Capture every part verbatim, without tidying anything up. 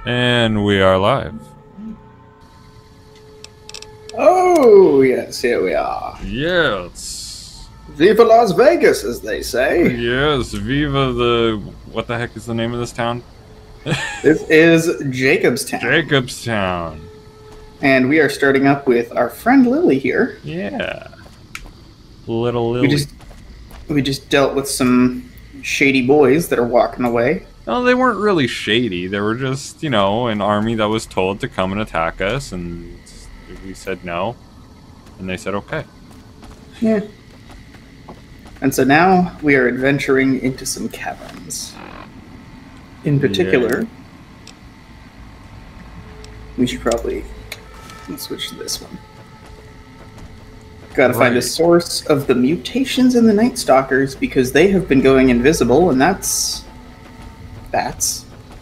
And we are live. Oh, yes, here we are. Yes. Viva Las Vegas, as they say. Yes, Viva the... What the heck is the name of this town? This is Jacobstown. Jacobstown. And we are starting up with our friend Lily here. Yeah. Little Lily. We just, we just dealt with some shady boys that are walking away. No, they weren't really shady. They were just, you know, an army that was told to come and attack us, and we said no. And they said okay. Yeah. And so now we are adventuring into some caverns. In particular, yeah. we should probably switch to this one. Gotta right. find a source of the mutations in the Night Stalkers, because they have been going invisible, and that's... That's...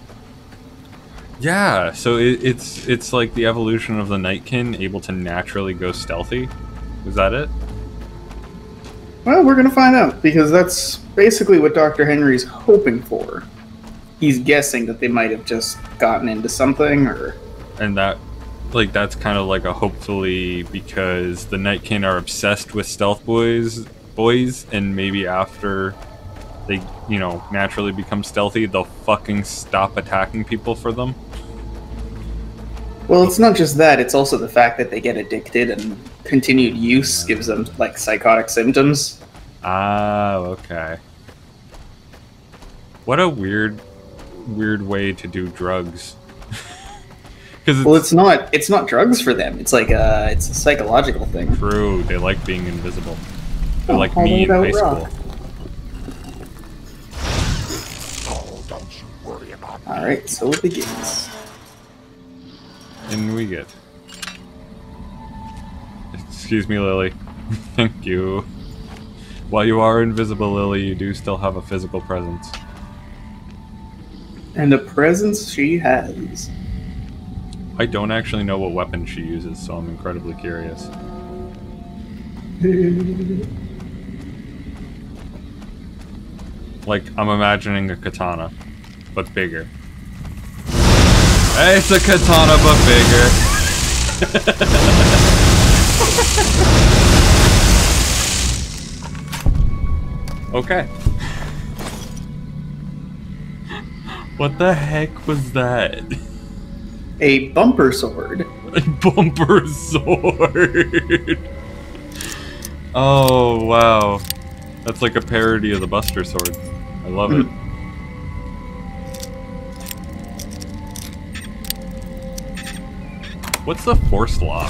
Yeah, so it, it's it's like the evolution of the Nightkin, able to naturally go stealthy. Is that it? Well, we're gonna find out, because that's basically what Doctor Henry's hoping for. He's guessing that they might have just gotten into something, or... And that, like, that's kind of like a hopefully, because the Nightkin are obsessed with stealth boys, boys, and maybe after they, you know, naturally become stealthy, they'll fucking stop attacking people for them. Well, it's not just that, it's also the fact that they get addicted and continued use gives them, like, psychotic symptoms. Ah, okay. What a weird, weird way to do drugs. It's, well, it's not, it's not drugs for them, it's like a, it's a psychological thing. True, they like being invisible. They're oh, like me in high rock. school. Alright, so it begins. In we get. Excuse me, Lily. Thank you. While you are invisible, Lily, you do still have a physical presence. And a presence she has. I don't actually know what weapon she uses, so I'm incredibly curious. Like, I'm imagining a katana, but bigger. Hey, it's a katana, but bigger. Okay. What the heck was that? A bumper sword. A bumper sword. Oh, wow. That's like a parody of the Buster Sword. I love it. What's the force lock?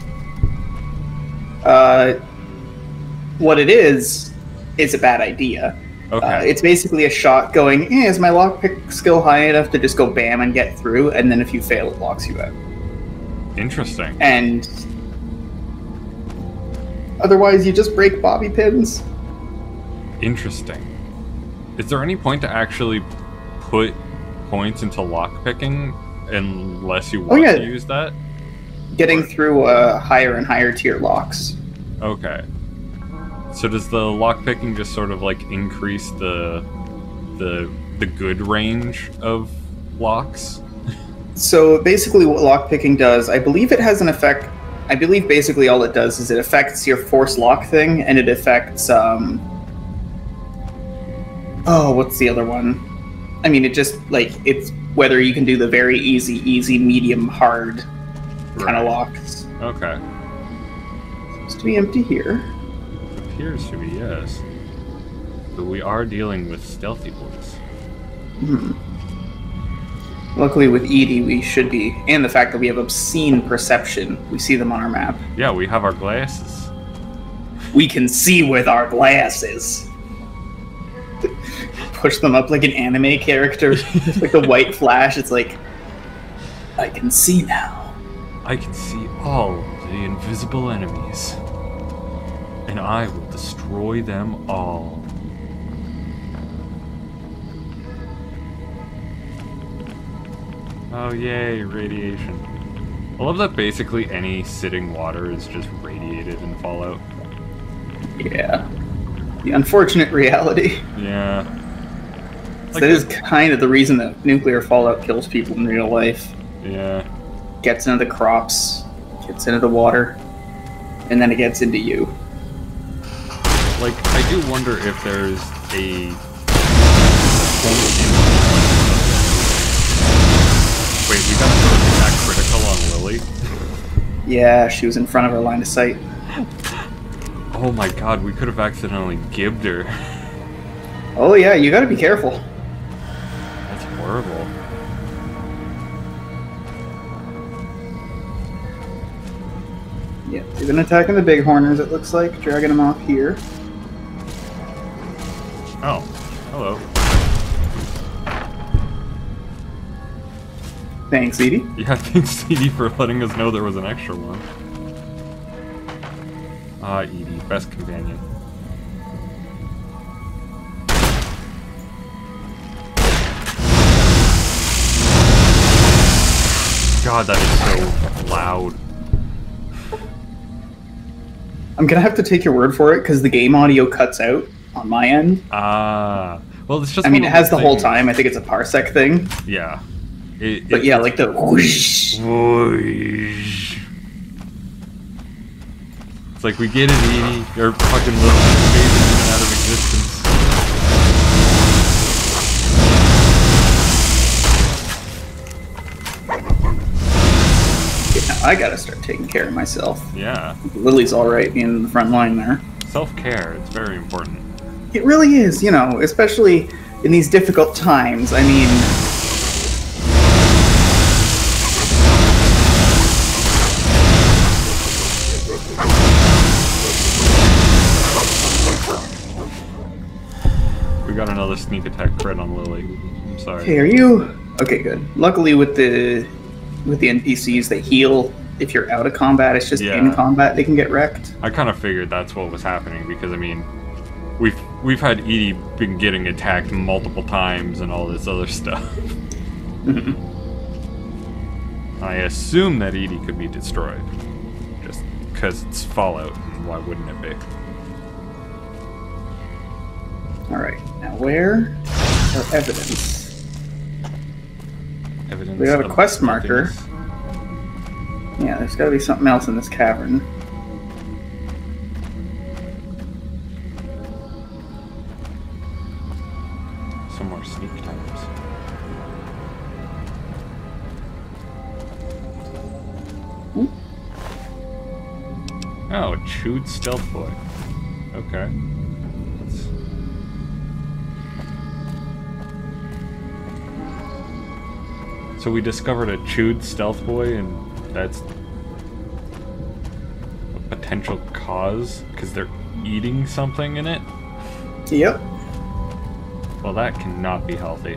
Uh, what it is, is a bad idea. Okay. Uh, it's basically a shot going, eh, is my lockpick skill high enough to just go bam and get through, and then if you fail, it locks you out. Interesting. And otherwise, you just break bobby pins. Interesting. Is there any point to actually put points into lockpicking unless you want oh, yeah. to use that? Getting or... through uh, higher and higher tier locks. Okay. So does the lockpicking just sort of like increase the the the good range of locks? So basically what lockpicking does, I believe it has an effect, I believe basically all it does is it affects your force lock thing, and it affects, um... oh, what's the other one? I mean, it just, like, it's whether you can do the very easy, easy, medium, hard kind right. of locks. Okay. Seems to be empty here. Appears to be, yes. But we are dealing with stealthy boys. Hmm. Luckily with Edie we should be, and the fact that we have obscene perception. We see them on our map. Yeah, we have our glasses. We can see with our glasses. Push them up like an anime character. Like the white flash, it's like, I can see now. I can see all the invisible enemies. And I will destroy them all. Oh yay, radiation. I love that basically any sitting water is just radiated in Fallout. Yeah. The unfortunate reality. Yeah. Like that a, is kind of the reason that nuclear fallout kills people in real life. Yeah. Gets into the crops, gets into the water, and then it gets into you. Like, I do wonder if there's a point in... Wait, we got to attack critical on Lily? Yeah, she was in front of our line of sight. Oh my god, we could have accidentally gibbed her. Oh yeah, you gotta be careful. That's horrible. Yeah, they've been attacking the bighorners, it looks like, dragging them off here. Oh, hello. Thanks, Edie. Yeah, thanks, Edie, for letting us know there was an extra one. Ah, Edie, best companion. God, that is so loud. I'm gonna have to take your word for it, because the game audio cuts out on my end. Ah. Well, it's just I mean, one it of has those the whole things. time. I think it's a parsec thing. Yeah. It, But it, yeah, like the whoosh. Whoosh. It's like, we get it, Edie. You're fucking little phasing in and out of existence. Yeah, I gotta start taking care of myself. Yeah. Lily's alright being in the front line there. Self-care, it's very important. It really is, you know, especially in these difficult times. I mean... We got another sneak attack crit on Lily. I'm sorry. Okay, are you... Okay, good. Luckily with the with the N P Cs, they heal if you're out of combat. It's just Yeah. in combat they can get wrecked. I kind of figured that's what was happening because, I mean, we've we've had Edie been getting attacked multiple times and all this other stuff. Mhm. I assume that Edie could be destroyed, just because it's Fallout, and why wouldn't it be? Alright, now where are evidence? Evidence We have a of quest marker. nothingness. Yeah, there's gotta be something else in this cavern. Some more sneak times. Hmm? Oh, a chewed stealth boy. Okay. Let's... So we discovered a chewed stealth boy, and that's a potential cause because they're eating something in it. Yep. Well, that cannot be healthy.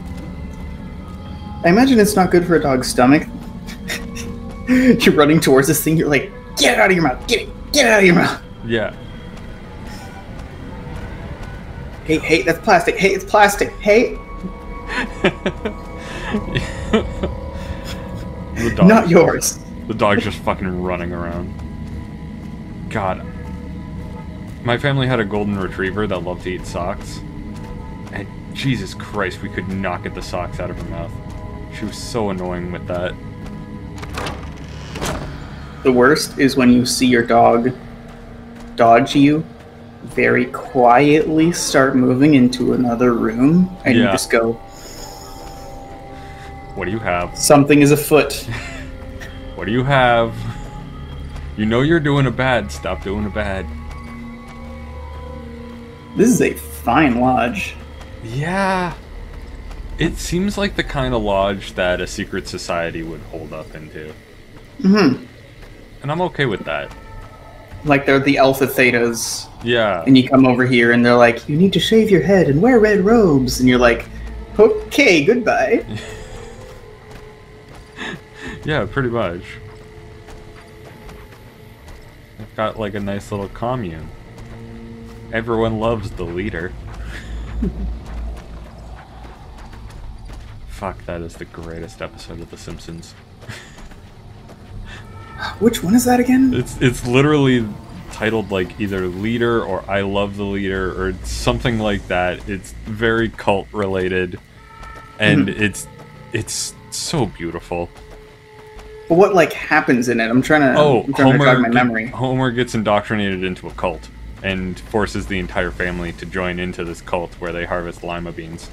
I imagine it's not good for a dog's stomach. You're running towards this thing, you're like, get it out of your mouth, get it, get it out of your mouth. Yeah. Hey, hey, that's plastic, hey, it's plastic, hey. The dog, Not yours. The dog's just fucking running around. God. My family had a golden retriever that loved to eat socks. And Jesus Christ, we could not get the socks out of her mouth. She was so annoying with that. The worst is when you see your dog dodge you, very quietly start moving into another room, and Yeah. you just go, What do you have? something is afoot. What do you have? You know you're doing a bad. Stop doing a bad. This is a fine lodge. Yeah. It seems like the kind of lodge that a secret society would hold up into. Mm-hmm. And I'm okay with that. Like they're the Alpha Thetas, Yeah. and you come over here and they're like, you need to shave your head and wear red robes, and you're like, okay, goodbye. Yeah, pretty much. They've got like a nice little commune. Everyone loves the leader. Fuck, that is the greatest episode of The Simpsons. Which one is that again? It's it's literally titled like either Leader or I Love the Leader or something like that. It's very cult related, and mm-hmm. it's it's so beautiful. But what like happens in it? I'm trying to. Oh, I'm trying Homer. to jog my memory. Homer gets indoctrinated into a cult and forces the entire family to join into this cult where they harvest lima beans.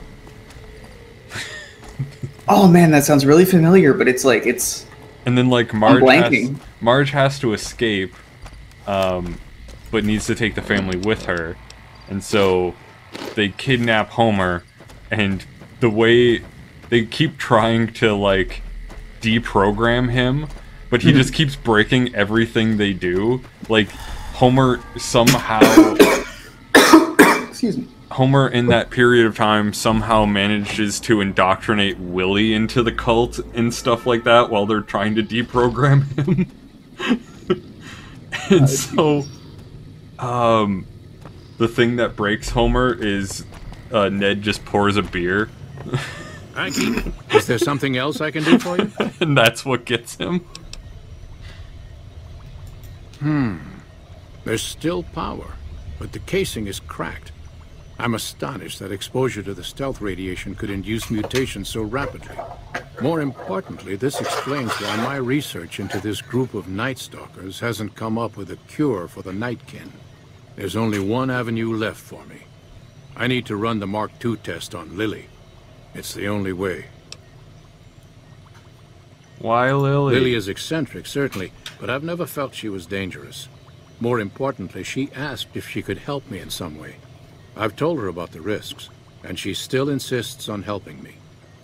Oh man, that sounds really familiar, but it's like it's. And then like Marge has, Marge has to escape, um, but needs to take the family with her, and so they kidnap Homer, and the way they keep trying to like deprogram him, but he just keeps breaking everything they do. Like Homer somehow, excuse me. Homer in that period of time somehow manages to indoctrinate Willie into the cult and stuff like that while they're trying to deprogram him. And so, um, the thing that breaks Homer is uh, Ned just pours a beer. Frankie, is there something else I can do for you? And that's what gets him. Hmm. There's still power, but the casing is cracked. I'm astonished that exposure to the stealth radiation could induce mutations so rapidly. More importantly, this explains why my research into this group of Night Stalkers hasn't come up with a cure for the Nightkin. There's only one avenue left for me. I need to run the Mark two test on Lily. It's the only way. Why Lily? Lily is eccentric, certainly, but I've never felt she was dangerous. More importantly, she asked if she could help me in some way. I've told her about the risks, and she still insists on helping me.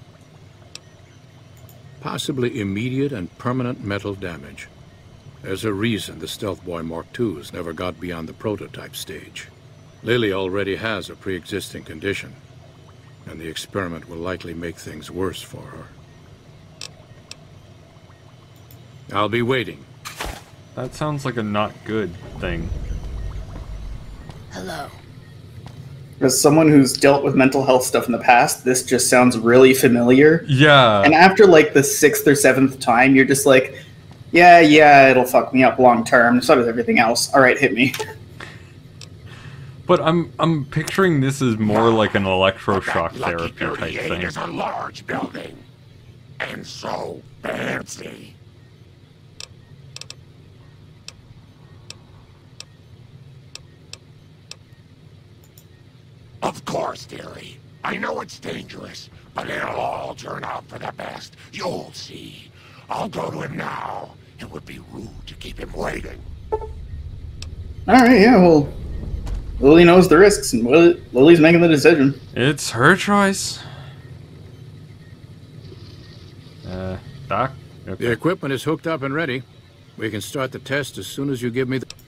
Possibly immediate and permanent mental damage. There's a reason the Stealth Boy Mark twos never got beyond the prototype stage. Lily already has a pre-existing condition, and the experiment will likely make things worse for her. I'll be waiting. That sounds like a not good thing. Hello. As someone who's dealt with mental health stuff in the past, this just sounds really familiar. Yeah. And after like the sixth or seventh time, you're just like, yeah, yeah, it'll fuck me up long term. So does everything else. All right, hit me. But I'm I'm picturing this as more like an electroshock therapy type thing. It's a large building, and so fancy. Of course, dearie. I know it's dangerous, but it'll all turn out for the best. You'll see. I'll go to him now. It would be rude to keep him waiting. All right, yeah, well, Lily knows the risks, and Lily, Lily's making the decision. It's her choice. Uh, Doc? Okay. The equipment is hooked up and ready. We can start the test as soon as you give me the...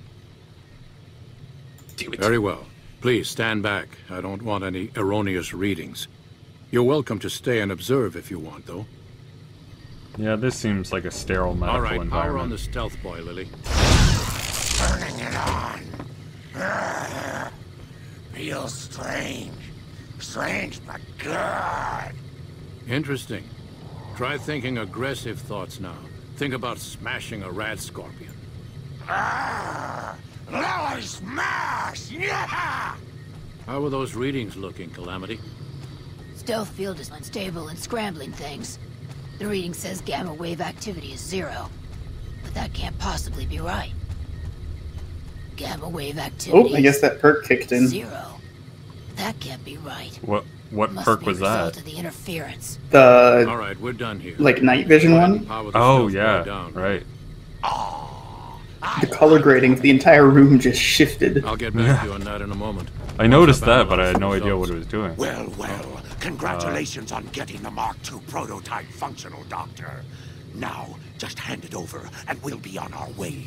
Very well. Please stand back. I don't want any erroneous readings. You're welcome to stay and observe if you want, though. Yeah, this seems like a sterile medical All right, environment. power on the Stealth Boy, Lily. Turning it on. Ugh. Feels strange. Strange, but good. Interesting. Try thinking aggressive thoughts now. Think about smashing a rad scorpion. Ah, Lily smash! Yeah! How are those readings looking, Calamity? Stealth field is unstable and scrambling things. The reading says gamma wave activity is zero. But that can't possibly be right. Gamma wave activity Oh, I guess that perk kicked in. Zero. That can't be right. What what Must perk be was a result that? of the interference. The All right, we're done here. like night vision one. Power the Oh Stealth Boy yeah, down. right. Oh, The color grading of the entire room just shifted. I'll get back to you on that in a moment. I noticed Once I've that, but I had no analyzed the idea what it results. was doing. well, well. Congratulations on getting the Mark two prototype functional, Doctor. Now, just hand it over, and we'll be on our way.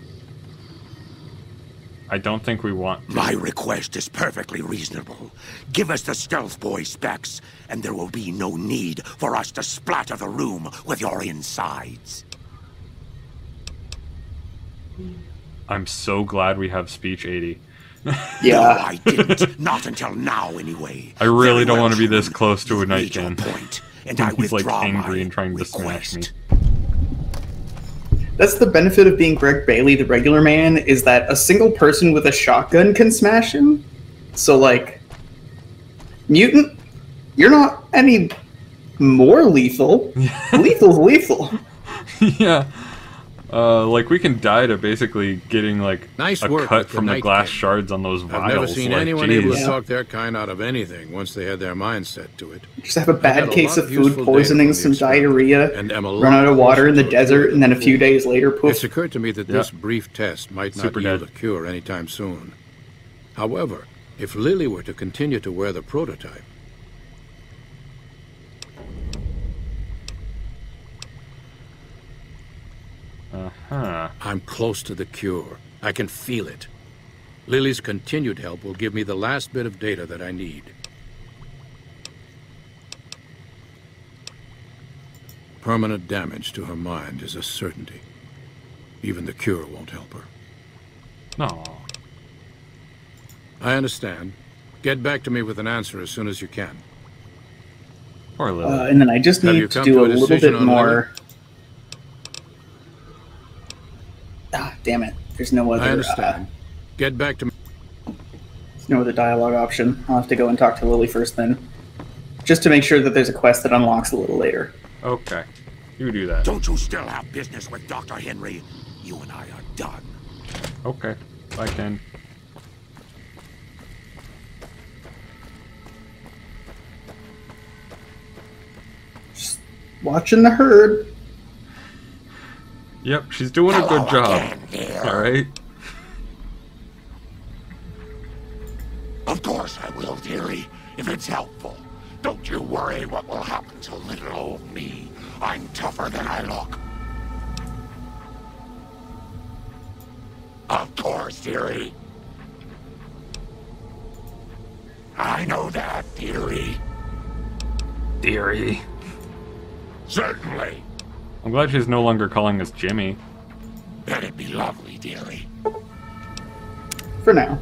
I don't think we want to. My request is perfectly reasonable. Give us the Stealth Boy specs, and there will be no need for us to splatter the room with your insides. I'm so glad we have speech eighty. Yeah. No, I didn't. Not until now, anyway. I really Very don't well, want to be this human. close to a You've made your Nightkin. point, and I He's like withdraw angry my and trying to smash me. request. That's the benefit of being Gregg Bailey, the regular man, is that a single person with a shotgun can smash him. So, like, mutant, you're not any more lethal. Lethal's lethal. Yeah. Uh, like, we can die to basically getting, like, Nice a work cut with the from the Nightkin. glass shards on those vials. I've never seen like, anyone geez. able to Yeah. talk their kind out of anything once they had their mind set to it. Just have a had bad a case lot of of food useful poisoning, data from some the experiment, diarrhea, and am a run out lot of water in the closer to a desert, cure and then a than few before. days later, poof. It's occurred to me that Yeah. this brief test might not Super yield dead. a cure anytime soon. However, if Lily were to continue to wear the prototype, Uh-huh. I'm close to the cure. I can feel it. Lily's continued help will give me the last bit of data that I need. Permanent damage to her mind is a certainty. Even the cure won't help her. No. I understand. Get back to me with an answer as soon as you can. Poor Lily. Uh, and then I just Have you need to come do to a a little decision bit on more. Ah, damn it. There's no other. I Uh, understand. Get back to me. there's no other dialogue option. I'll have to go and talk to Lily first, then, just to make sure that there's a quest that unlocks a little later. Okay. You do that. Don't you still have business with Doctor Henry? You and I are done. Okay. I can. Just watching the herd. Yep, she's doing a good Hello job. again, dear. Alright? Of course I will, dearie, if it's helpful. Don't you worry what will happen to little old me. I'm tougher than I look. Of course, dearie. I know that, dearie. Dearie. Certainly. I'm glad she's no longer calling us Jimmy. That'd be lovely, dearie. For now.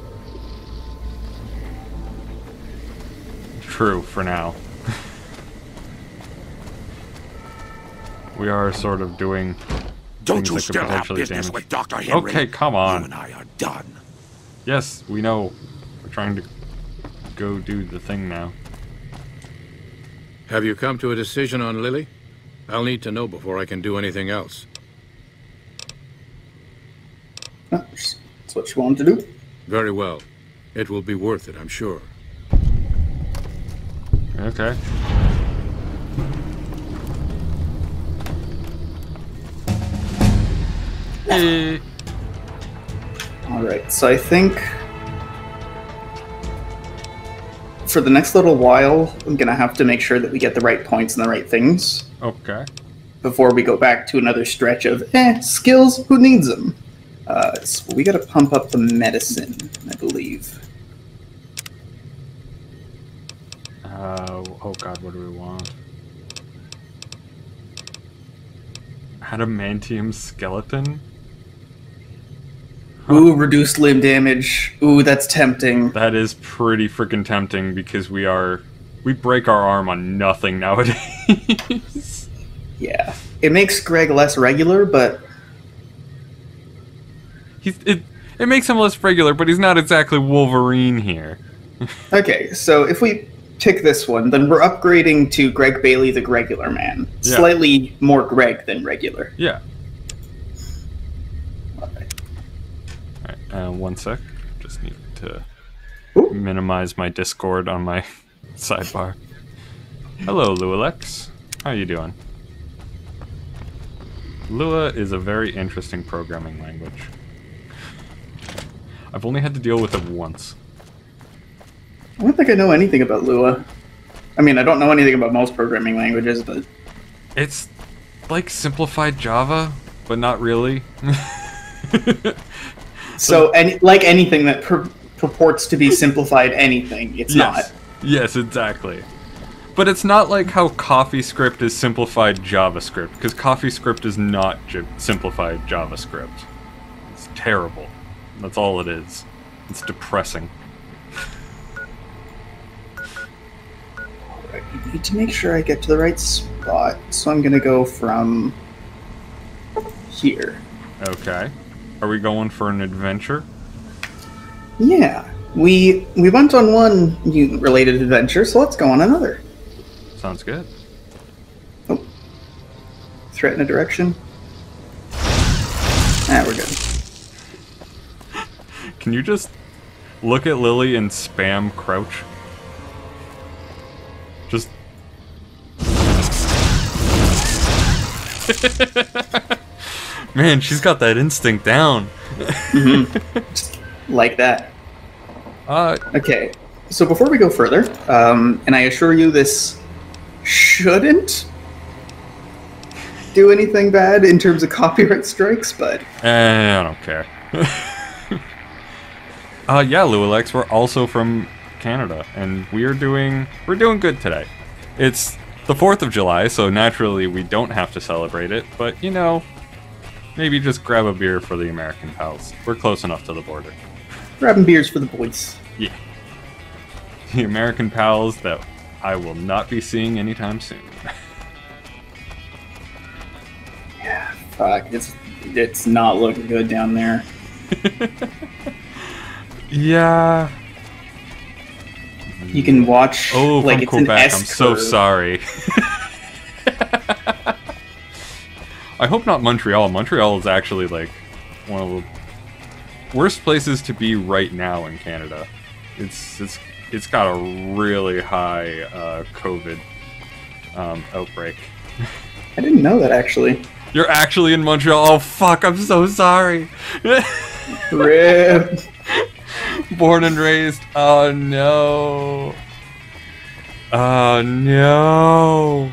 True, for now. We are sort of doing Don't things you that could still have potentially business damage. with Doctor Henry? Okay, come on. You and I are done. Yes, we know. We're trying to go do the thing now. Have you come to a decision on Lily? I'll need to know before I can do anything else. Oh, that's what you wanted to do. Very well. It will be worth it, I'm sure. Okay. Hey. Alright, so I think for the next little while, I'm going to have to make sure that we get the right points and the right things Okay. before we go back to another stretch of, eh, skills, who needs them? Uh, so we got to pump up the medicine, I believe. Uh, oh god, what do we want? Adamantium skeleton? Ooh, reduced limb damage. Ooh, that's tempting. That is pretty freaking tempting because we are... We break our arm on nothing nowadays. Yeah. It makes Gregg less regular, but He's, it, it makes him less regular, but he's not exactly Wolverine here. okay, so if we pick this one, then we're upgrading to Gregg Bailey, the regular man. Yeah. Slightly more Gregg than regular. Yeah. Alright. Alright, uh, one sec. Just need to Ooh. minimize my Discord on my sidebar. Hello, Lualex. How you doing? Lua is a very interesting programming language. I've only had to deal with it once. I don't think I know anything about Lua. I mean, I don't know anything about most programming languages, but It's like simplified Java, but not really. so any like anything that pur- purports to be simplified anything, it's Yes. not. Yes, exactly. But it's not like how CoffeeScript is simplified JavaScript, because CoffeeScript is not j- simplified JavaScript. It's terrible. That's all it is. It's depressing. Alright, I need to make sure I get to the right spot, so I'm gonna go from here. Okay. Are we going for an adventure? Yeah, we we went on one mutant-related adventure, so let's go on another. Sounds good. Oh. Threat in a direction. Ah, we're good. Can you just look at Lily and spam crouch? Just... Man, she's got that instinct down. Mm-hmm. Just like that. Uh, okay, so before we go further, um, and I assure you this shouldn't do anything bad in terms of copyright strikes, but... eh, I don't care. uh, yeah, Lualex, we're also from Canada, and we are doing... We're doing good today. It's the fourth of July, so naturally we don't have to celebrate it, but, you know, maybe just grab a beer for the American pals. We're close enough to the border. Grabbing beers for the boys. Yeah. The American pals that I will not be seeing anytime soon. Yeah, fuck. It's, it's not looking good down there. Yeah. You can watch, Oh, like, from it's Quebec. an S I'm so curve. sorry. I hope not Montreal. Montreal is actually, like, one of the worst places to be right now in Canada. It's it's it's got a really high uh, COVID um, outbreak. I didn't know that, actually. You're actually in Montreal. Oh fuck! I'm so sorry. Rip. Born and raised. Oh no. Oh no.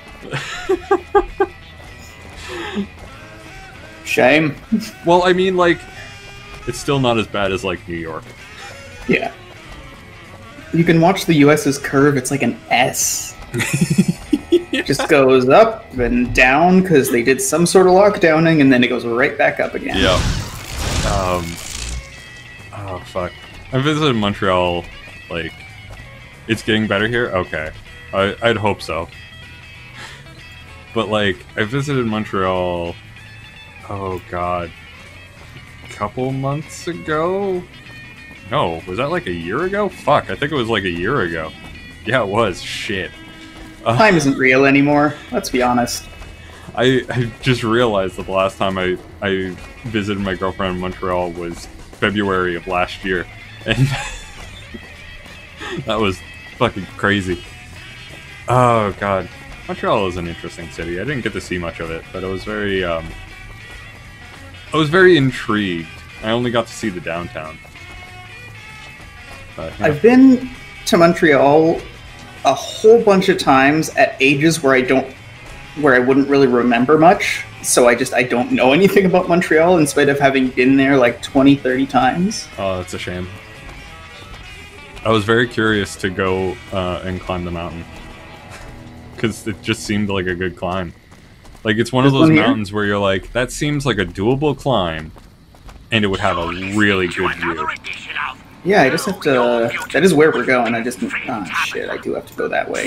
Shame. Well, I mean, like, it's still not as bad as, like, New York. Yeah. You can watch the U S's curve, it's like an S. It just goes up and down because they did some sort of lockdowning, and then it goes right back up again. Yeah. Um. Oh, fuck. I visited Montreal, like, it's getting better here? Okay. I, I'd hope so. But, like, I visited Montreal, oh, God, a couple months ago? No, was that like a year ago? Fuck, I think it was like a year ago. Yeah, it was. Shit. Uh, Time isn't real anymore, let's be honest. I, I just realized that the last time I, I visited my girlfriend in Montreal was February of last year. And that was fucking crazy. Oh, God. Montreal is an interesting city. I didn't get to see much of it, but I was very, um... I was very intrigued. I only got to see the downtown. But, yeah. I've been to Montreal a whole bunch of times at ages where I don't, where I wouldn't really remember much, so I just, I don't know anything about Montreal in spite of having been there like twenty, thirty times. Oh, that's a shame. I was very curious to go uh, and climb the mountain. Because it just seemed like a good climb. Like, it's one of This those one here? mountains where you're like, that seems like a doable climb, and it would have a really good view. Yeah, I just have to, that is where we're going, I just, oh shit, I do have to go that way.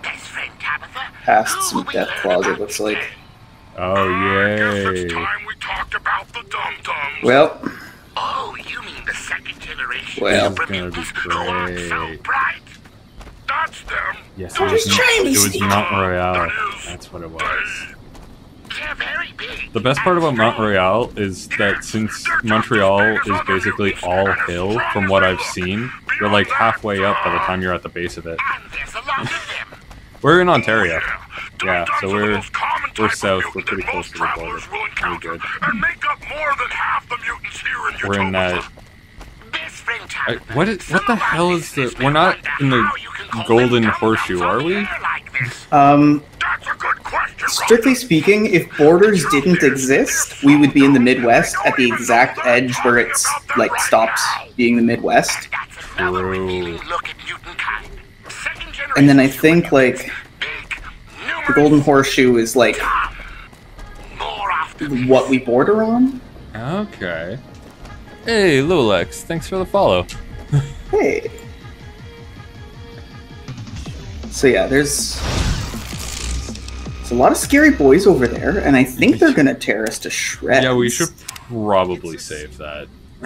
Past some death claws, it looks like. Oh, yay. Time we talked about the dum-dums. Well, Oh, you mean the second generation? Well, This is gonna be who aren't so great. bright? That's them. Yes, it Don't was, just try me, it was Steve. Mount Royale. That is That's what it was. big. They're very big. The best part about Mount Royale is that since Montreal is basically all hill, from what I've seen, you're like halfway up by the time you're at the base of it. And there's a lot of them. We're in Ontario. Yeah, Dum-dums so are the we're most common we're type of south. mutant We're pretty that close most to the border. travelers will We're encounter, good. and make up more than half the mutants here in We're in Utopia. that. Best friend I, Tabitha, what is? some What the of our hell is the? listeners We're not may in wonder the how you can call Golden them Horseshoe, dum-dums are on we? the air like this. um, That's a good question, strictly Roger. speaking, if borders didn't exist, we would be in the Midwest at the exact edge where it's, like, stops being the Midwest. That's another True. revealing look at mutant kind. Second generation And then I think, like, big, the Golden Horseshoe is, like, more often. what we border on. Okay. Hey, Lulex, thanks for the follow. Hey. So yeah, there's There's a lot of scary boys over there, and I think they're gonna tear us to shreds. Yeah, we should probably save that.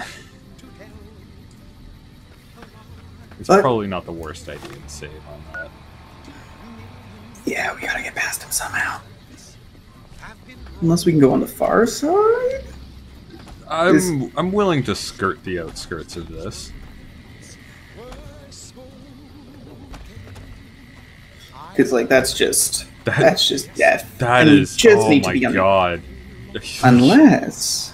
It's But- probably not the worst idea to save on that. Yeah, we gotta get past him somehow. Unless we can go on the far side? I'm Is- I'm willing to skirt the outskirts of this. Because, like, that's just... That- that's just death. That And we is just oh need to my be on the- god. Unless...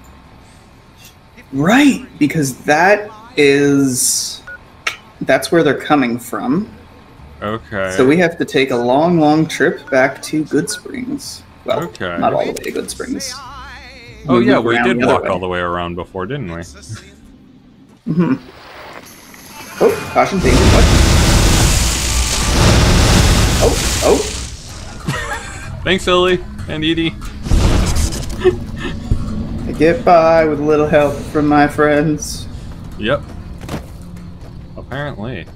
Right, because that is... That's where they're coming from. Okay. So we have to take a long, long trip back to Good Springs. Well, Okay. not all the way to Good Springs. Oh yeah, move we around did the other walk way. all the way around before, didn't we? Mm-hmm. Oh, caution, danger, what? Oh, oh. Thanks, Lily and Edie. I get by with a little help from my friends. Yep. Apparently.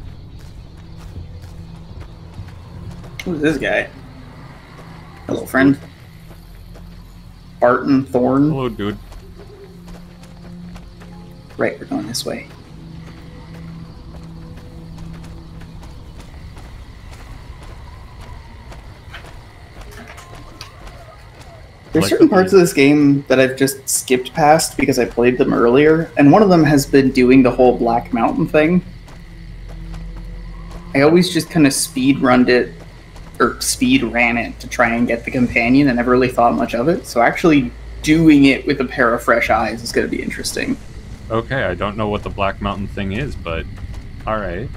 Who's this guy? Hello, friend. Barton Thorn. Hello, dude. Right, we're going this way. There's Like certain the- parts of this game that I've just skipped past because I played them earlier, and one of them has been doing the whole Black Mountain thing. I always just kind of speed runned it, or speed ran it to try and get the companion, and never really thought much of it. So actually doing it with a pair of fresh eyes is going to be interesting. Okay, I don't know what the Black Mountain thing is, but alright.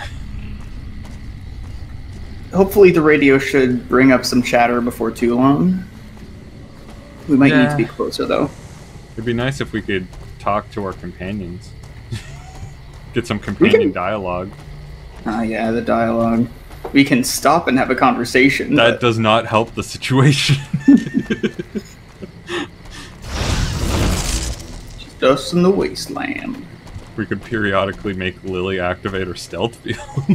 Hopefully the radio should bring up some chatter before too long. We might need Yeah. to be closer, though. It'd be nice if we could talk to our companions. Get some companion can- dialogue. Ah, yeah, the dialogue. We can stop and have a conversation. That but- does not help the situation. Just us in the wasteland. We could periodically make Lily activate her stealth field.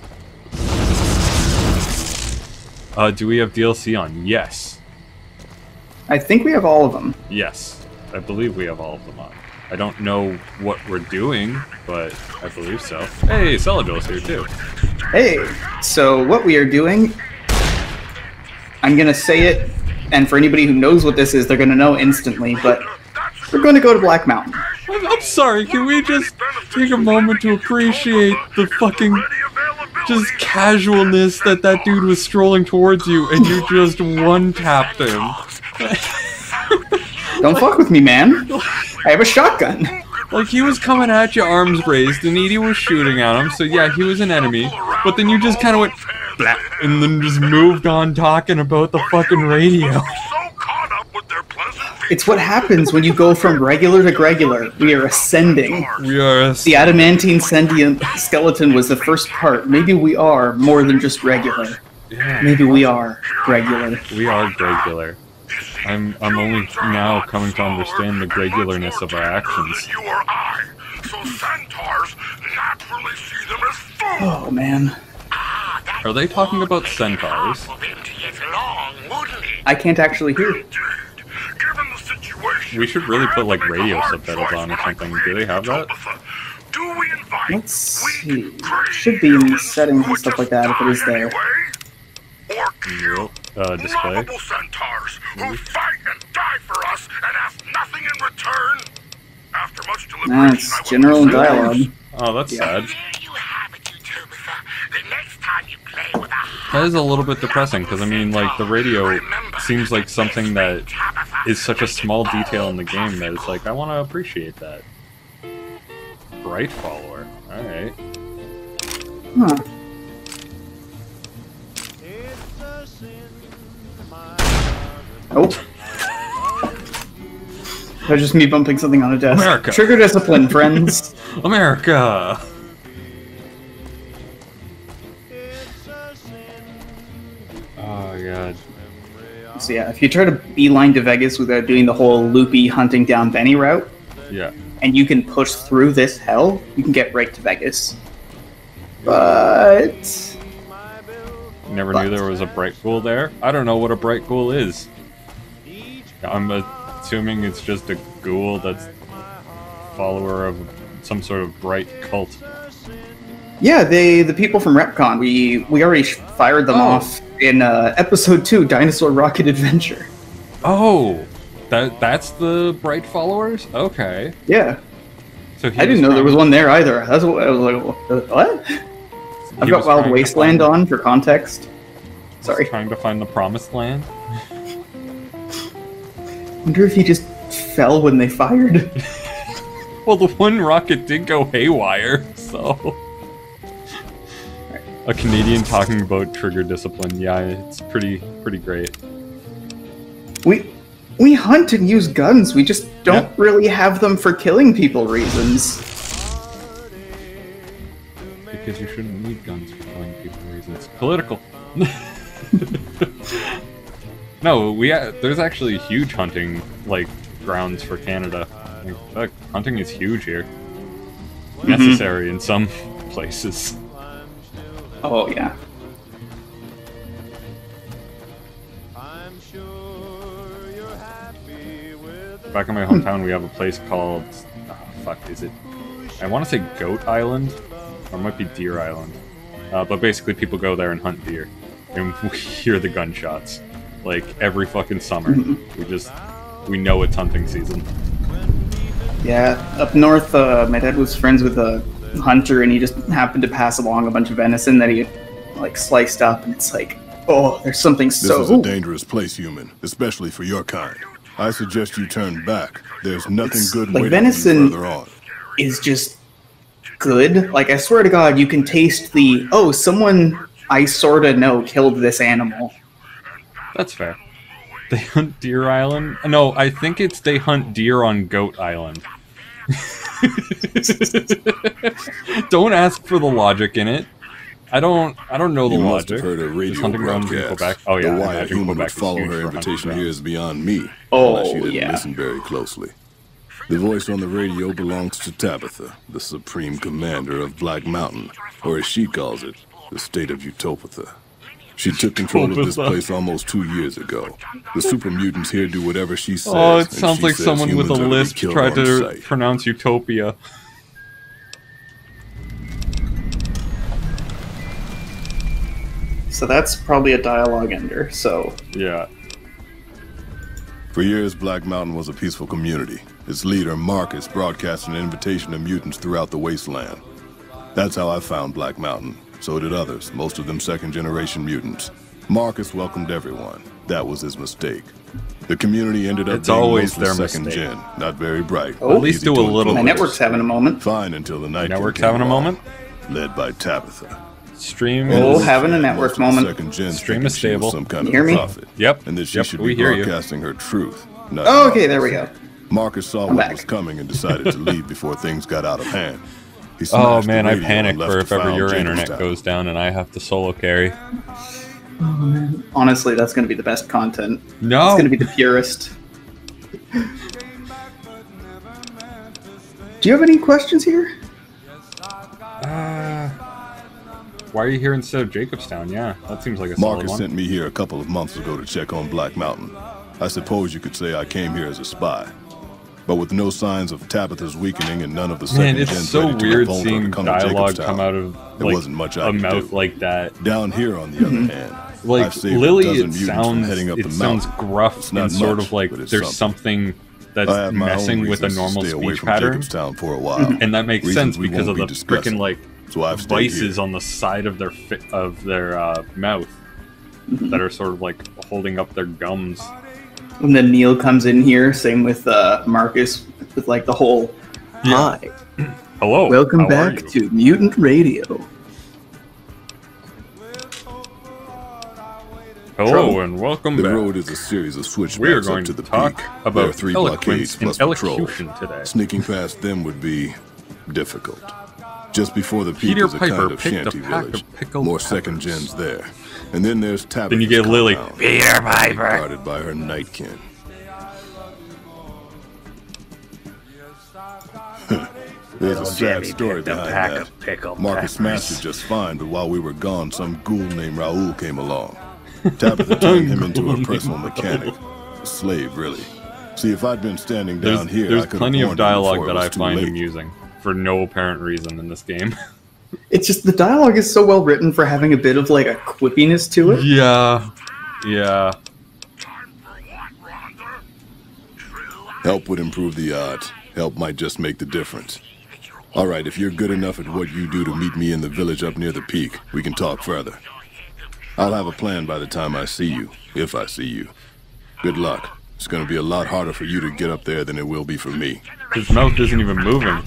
uh, do we have D L C on? Yes. I think we have all of them. Yes. I believe we have all of them on. I don't know what we're doing, but I believe so. Hey, Celadril's here too. Hey, so what we are doing, I'm gonna say it, and for anybody who knows what this is, they're gonna know instantly, but we're gonna go to Black Mountain. I'm, I'm sorry, can we just take a moment to appreciate the fucking just casualness that that dude was strolling towards you and you just one-tapped him? Don't fuck with me, man. I have a shotgun. Like, he was coming at you arms raised and Edie was shooting at him, so yeah, he was an enemy. But then you just kind of went, blah, and then just moved on talking about the fucking radio. It's what happens when you go from regular to regular. We are ascending. We are... The adamantine sentient skeleton was the first part. Maybe we are more than just regular. Yeah, Maybe we are regular. we are regular. I'm, I'm only now coming to understand the regularness of our actions. You or I, so centaurs naturally see them as food. Oh, man. Are they talking about centaurs? I can't actually hear. Given the situation, We should really put, like, radio subtitles on or something. Do they have that? do we invite Let's see. It should be in the settings and stuff like that if it is there. Or kill Uh, display? lovable centaurs who fight and die for us and ask nothing in return. After much Nah, deliberation, it's I will general consider- dialogue. Oh, that's Yeah. sad. There you have it, you Tabitha. The next time you play with a That is a little bit depressing, because, I mean, like, the radio seems like something that is such a small detail in the game that it's like, I want to appreciate that. Bright follower. Alright. Huh. Oh. That just me bumping something on a desk. America. Trigger discipline, friends. America! Oh, God. So yeah, if you try to beeline to Vegas without doing the whole loopy hunting down Benny route, Yeah. and you can push through this hell, you can get right to Vegas. But never But- knew there was a bright ghoul there. I don't know what a bright ghoul is. I'm assuming it's just a ghoul that's follower of some sort of bright cult. Yeah, they the people from Retcon. We we already sh- fired them Oh. off in uh, episode two, Dinosaur Rocket Adventure. Oh, that that's the bright followers? Okay. Yeah, So he I didn't know trying- there was one there either. That's what I was like. uh, What? I've he got was Wild trying to Wasteland find- on for context. Sorry. Trying to find the promised land. Wonder if he just fell when they fired. Well, the one rocket did go haywire, so. A Canadian talking about trigger discipline. Yeah, it's pretty pretty great. We we hunt and use guns. We just don't Yeah. really have them for killing people reasons. Because you shouldn't need guns for killing people reasons. Political. No, we ha there's actually huge hunting like grounds for Canada. Like, look, hunting is huge here. Necessary in some places. Oh yeah. Back in my hometown, we have a place called. Oh, fuck, is it? I want to say Goat Island, or it might be Deer Island. Uh, but basically, people go there and hunt deer, and we hear the gunshots like every fucking summer. We just we know it's hunting season. Yeah, up north, uh, my dad was friends with a hunter, and he just happened to pass along a bunch of venison that he had, like, sliced up, and it's like, oh, there's something This so... is a dangerous place, human, especially for your kind. I suggest you turn back. There's nothing It's- good like, waiting venison- for you further on. is just good. Like, I swear to God, you can taste the, oh, someone I sorta know killed this animal. That's fair. They hunt Deer Island. No, I think it's they hunt deer on Goat Island. Don't ask for the logic in it. I don't. I don't know the You must logic. have heard a Just radio hunting around in broadcast. Quebec. Oh yeah, The I why a imagine human would Quebec is follow huge her for hunting invitation grounds. here is beyond me. Oh, unless you didn't yeah. listen very closely. The voice on the radio belongs to Tabitha, the supreme commander of Black Mountain, or as she calls it, the state of Utopatha. She took control of this Utopatha. place almost two years ago. The super mutants here do whatever she says. Oh, it and sounds she like says someone with a humans are to be lisp killed tried on to sight. pronounce Utopia. So that's probably a dialogue ender, so... Yeah. For years, Black Mountain was a peaceful community. Its leader, Marcus, broadcast an invitation to mutants throughout the wasteland. That's how I found Black Mountain. So did others, most of them second-generation mutants. Marcus welcomed everyone. That was his mistake. The community ended up It's being always mostly their second mistake. gen, not very bright. Oh. At least easy do to a little My bit. influence. network's having a moment. Fine until the night Network's having a moment. led by Tabitha. Stream Oh, is. having a network Most of the moment. second gens Stream thinking is she was stable. Some kind You hear of me? prophet. Yep. And that she Yep, should we be hear you. broadcasting her truth. Not Oh, okay, there we go. Marcus saw I'm what back. was coming and decided to leave before things got out of hand. He Oh smashed the man, I radio panic and left for to if ever found your Jacobstown. internet goes down and I have to solo carry. Honestly, that's going to be the best content. No. It's going to be the purest. Do you have any questions here? Uh, why are you here instead of Jacobstown? Yeah, that seems like a solid Marcus one. sent me here a couple of months ago to check on Black Mountain. I suppose you could say I came here as a spy. But with no signs of Tabitha's weakening and none of the Man, second it's gens so ready to weird revolt or to seeing come to dialogue Jacobstown, come out of there like, wasn't much I a could mouth do. like that. Down here, on the other hand, Like I've saved a Lily, dozen it mutants from sounds heading up it the sounds mountain. gruff It's not and sort much, of like but it's there's something. something that's I have my own messing with a reasons to normal stay away speech from pattern, Jacobstown for a while. and that makes Reasons sense we because won't of be the discussing. freaking like So I've stayed vices here. on the side of their fi- of their uh, mouth that are sort of like holding up their gums. And then Neil comes in here, same with uh, Marcus, with like the whole, Yeah. hi, Hello, welcome how are back you?" to Mutant Radio. Hello Trouble. and welcome The back. road is a series of We are switchbacks going up to to the talk peak. about there are three eloquence blockades and plus patrol. elocution today. Sneaking past them would be difficult. Just before the peak Peter is a Piper kind of picked a shanty pack village. of pickled More peppers. second gens there. And then there's Tabitha's Then you get Lily. compound, Peter Piper. guarded by her Nightkin. There's a Well, sad Jimmy story picked a behind pack that. of pickled Marcus peppers. smashed it just fine, but while we were gone, some ghoul named Raoul came along. Tabitha turned him into a personal mechanic. A slave, really. See, if I'd been standing There's, down here, there's I could plenty have of warned him dialogue before it that was I too find late. amusing for no apparent reason in this game. It's just the dialogue is so well written for having a bit of like a quippiness to it. Yeah. Yeah. Help would improve the odds. Help might just make the difference. All right, if you're good enough at what you do to meet me in the village up near the peak, we can talk further. I'll have a plan by the time I see you, if I see you. Good luck. It's gonna be a lot harder for you to get up there than it will be for me. His mouth isn't even moving.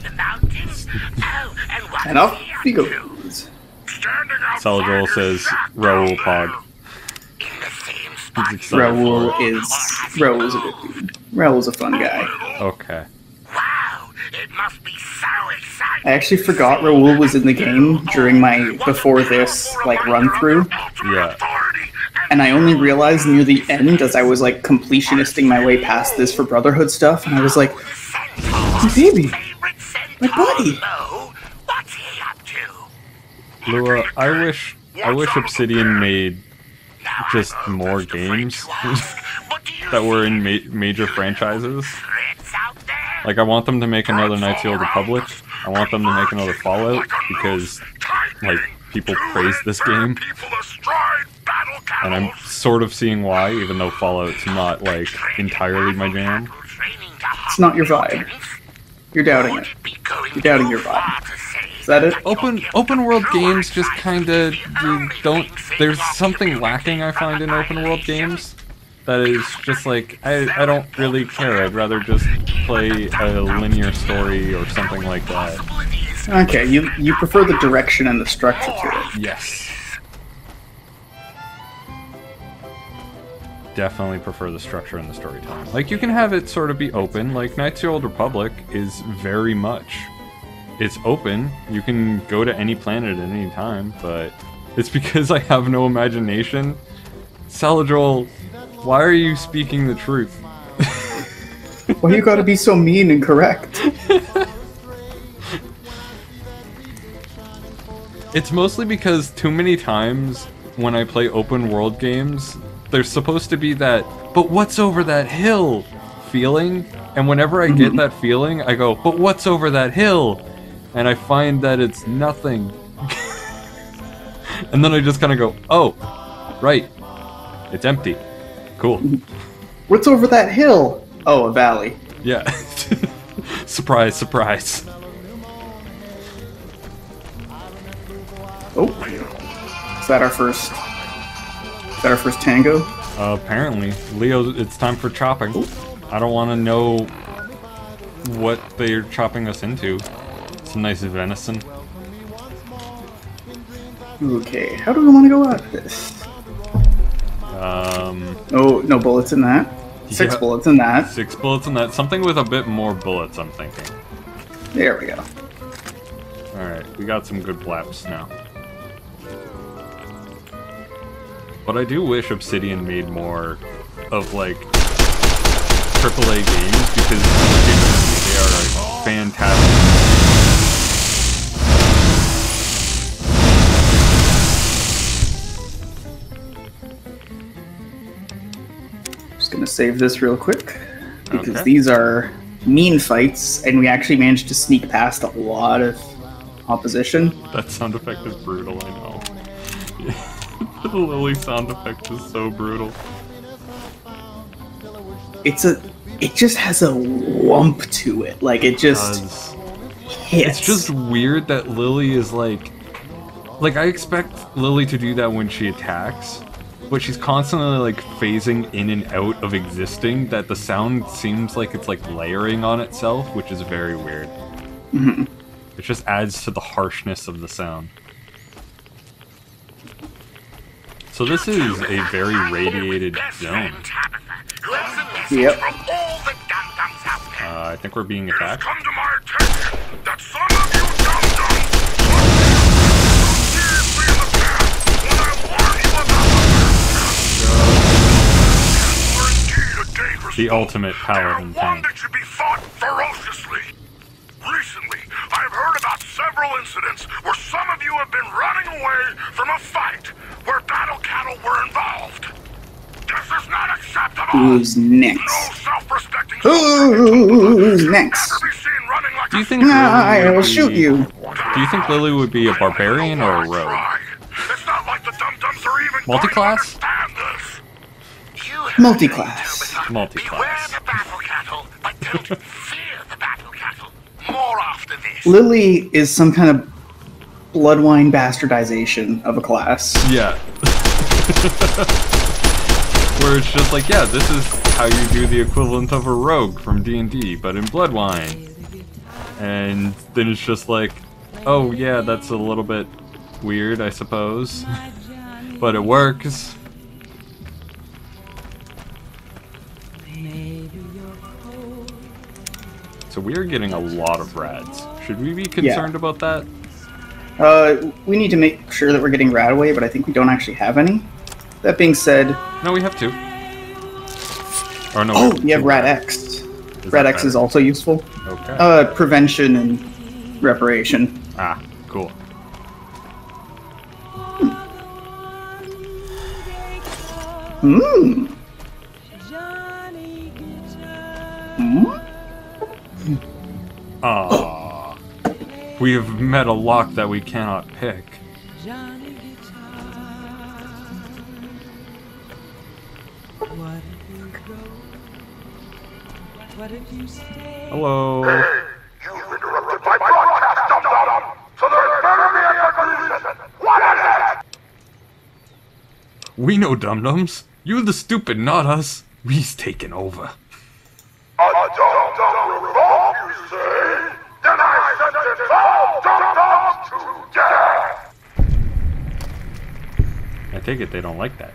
And off he goes. Saladrol says Raoul Pog. He's excited Raoul for it. is Raoul's a good dude. Raoul's a fun guy. Okay. Wow, it must be so exciting. I actually forgot Raoul was in the game during my before this like run through, Yeah. and I only realized near the end as I was like completionisting my way past this for Brotherhood stuff, and I was like, my baby, my buddy. What's he up to? Lua, I wish I wish Obsidian made just more games that were in ma major franchises. Like, I want them to make another Knights of the Old Republic. I want them to make another Fallout, because, like, people praise this game. And I'm sort of seeing why, even though Fallout's not, like, entirely my jam. It's not your vibe. You're doubting it. You're doubting your vibe. Is that it? Open open world games just kind of don't. There's something lacking, I find, in open world games. That is just like, I, I don't really care. I'd rather just play a linear story or something like that. Okay, you you prefer the direction and the structure to it. Yes. Definitely prefer the structure and the storytelling. Like, you can have it sort of be open. Like, Knights of the Old Republic is very much. It's open. You can go to any planet at any time, but it's because I have no imagination. Saladrol, why are you speaking the truth? Why you gotta be so mean and correct? It's mostly because too many times when I play open world games, there's supposed to be that, but what's over that hill feeling, and whenever I get that feeling, I go, but what's over that hill? And I find that it's nothing. And then I just kind of go, oh, right, it's empty. Cool. What's over that hill? Oh, a valley. Yeah. Surprise, surprise. Oh, is that our first? Is that our first tango? Uh, apparently, Leo, it's time for chopping. I don't want to know what they're chopping us into. Some nice venison. Okay, how do we want to go at this? Um, Oh, no bullets in that. Six Yeah. bullets in that. six bullets in that. Something with a bit more bullets, I'm thinking. There we go. Alright, we got some good flaps now. But I do wish Obsidian made more of, like, triple A games, because they are like, fantastic. Just gonna save this real quick because Okay. these are mean fights, and we actually managed to sneak past a lot of opposition. That sound effect is brutal, I know. The Lily sound effect is so brutal. It's a, it just has a lump to it. Like it just Because hits. it's just weird that Lily is like... Like, I expect Lily to do that when she attacks, but she's constantly, like, phasing in and out of existing, that the sound seems like it's, like, layering on itself, which is very weird. Mm-hmm. It just adds to the harshness of the sound. So this is a very radiated zone. Yep. Uh, I think we're being attacked. Come to my attention that some of you dum-dums seriously in the past when I warned you about the were indeed a dangerous The foe. ultimate paladin They are one tank. that should be fought ferociously. Recently, I several incidents where some of you have been running away from a fight where battle cattle were involved. This is not acceptable. Who's next? No self-respecting Who's next? ever be seen running like Do you a think Lily I would will be- shoot you. Do you think Lily would be a barbarian or a rogue? It's not like the dum-dums are even Multi-class? going to understand this. You heard Multi-class. it, Jupiter. Multi-class. Beware the battle cattle, but don't fear the battle cattle. More after this. Lily is some kind of bloodwine bastardization of a class. Yeah. Where it's just like, yeah, this is how you do the equivalent of a rogue from D and D, but in Bloodwine. And then it's just like, oh yeah, that's a little bit weird, I suppose. But it works. So we are getting a lot of rads. Should we be concerned Yeah. about that? Uh, we need to make sure that we're getting rat away, but I think we don't actually have any. That being said, No, we have two. Or no, oh, we we have two Rat rads. X. Is Rat that X is better? also useful. Okay. Uh, prevention and reparation. ah, cool. Mmm. Mm. Aww. We have met a lock that we cannot pick. Hello. You've interrupted my broadcast, dum-dum! So there better be a conclusion! What is it? We know dum-dums. You're the stupid, not us. We's taken over. A dum-dum revolt, you say? Then I sentence all dum-dums to death! I take it they don't like that.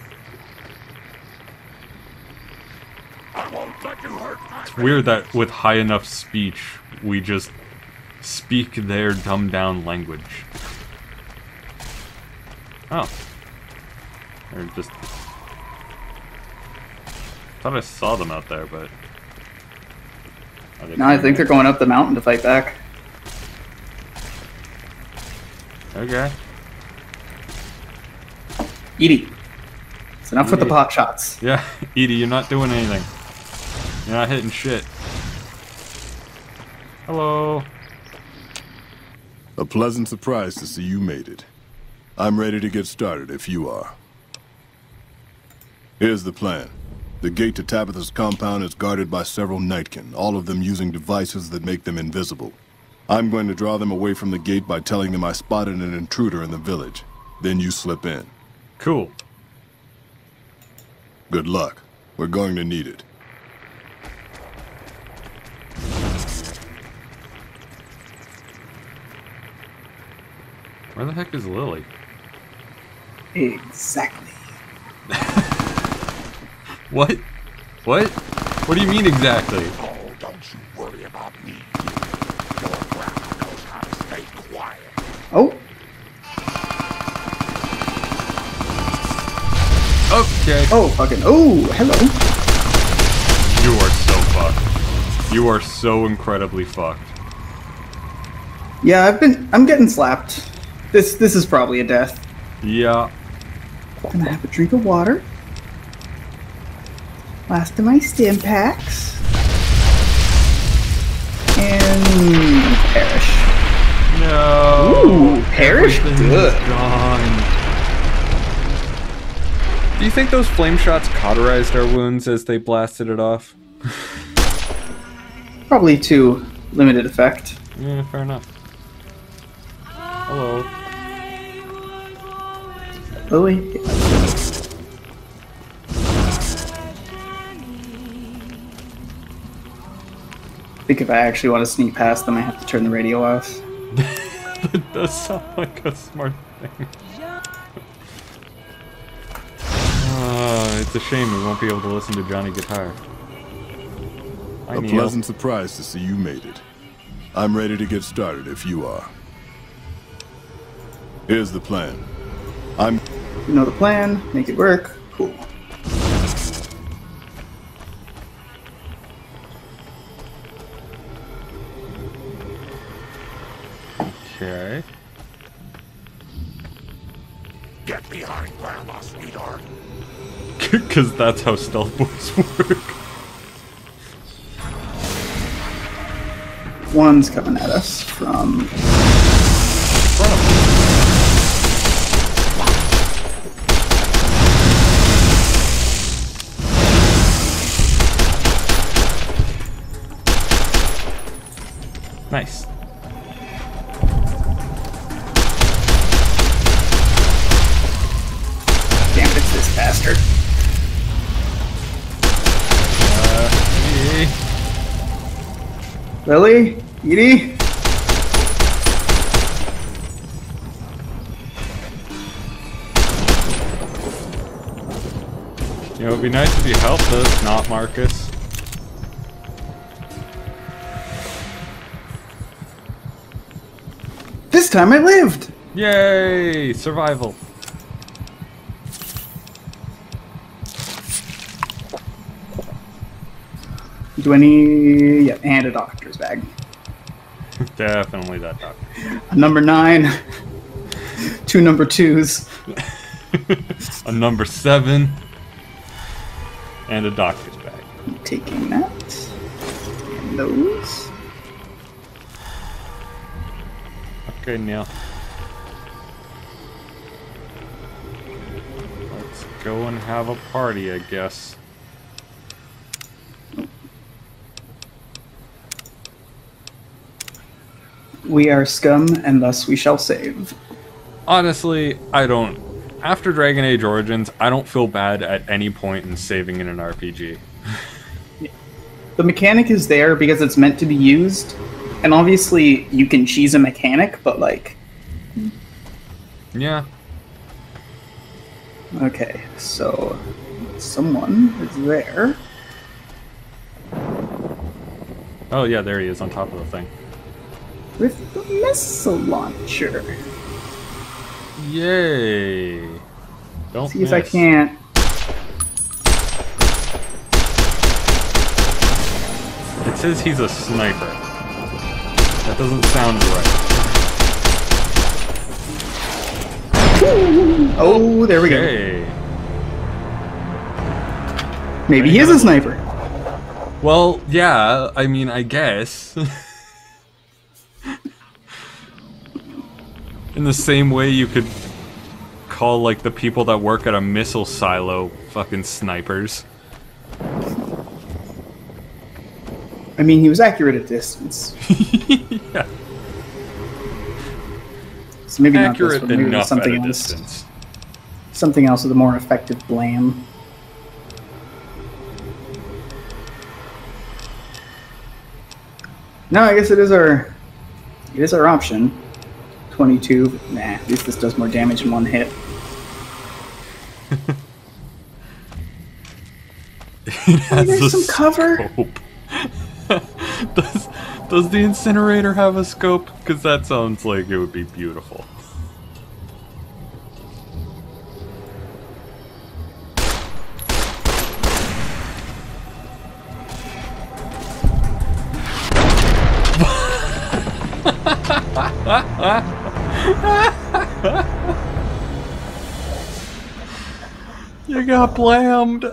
I won't let you hurt my It's weird that with high enough speech, we just speak their dumbed-down language. Oh. They're just... thought I saw them out there, but... Are they No, I coming think they're in? going up the mountain to fight back. Okay. Edie. It's enough with the Edie. pot shots. Yeah, Edie, you're not doing anything. You're not hitting shit. Hello. A pleasant surprise to see you made it. I'm ready to get started if you are. Here's the plan. The gate to Tabitha's compound is guarded by several Nightkin, all of them using devices that make them invisible. I'm going to draw them away from the gate by telling them I spotted an intruder in the village. Then you slip in. Cool. Good luck. We're going to need it. Where the heck is Lily? Exactly. What? What? What do you mean exactly? Oh, don't you worry about me. Your grandma knows how to stay quiet. Oh, Okay. oh, fucking, oh, hello. You are so fucked. You are so incredibly fucked. Yeah, I've been, I'm getting slapped. This, this is probably a death. Yeah. Gonna have a drink of water. Last of my stim packs. And perish. No. Ooh, perish? Everything Good. is gone. Do you think those flame shots cauterized our wounds as they blasted it off? Probably to limited effect. Yeah, fair enough. Hello. Lily. I think if I actually want to sneak past them, I have to turn the radio off. That does sound like a smart thing. Uh, it's a shame we won't be able to listen to Johnny Guitar. Hi, A Neil. pleasant surprise to see you made it. I'm ready to get started if you are. Here's the plan. I'm... You know the plan, make it work. Cool. Okay. Because that's how stealth boys work. One's coming at us from... Nice. Damn it, it's this bastard. Uh, yeah. Lily? Edie? You know, it'd be nice if you helped us, not Marcus. This time I lived! Yay! Survival. Do I need... Yeah, and a doctor's bag. Definitely that doctor. A number nine. Two number twos. A number seven. And a doctor's bag. I'm taking that. And those. Okay, Neil. Let's go and have a party, I guess. We are scum, and thus we shall save. Honestly, I don't... After Dragon Age Origins, I don't feel bad at any point in saving in an R P G. The mechanic is there because it's meant to be used, and obviously you can cheese a mechanic, but like... Yeah. Okay, so... Someone is there. Oh yeah, there he is on top of the thing. With the missile launcher. Yay! Don't See miss. if I can't. It says he's a sniper. That doesn't sound right. Oh, there we go. Okay. Maybe he is a sniper. Well, yeah, I mean, I guess. In the same way you could call, like, the people that work at a missile silo fucking snipers. I mean, he was accurate at distance. Yeah. So maybe Accurate not this one. Maybe enough something at a else. distance. Something else with a more effective blam. No, I guess it is our it is our option. twenty-two. Nah, at least this does more damage in one hit. It has There's a some cover. scope. does, does the incinerator have a scope? Because that sounds like it would be beautiful. You got blammed.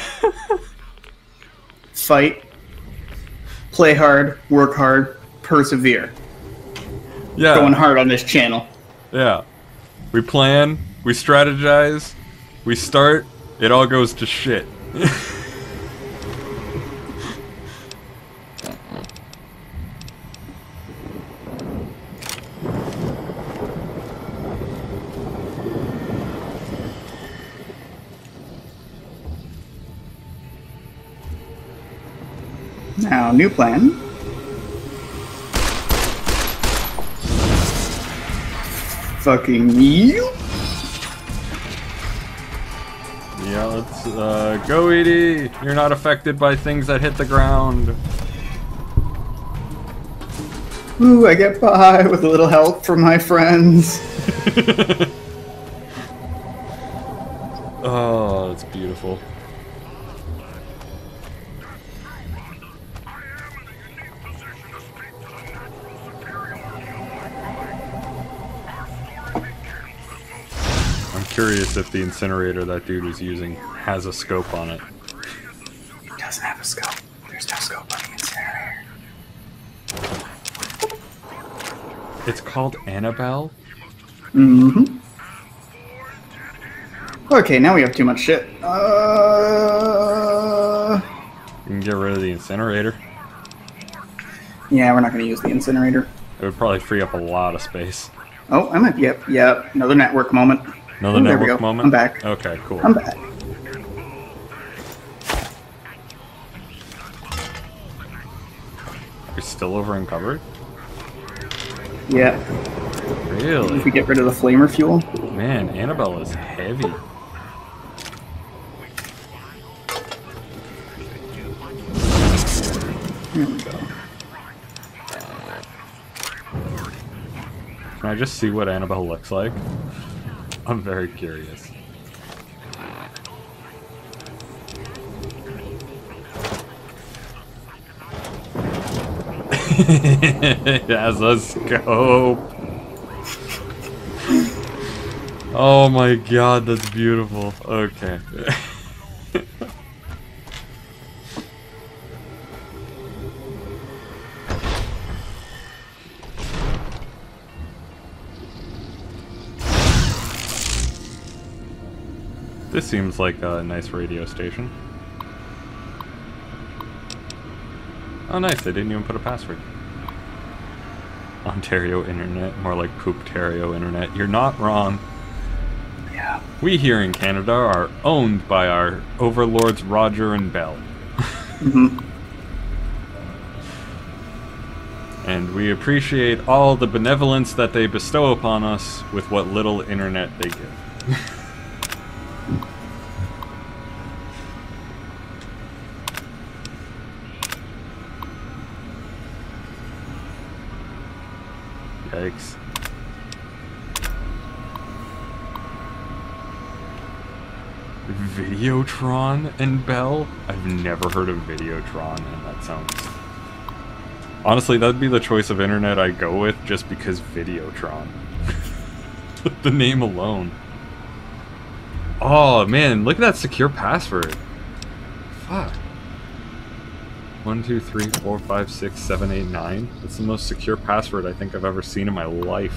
Fight. Play hard. Work hard. Persevere. Yeah. Going hard on this channel. Yeah. We plan, we strategize, we start, it all goes to shit. Now, new plan. Fucking you. Yeah, let's uh, go, Edie. You're not affected by things that hit the ground. Ooh, I get by with a little help from my friends. Oh, that's beautiful. curious if the incinerator that dude was using has a scope on it. It doesn't have a scope. There's no scope on the incinerator. It's called Annabelle? Mm-hmm. Okay, now we have too much shit. Uh... You can get rid of the incinerator. Yeah, we're not going to use the incinerator. It would probably free up a lot of space. Oh, I might. Yep, yep. Another network moment. Another oh, there we network go. moment? I'm back. Okay, cool. I'm back. You're still over uncovered? Yeah. Really? If we get rid of the flamer fuel. Man, Annabelle is heavy. Here we go. Can I just see what Annabelle looks like? I'm very curious. It has a scope. Oh my god, that's beautiful. Okay. This seems like a nice radio station. Oh nice, they didn't even put a password. Ontario Internet, more like Pooptario Internet. You're not wrong. Yeah. We here in Canada are owned by our overlords Roger and Bell. Mm-hmm. And we appreciate all the benevolence that they bestow upon us with what little internet they give. Yikes. Videotron and Bell? I've never heard of Videotron, and that sounds... Honestly, that'd be the choice of internet I go with, just because Videotron. The name alone. Oh, man, look at that secure password. Fuck. One, two, three, four, five, six, seven, eight, nine. That's the most secure password I think I've ever seen in my life.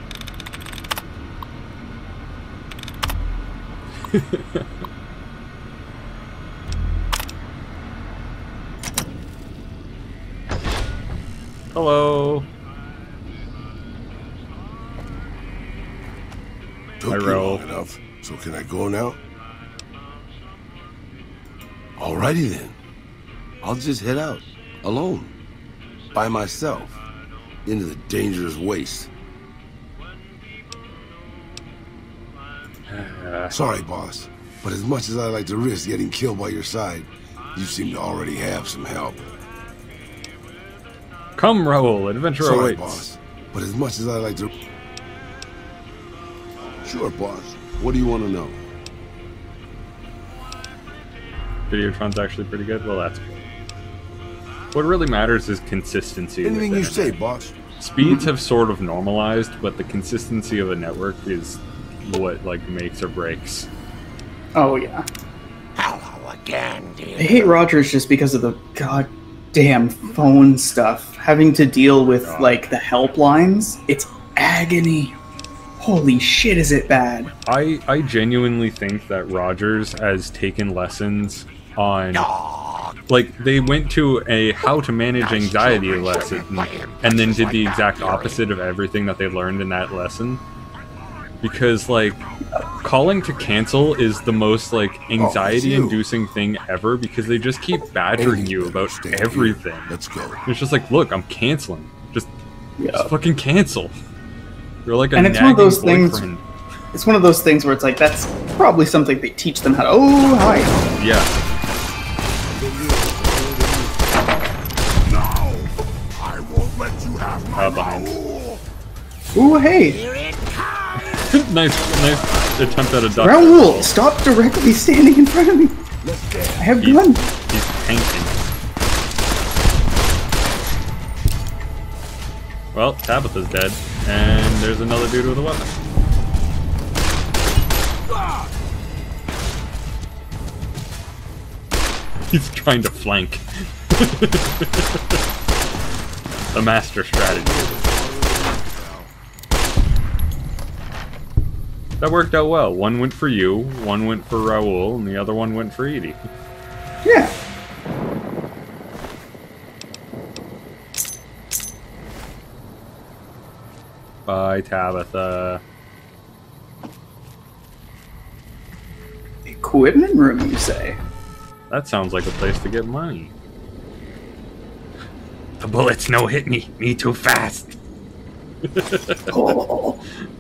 Hello. Took Hi, you Ro. long enough, so can I go now? Alrighty then. I'll just head out, alone, by myself, into the dangerous waste. Uh, Sorry, boss, but as much as I like to risk getting killed by your side, you seem to already have some help. Come, Raoul. Adventure Sorry, awaits. boss, but as much as I like to... Sure, boss. What do you want to know? Videotron's actually pretty good. Well, that's good. What really matters is consistency. with Anything you internet. say, boss. Speeds have sort of normalized, but the consistency of a network is what like makes or breaks. Oh, yeah. Hello again, dear. I hate Rogers just because of the goddamn phone stuff. Having to deal with, God. like, the helplines. It's agony. Holy shit, is it bad. I I genuinely think that Rogers has taken lessons on like they went to a how to manage anxiety lesson and then did the exact opposite of everything that they learned in that lesson. Because like calling to cancel is the most like anxiety inducing thing ever because they just keep badgering you about everything. Let's go. It's just like, look, I'm canceling. Just, Yeah. just fucking cancel. You're like a And it's one of nagging those things- boyfriend. It's one of those things where it's like, that's probably something they teach them how to... Oh, hi. Yeah. No! I won't let you have my Uh, behind. Raoul. Ooh, hey. Here it comes! nice, nice attempt at a duck. Raoul, stop directly standing in front of me. I have He's, gun. he's tanking. Well, Tabitha's dead, and there's another dude with a weapon. He's trying to flank. The master strategy. That worked out well. One went for you, one went for Raoul, and the other one went for Edie. Yeah. Bye, Tabitha. Equipment room, you say? That sounds like a place to get money. The bullets no hit me. Me too fast. Oh.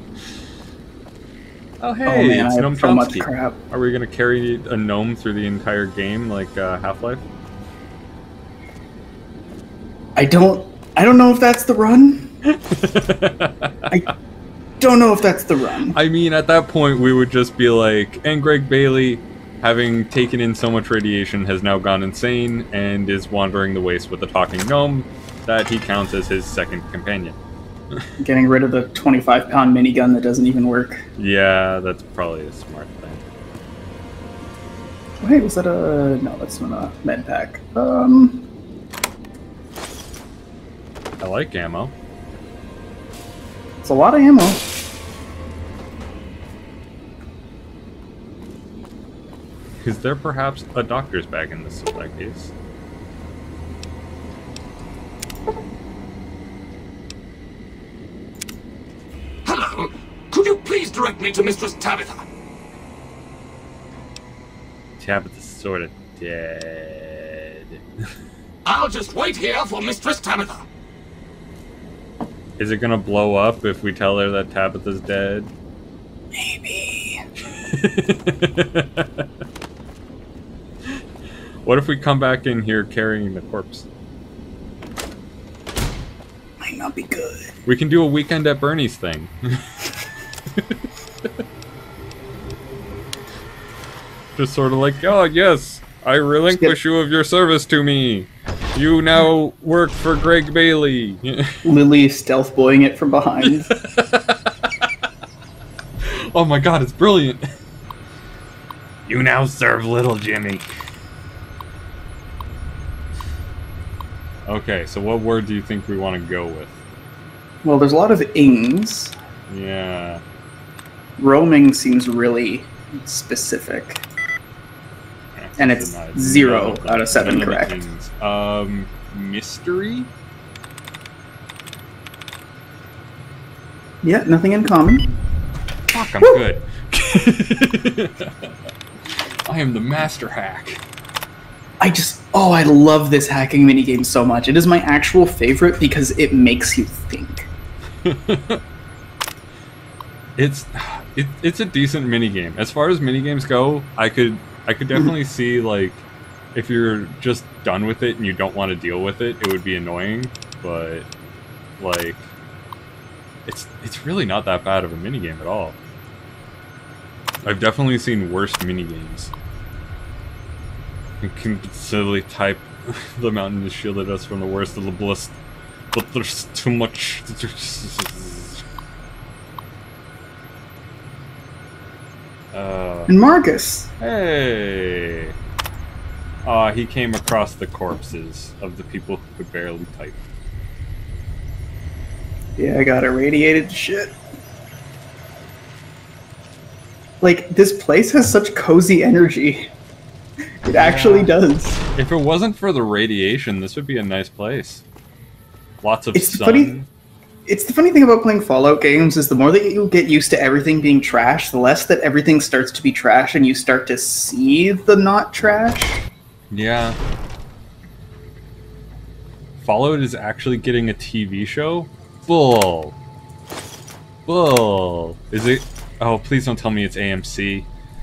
Oh, hey, Oh man, it's I Gnome have so much Chomsky. crap. Are we gonna carry a gnome through the entire game like uh, Half-Life? I don't. I don't know if that's the run. I don't know if that's the run. I mean, at that point, we would just be like, and Gregg Bailey, having taken in so much radiation, has now gone insane and is wandering the waste with a talking gnome that he counts as his second companion. Getting rid of the twenty-five pound minigun that doesn't even work. Yeah, that's probably a smart thing. Wait, was that a... No, that's not a med pack. Um... I like ammo. It's a lot of ammo. Is there perhaps a doctor's bag in this supply case? Hello. Could you please direct me to Mistress Tabitha? Tabitha's sort of dead. I'll just wait here for Mistress Tabitha. Is it gonna blow up if we tell her that Tabitha's dead? Maybe. What if we come back in here carrying the corpse? Might not be good. We can do a weekend at Bernie's thing. Just sort of like, oh yes, I relinquish you of your service to me. You now work for Gregg Bailey. Lily stealth boying it from behind. Oh my god, it's brilliant. You now serve little Jimmy. Okay, so what word do you think we want to go with? Well, there's a lot of ings. Yeah. Roaming seems really specific. And it's Denied. zero No, out of seven none correct. the ings. Um, mystery? Yeah, nothing in common. Fuck, I'm Woo! good. I am the master hack. I just, oh, I love this hacking minigame so much. It is my actual favorite because it makes you think. It's it, it's a decent minigame. As far as minigames go, I could I could definitely see, like, if you're just done with it and you don't want to deal with it, it would be annoying, but like it's it's really not that bad of a minigame at all. I've definitely seen worse minigames. You can silly type the mountain has shielded us from the worst of the bliss, but there's too much. Uh, And Marcus. hey! Ah, he came across the corpses of the people who could barely type. Yeah, I got irradiated shit. Like, this place has such cozy energy. It actually does. If it wasn't for the radiation, this would be a nice place. Lots of It's sun. funny. It's the funny thing about playing Fallout games is the more that you get used to everything being trash, the less that everything starts to be trash and you start to see the not trash. Yeah. Fallout is actually getting a T V show? Bull. Bull. Is it? Oh, please don't tell me it's A M C.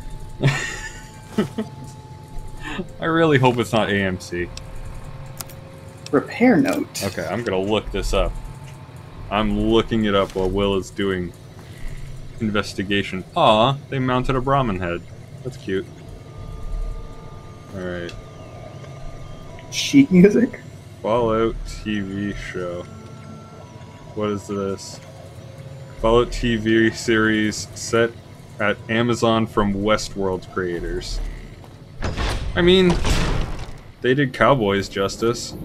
I really hope it's not A M C. Repair note. Okay, I'm gonna look this up. I'm looking it up while Will is doing investigation. Aw, they mounted a Brahmin head. That's cute. Alright. Sheet music. Fallout T V show. What is this? Fallout T V series set at Amazon from Westworld creators. I mean, they did Cowboys justice.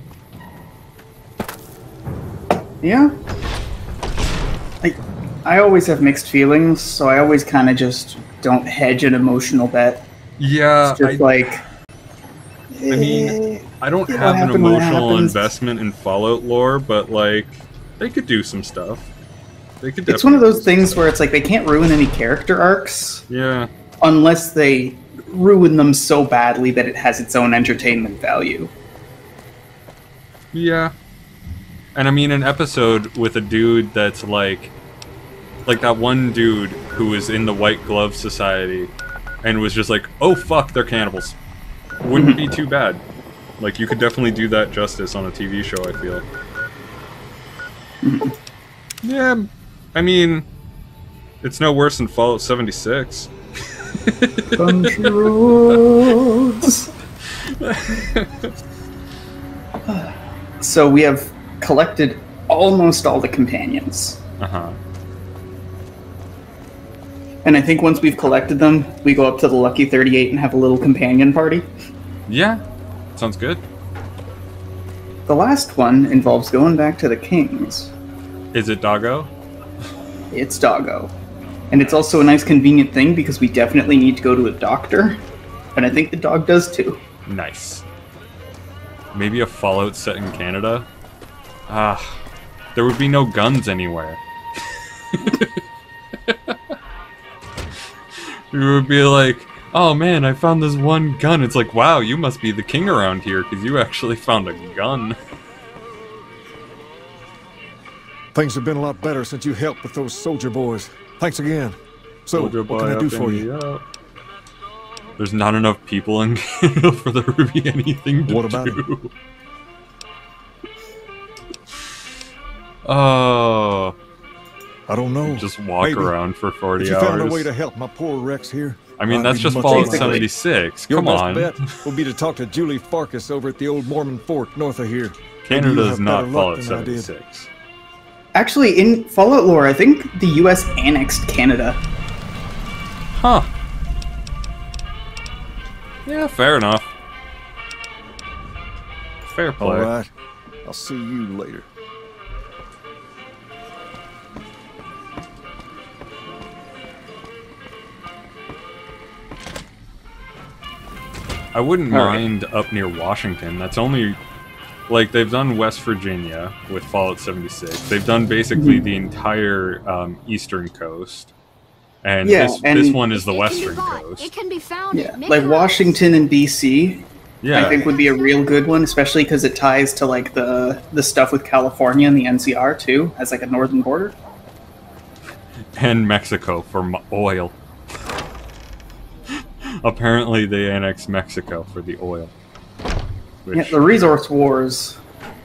Yeah. I, I always have mixed feelings, so I always kind of just don't hedge an emotional bet. Yeah, It's just I, like... I mean, I don't it'll have an happen when it emotional happens. investment in Fallout lore, but like, they could do some stuff. They could. It's one of definitely those things where it's like they can't ruin any character arcs Yeah. unless they ruin them so badly that it has its own entertainment value. Yeah. And I mean, an episode with a dude that's like, like that one dude who was in the White Glove Society and was just like, oh fuck, they're cannibals. Wouldn't be too bad. Like, you could definitely do that justice on a T V show, I feel. Yeah, I mean, it's no worse than Fallout seventy-six. Country roads. So we have collected almost all the companions. Uh-huh. And I think once we've collected them, we go up to the Lucky thirty-eight and have a little companion party. Yeah, sounds good. The last one involves going back to the Kings. Is it Doggo? It's Doggo. And it's also a nice convenient thing because we definitely need to go to a doctor. And I think the dog does too. Nice. Maybe a Fallout set in Canada? Ah, there would be no guns anywhere. We would be like, oh man, I found this one gun. It's like, wow, you must be the king around here because you actually found a gun. Things have been a lot better since you helped with those soldier boys. Thanks again. So, Soldier what can I boy do up for in you? the up. There's not enough people in Canada for there to be anything to What about do. Oh, I don't know. just walk Maybe. around for forty If you hours. found a way to help my poor Rex here. I mean, I'd that's be just much Fallout obliged. seventy-six. Your Come best on. bet will be to talk to Julie Farkas over at the old Mormon fort north of here. Maybe Canada you'll is have not better luck Fallout than I did. seventy-six. Actually, in Fallout lore, I think the U S annexed Canada. Huh. Yeah, fair enough. Fair play. All right. I'll see you later. I wouldn't All right. mind up near Washington. That's only... Like, they've done West Virginia with Fallout seventy-six. They've done basically Mhm. the entire um, eastern coast. And, Yeah, this, and- this one is the It can be western bought. coast. It can be found. Yeah, Make like it Washington and B C, Yeah. I think would be a real good one, especially because it ties to like the the stuff with California and the N C R too, as like a northern border. And Mexico for m- oil. Apparently they annexed Mexico for the oil. Which, Yeah, the resource wars.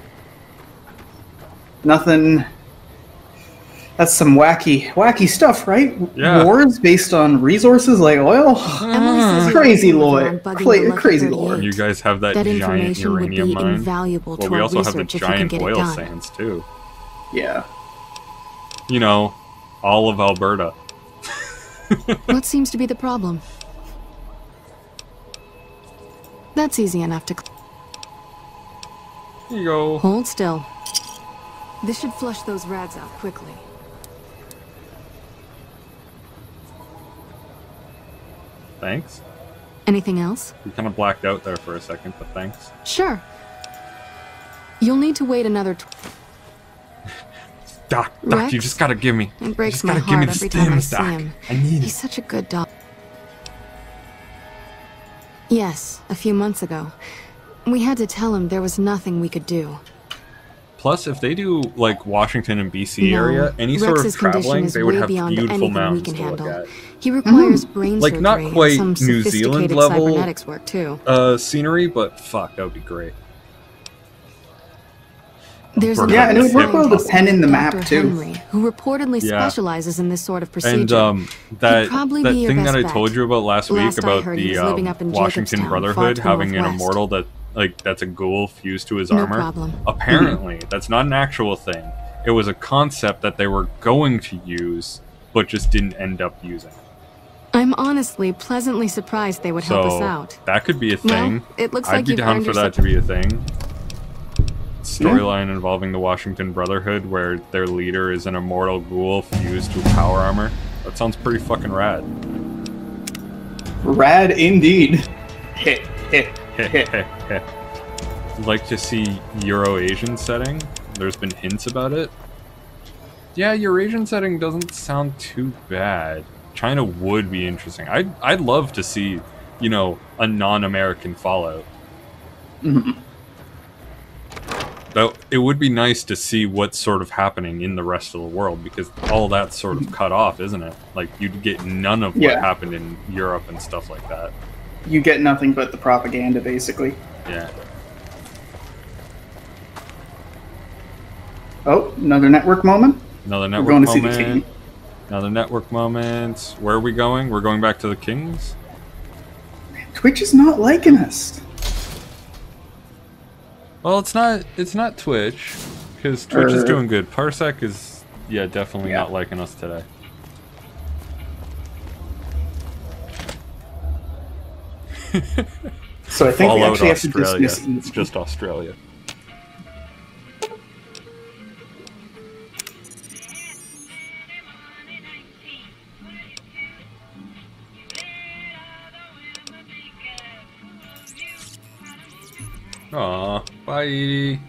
Nothing. That's some wacky, wacky stuff, right? Yeah. Wars based on resources like oil. Emily says Crazy you're lore, on bugging Cla- the Lucky crazy thirty-eight. lore. you guys have that, That giant information would uranium be mine. invaluable Well, to we our also have the research if you can giant get it oil done. sands too. Yeah. You know, all of Alberta. What seems to be the problem? That's easy enough to... cl- Here you go. Hold still. This should flush those rads out quickly. Thanks. Anything else? You kind of blacked out there for a second, but thanks. Sure. You'll need to wait another... Tw Doc, Doc, Rex? you just gotta give me. it you breaks just my gotta give me heart the every time I stems, see Doc. him. I need He's it. such a good dog. Yes, a few months ago. We had to tell him there was nothing we could do. Plus, if they do like Washington and B C No, area, any sort Rex's of condition traveling, is they would way have beyond beautiful anything we mountains can to look handle. at. He requires brain Like, surgery not and quite some New Zealand sophisticated level. cybernetics work too. Uh, scenery, but fuck, that would be great. There's Burn an Yeah, and it would work well to scientist pen in the named map, Doctor too. Henry, who reportedly Yeah. specializes in this sort of procedure. And um, that probably that be your thing that best I bet. told you about last, Last week I about heard, he the was living um, up in Washington Jacobstown, far Brotherhood to the having an northwest. immortal that like that's a ghoul fused to his No armor. problem. Apparently, that's not an actual thing. It was a concept that they were going to use, but just didn't end up using. I'm honestly pleasantly surprised they would help us So out. that could be a Well, thing. it looks I'd like be you've down earned for your that to be a thing. Storyline involving the Washington Brotherhood, where their leader is an immortal ghoul fused with power armor. That sounds pretty fucking rad. Rad indeed. Hit, hit, hit. I'd like to see Euro-Asian setting. There's been hints about it. Yeah, Eurasian setting doesn't sound too bad. China would be interesting. I'd, I'd love to see, you know, a non-American Fallout. Mm-hmm. Though it would be nice to see what's sort of happening in the rest of the world, because all that's sort of cut off, isn't it? Like, you'd get none of what Yeah. happened in Europe and stuff like that. You get nothing but the propaganda, basically. Yeah. Oh, another network moment? Another We're network going to see the moment. king. Another network moment. Where are we going? We're going back to the Kings? Twitch is not liking us. Well, it's not it's not Twitch, because Twitch is Er. doing good. Parsec is, yeah, definitely Yeah. not liking us today. So I think we Fallout actually have to Australia. dismiss It's evil. just Australia. Aw, bye, Edie.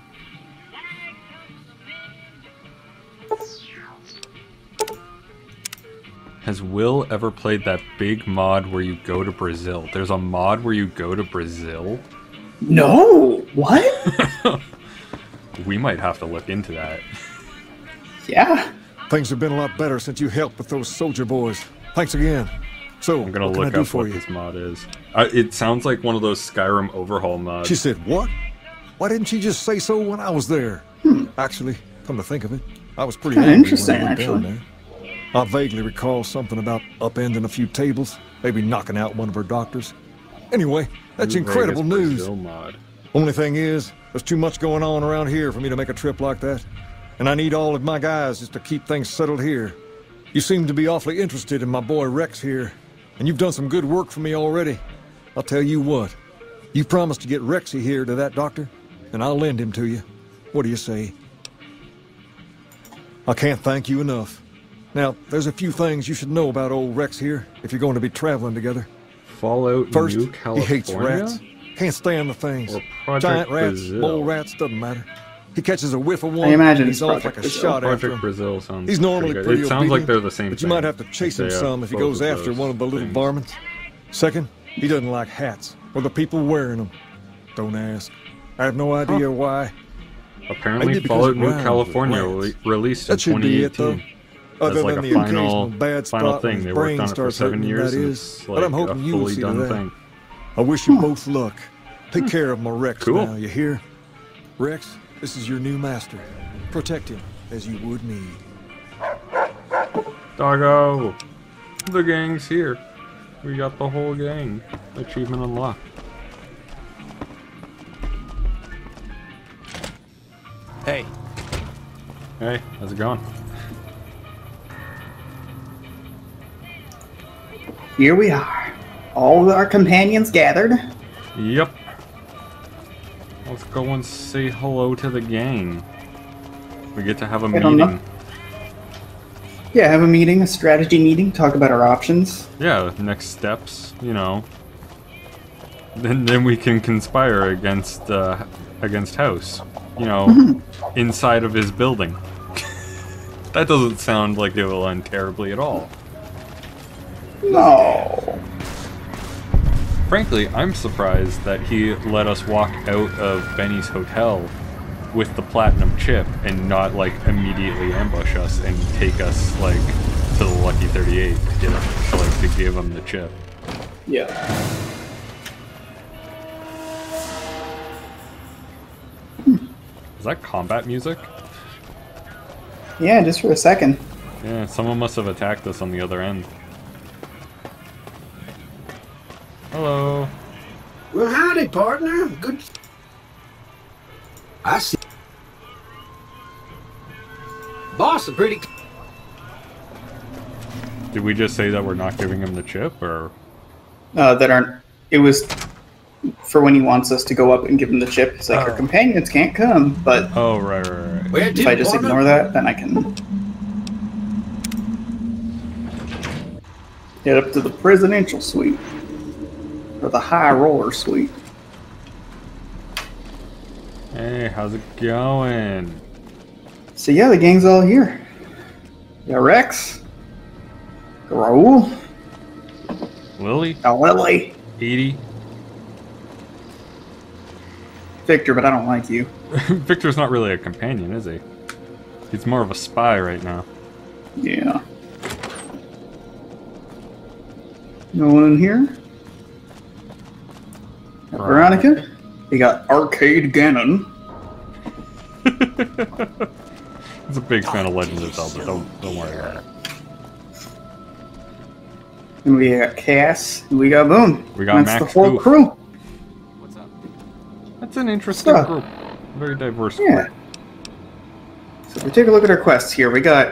Has Will ever played that big mod where you go to Brazil? There's a mod where you go to Brazil? No! What? We might have to look into that. Yeah. Things have been a lot better since you helped with those soldier boys. Thanks again. So, I'm gonna what can I look do up for what you? this mod is. Uh, it sounds like one of those Skyrim overhaul mods. She said, what? Why didn't she just say so when I was there? Actually, come to think of it, I was pretty Kinda angry interesting, when I went down actually. there. I vaguely recall something about upending a few tables, maybe knocking out one of her doctors. Anyway, that's New incredible Vegas news. Brazil mod. Only thing is, there's too much going on around here for me to make a trip like that. And I need all of my guys just to keep things settled here. You seem to be awfully interested in my boy Rex here, and you've done some good work for me already. I'll tell you what, you promised to get Rexy here to that doctor, and I'll lend him to you. What do you say? I can't thank you enough. Now, there's a few things you should know about old Rex here, if you're going to be traveling together. Fallout First, New he California? hates rats. Can't stand the things. Or Project Giant rats, Brazil? mole rats, doesn't matter. He catches a whiff of one, I imagine and he's it's off Project like a Brazil. shot after Project him. Brazil sounds He's normally pretty good. pretty It sounds like obedient, they're the same but thing. you might have to chase him They have some if he both goes of after those one of the little things. varmints. Second, he doesn't like hats, or the people wearing them. Don't ask. I have no idea why. Apparently, Maybe because Fallout it New rhymes with California rats. re- released That in should be it, though. twenty eighteen. Other As like than a the final, occasional bad final spot thing. when his They brain worked on it for starts seven hurting, years, that and is. it's But like I'm hoping a you'll fully see to done that. thing. I wish you both luck. Take care of my Rex Cool. now, you hear? Rex, this is your new master. Protect him as you would me. Doggo! The gang's here. We got the whole gang. Achievement unlocked. Hey, Hey, how's it going? Here we are. All of our companions gathered. Yep. Let's go and say hello to the gang. We get to have a I don't know. meeting. Yeah, have a meeting, a strategy meeting, talk about our options. Yeah, next steps, you know. Then then we can conspire against uh, against House. You know, inside of his building. That doesn't sound like it will end terribly at all. No. Frankly, I'm surprised that he let us walk out of Benny's hotel with the platinum chip and not like immediately ambush us and take us like to the Lucky thirty-eight to get him, to, like to give him the chip. Yeah. Is that combat music? Yeah, just for a second. Yeah, someone must have attacked us on the other end. Hello. Well, howdy, partner. Good. I see. Boss, a pretty. Did we just say that we're not giving him the chip, or? Uh, that aren't. It was for when he wants us to go up and give him the chip. It's like Oh. our companions can't come, but Oh, right, right, right. Where if do I just partner? ignore that, then I can get up to the presidential suite or the high roller suite. Hey, how's it going? So yeah, the gang's all here. You got Rex, got Raul, Lily? got Lily, Edie? Victor, but I don't like you. Victor's not really a companion, is he? He's more of a spy right now. Yeah. No one in here? Got Veronica. We got Arcade Gannon. He's a big fan of Legend of Zelda, don't, don't worry about it. And we got Cass. And we got Boone. We got That's Max the whole Goof. crew. What's up? That's an interesting Stuff. group. Very diverse Yeah. group. So if we take a look at our quests here, we got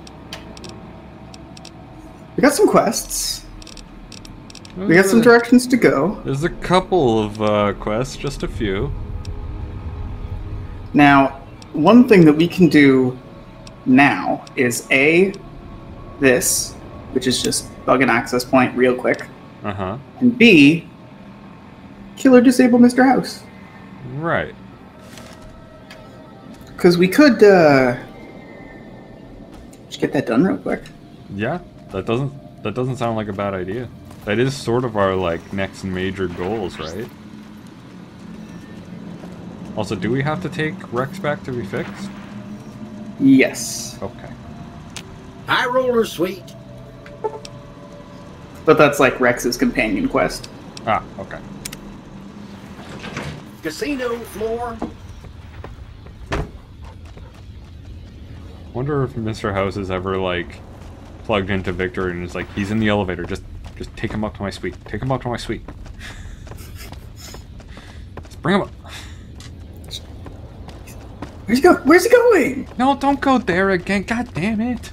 we got some quests. We got some directions to go. There's a couple of uh, quests, just a few. Now, one thing that we can do now is A, this, which is just bug an access point real quick, Uh-huh. and B, kill or disable Mister House. Right. Because we could uh, just get that done real quick. Yeah, that doesn't that doesn't sound like a bad idea. That is sort of our like next major goals, right? Also, do we have to take Rex back to be fixed? Yes. Okay. High roller suite. But that's like Rex's companion quest. Ah, okay. Casino floor. Wonder if Mister House is ever like plugged into Victor and is like, he's in the elevator, just just take him up to my suite. Take him up to my suite. Just bring him up. Where's he go? Where's he going? No, don't go there again. God damn it.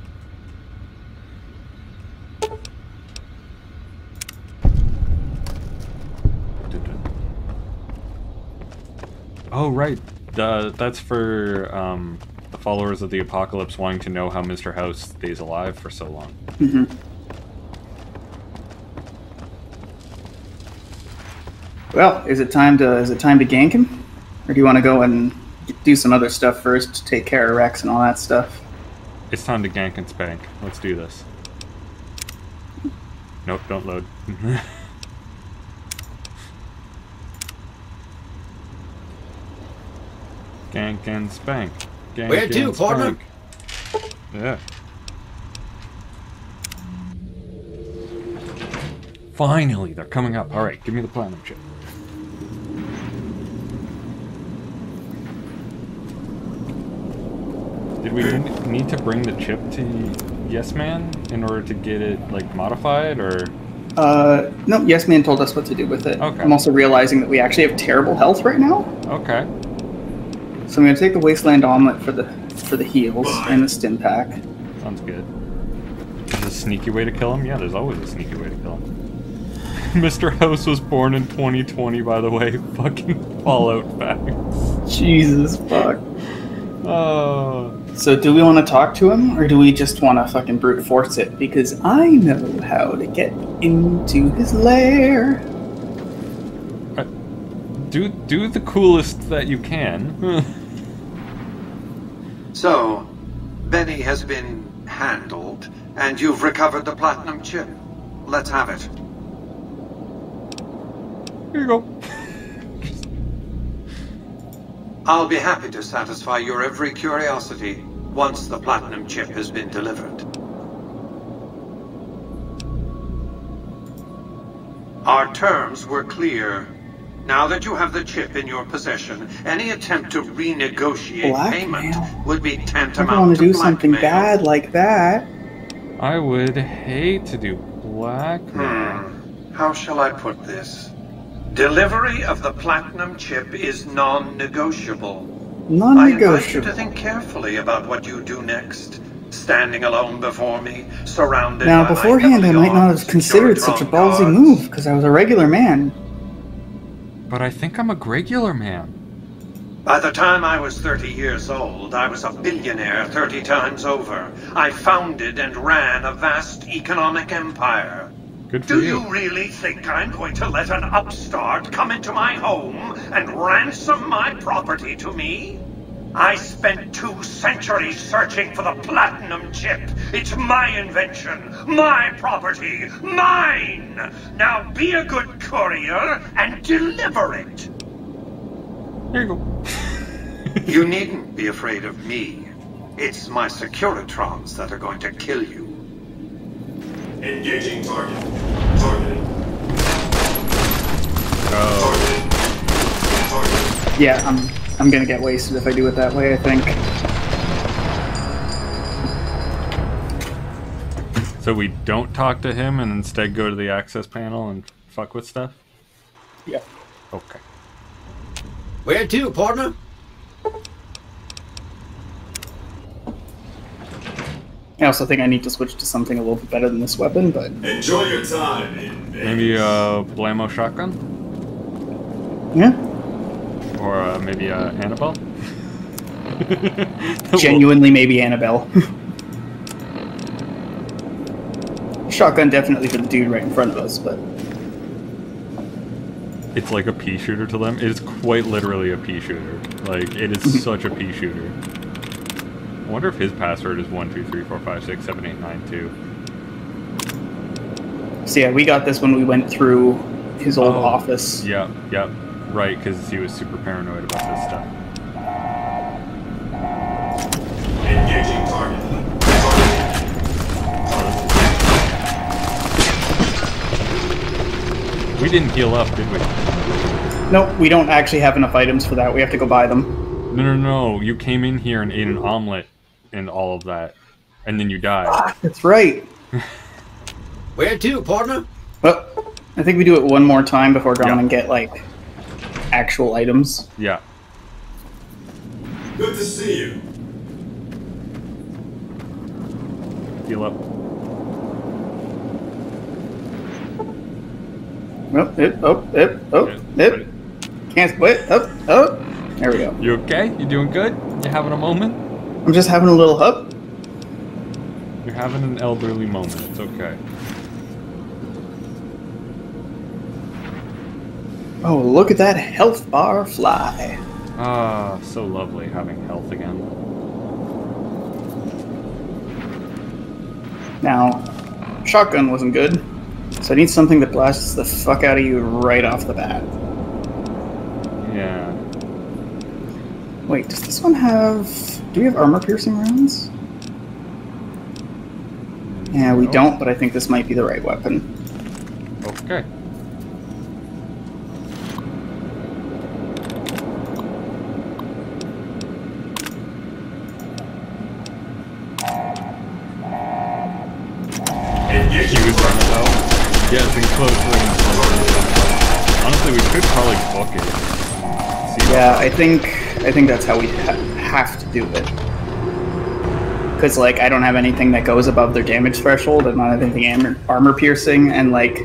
Oh, right. Uh, that's for um, the followers of the apocalypse wanting to know how Mister House stays alive for so long. Mm-hmm. Well, is it time to is it time to gank him, or do you want to go and do some other stuff first to take care of Rex and all that stuff? It's time to gank and spank. Let's do this. Nope, don't load. Gank and spank. Gank Where to, and partner? spank. Yeah. Finally, they're coming up. Alright, give me the platinum chip. Did we need to bring the chip to Yes Man in order to get it, like, modified, or...? Uh, no, Yes Man told us what to do with it. Okay. I'm also realizing that we actually have terrible health right now. Okay. So I'm going to take the Wasteland Omelet for the for the heals and the stim pack. Sounds good. There's a sneaky way to kill him? Yeah, there's always a sneaky way to kill him. Mister House was born in twenty twenty, by the way. Fucking Fallout facts. Jesus fuck. Oh. So do we want to talk to him, or do we just want to fucking brute force it? Because I know how to get into his lair. Uh, do, do the coolest that you can. So, Benny has been handled, and you've recovered the platinum chip. Let's have it. Here you go. I'll be happy to satisfy your every curiosity once the platinum chip has been delivered. Our terms were clear. Now that you have the chip in your possession, any attempt to renegotiate Blackmail? payment would be I don't tantamount want to to do something blackmail. bad like that. I would hate to do blackmail. Hmm. How shall I put this? Delivery of the platinum chip is non-negotiable. I invite you Non-negotiable. to think carefully about what you do next. Standing alone before me, surrounded Now, by beforehand, my I might not have heavily considered such a armed ballsy guards. move, because I was a regular man. But I think I'm a regular man. By the time I was thirty years old, I was a billionaire thirty times over. I founded and ran a vast economic empire. Good for Do you. you really think I'm going to let an upstart come into my home and ransom my property to me? I spent two centuries searching for the platinum chip. It's my invention, my property, mine! Now be a good courier and deliver it! Here you go. You needn't be afraid of me. It's my Securitrons that are going to kill you. Engaging target. Targeting. Oh. Targeting. Target. Yeah, I'm I'm gonna get wasted if I do it that way, I think. So we don't talk to him and instead go to the access panel and fuck with stuff? Yeah. Okay. Where to, partner? I also think I need to switch to something a little bit better than this weapon, but Enjoy your time in Vegas. Maybe a Blammo shotgun? yeah. Or uh, maybe a Annabelle? Genuinely, maybe Annabelle. Shotgun definitely for the dude right in front of us, but It's like a pea shooter to them. It is quite literally a pea shooter. Like, it is such a pea shooter. I wonder if his password is one two three four five six seven eight nine two. so yeah, we got this when we went through his old Oh. office. Yep, yep. Right, because he was super paranoid about this stuff. Engaging target. Target. We didn't heal up, did we? Nope, we don't actually have enough items for that. We have to go buy them. No, no, no. You came in here and ate an omelet and all of that. And then you died. Ah, that's right. Where to, partner? Well, I think we do it one more time before going Yeah. and get, like, actual items. Yeah. Good to see you. Heal up. Oh, it, oh, it, oh, it. Can't split. Oh, oh. There we go. You okay? You doing good? You having a moment? I'm just having a little hop. You're having an elderly moment. It's okay. Oh, look at that health bar fly. Ah, so lovely having health again. Now, shotgun wasn't good, so I need something that blasts the fuck out of you right off the bat. Yeah. Wait, does this one have... Do we have armor-piercing rounds? Yeah, we No. don't, but I think this might be the right weapon. Okay. She was running out. Yeah, it's in close range. Honestly, we could probably book it. See Yeah, I think I think that's how we ha have to do it. Because, like, I don't have anything that goes above their damage threshold. I don't have anything armor, armor piercing, and, like...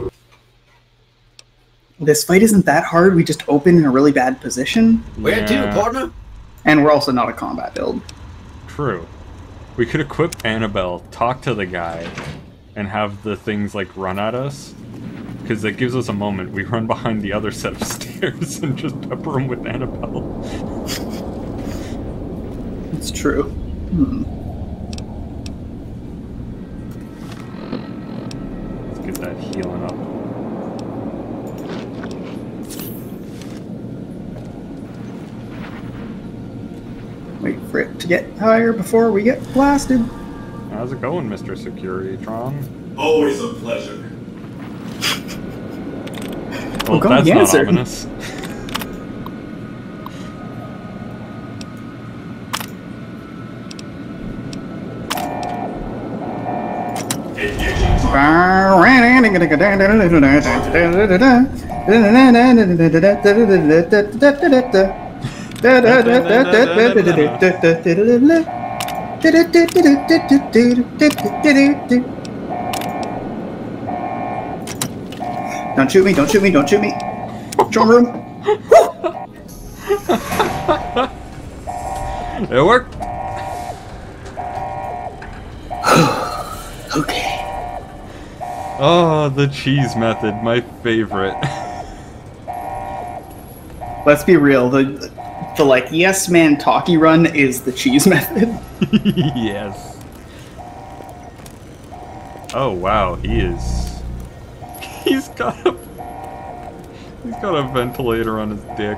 This fight isn't that hard, we just open in a really bad position. Where Yeah. to, partner? And we're also not a combat build. True. We could equip Annabelle, talk to the guy, and have the things, like, run at us. Because that gives us a moment. We run behind the other set of stairs and just pepper him with Annabelle. It's true. Hmm. Let's get that healing up. Wait for it to get higher before we get blasted. How's it going, Mister Securitytron? Always a pleasure. Well, go that's not answer. ominous. Engaging target. Don't shoot me, don't shoot me, don't shoot me. Drum room. It worked. Okay. Oh, the cheese method, my favorite. Let's be real, the the like yes man talkie run is the cheese method. Yes. Oh wow, he is. He's got a. He's got a ventilator on his dick.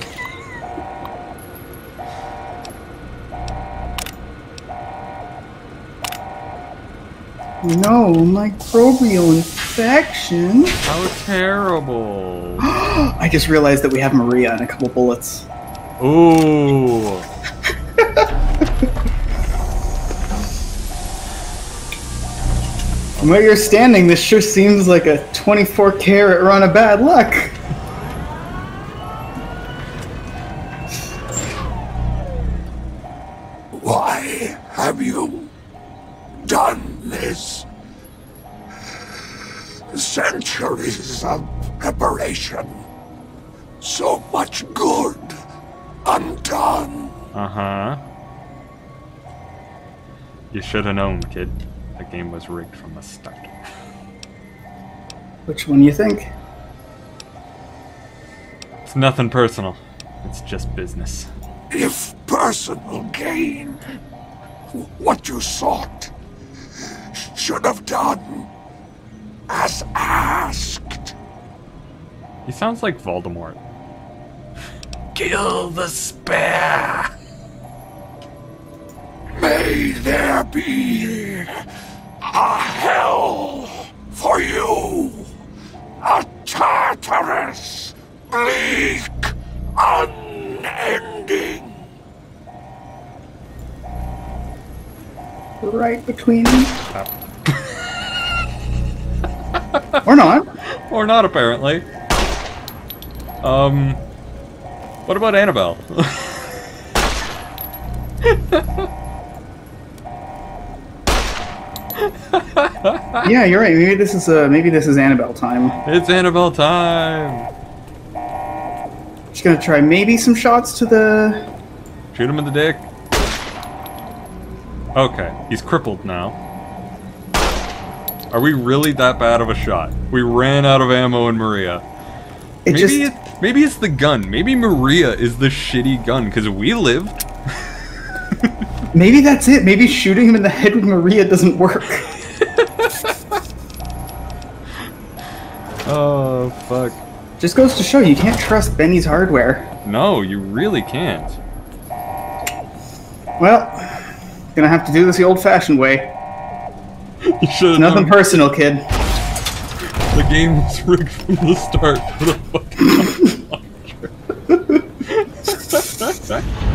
No, microbial infection. How terrible. I just realized that we have Maria and a couple bullets. Ooh. From where you're standing, this sure seems like a twenty-four carat run of bad luck. Why have you done this? Centuries of preparation. So much good undone. Uh-huh. You should have known, kid. The game was rigged from the start. Which one you think? It's nothing personal. It's just business. If personal gain, what you sought, should have done as asked. He sounds like Voldemort. Kill the spare. May there be a hell for you, a Tartarus, bleak, unending. Right between them. Or not. Or not, apparently. Um, what about Annabelle? Yeah, you're right. Maybe this is uh, maybe this is Annabelle time. It's Annabelle time. Just gonna try maybe some shots to the. Shoot him in the dick. Okay, he's crippled now. Are we really that bad of a shot? We ran out of ammo in Maria. It maybe just. It, maybe it's the gun. Maybe Maria is the shitty gun because we lived. Maybe that's it. Maybe shooting him in the head with Maria doesn't work. Oh, fuck. Just goes to show you can't trust Benny's hardware. No, you really can't. Well, gonna have to do this the old-fashioned way. You should. It's nothing personal, kid. The game was rigged from the start for the fucking launcher.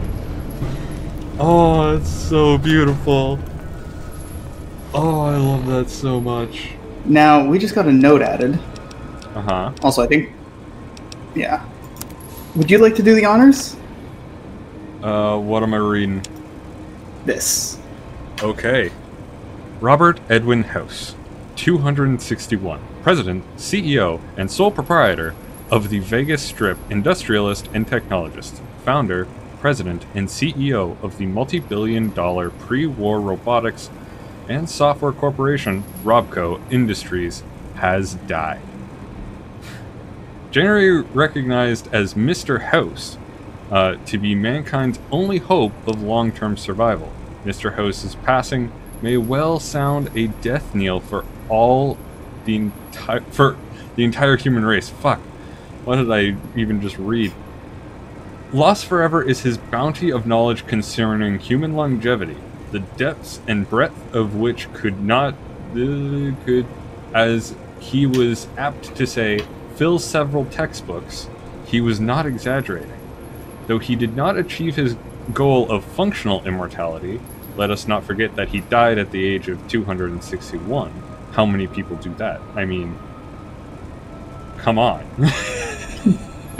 Oh, it's so beautiful. Oh, I love that so much. Now, we just got a note added. Uh-huh. Also, I think... Yeah. Would you like to do the honors? Uh, what am I reading? This. Okay. Robert Edwin House, two hundred sixty-one, President, C E O, and sole proprietor of the Vegas Strip industrialist and technologist, founder, President, and C E O of the multi-billion dollar pre-war robotics and software corporation Robco Industries, has died. Generally recognized as Mister House uh, to be mankind's only hope of long-term survival, Mister House's passing may well sound a death knell for all the entire for the entire human race. Fuck. What did I even just read? Lost forever is his bounty of knowledge concerning human longevity, the depths and breadth of which could not uh, could, as he was apt to say, fill several textbooks. He was not exaggerating. Though he did not achieve his goal of functional immortality, let us not forget that he died at the age of two hundred sixty-one. How many people do that? I mean, come on.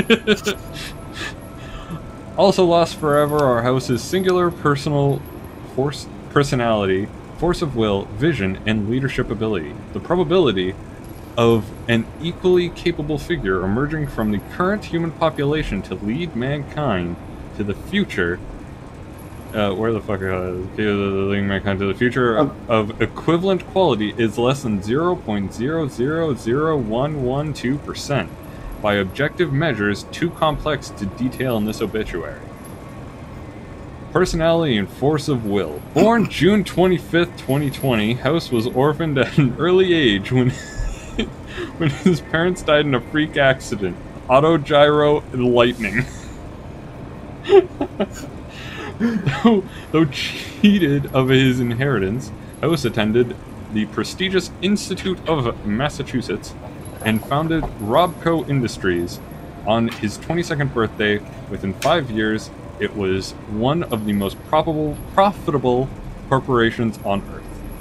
Also lost forever are House's singular personal force, personality, force of will, vision, and leadership ability. The probability of an equally capable figure emerging from the current human population to lead mankind to the future. Uh, where the fuck uh, leading mankind to the future of, of equivalent quality is less than zero point zero zero zero one one two percent. By objective measures too complex to detail in this obituary. Personality and force of will. Born June twenty-fifth, twenty twenty, House was orphaned at an early age when when his parents died in a freak accident. Autogyro and lightning. though, though cheated of his inheritance, House attended the prestigious Institute of Massachusetts and founded Robco Industries. On his twenty-second birthday, within five years, it was one of the most probable, profitable corporations on Earth.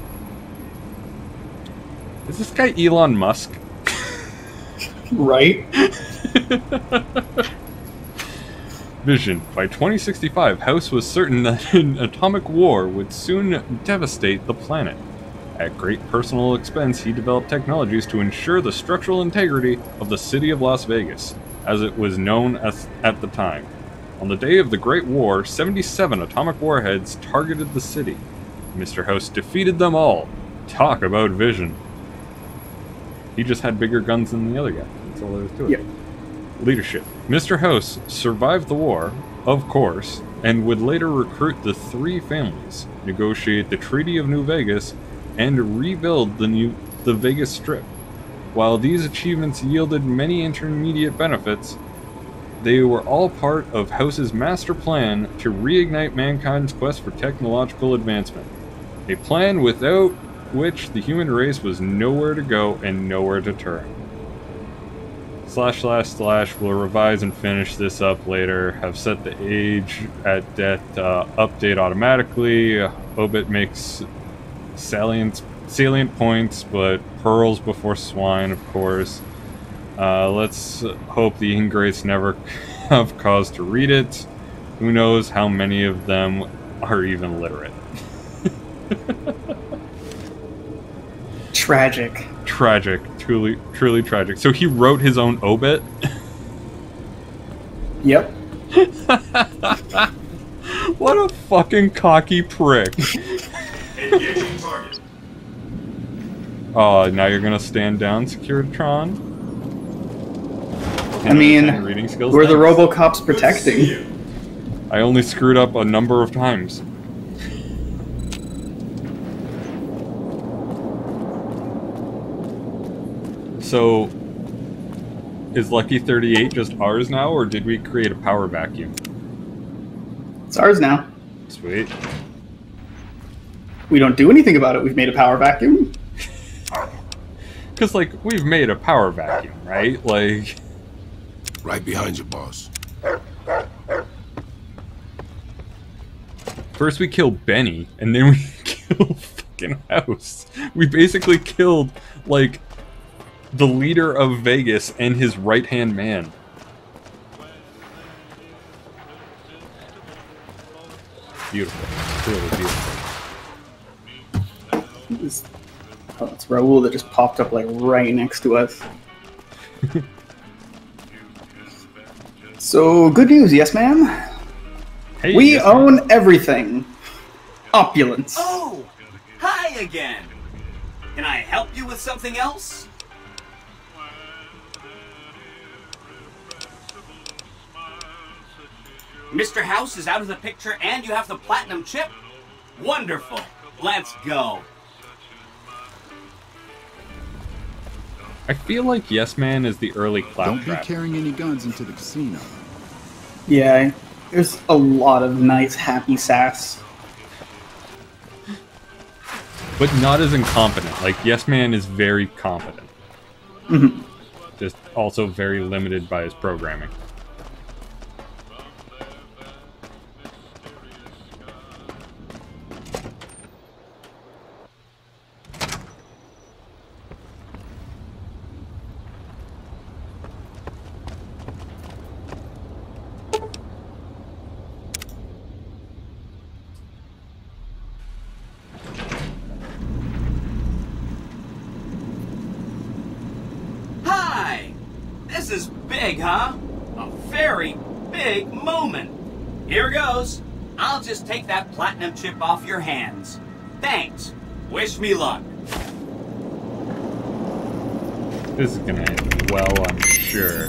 Is this guy Elon Musk? Right? Vision. By twenty sixty-five, House was certain that an atomic war would soon devastate the planet. At great personal expense, he developed technologies to ensure the structural integrity of the city of Las Vegas, as it was known as at the time. On the day of the Great War, seventy-seven atomic warheads targeted the city. Mister House defeated them all. Talk about vision. He just had bigger guns than the other guy. That's all there was to it. Yep. Leadership. Mister House survived the war, of course, and would later recruit the three families, negotiate the Treaty of New Vegas, and rebuild the new the Vegas Strip. While these achievements yielded many intermediate benefits, they were all part of House's master plan to reignite mankind's quest for technological advancement. A plan without which the human race was nowhere to go and nowhere to turn. Slash slash slash will revise and finish this up later. Have set the age at death uh, update automatically. Obit makes salient salient points, but pearls before swine, of course. Uh, let's hope the ingrates never have cause to read it. Who knows how many of them are even literate. Tragic. Tragic. Truly, truly tragic. So he wrote his own obit? Yep. What a fucking cocky prick. Oh, now you're gonna stand down, Securitron? I mean, reading skills we're the thanks. Robocop's protecting. I only screwed up a number of times. So, is Lucky thirty-eight just ours now, or did we create a power vacuum? It's ours now. Sweet. We don't do anything about it. We've made a power vacuum. Because, like, we've made a power vacuum, right? Like... Right behind you, boss. First we kill Benny, and then we kill fucking House. We basically killed, like, the leader of Vegas and his right-hand man. Beautiful. Really beautiful. It's, oh, it's Raul that just popped up, like, right next to us. So, good news, yes, ma'am? Hey, we yes, own ma'am. everything. Opulence. Oh! Hi again! Can I help you with something else? Mister House is out of the picture and you have the platinum chip? Wonderful! Let's go! I feel like Yes Man is the early claptrap. Don't be carrying any guns into the casino. Yeah, there's a lot of nice, happy sass. But not as incompetent. Like, Yes Man is very competent. Mm-hmm. Just also very limited by his programming. big, huh? A very big moment. Here goes. I'll just take that platinum chip off your hands. Thanks. Wish me luck. This is gonna end well, I'm sure.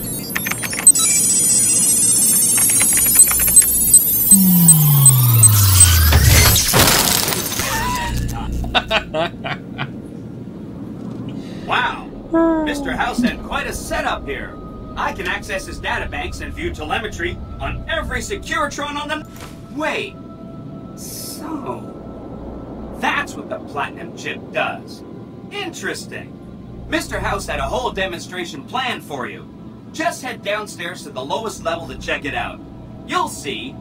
Wow. Mister House had quite a setup here. I can access his databanks and view telemetry on every Securitron on the... Wait. So... That's what the platinum chip does. Interesting. Mister House had a whole demonstration planned for you. Just head downstairs to the lowest level to check it out. You'll see.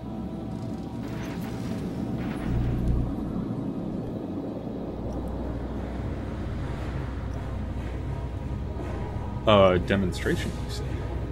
Uh, demonstration, you said.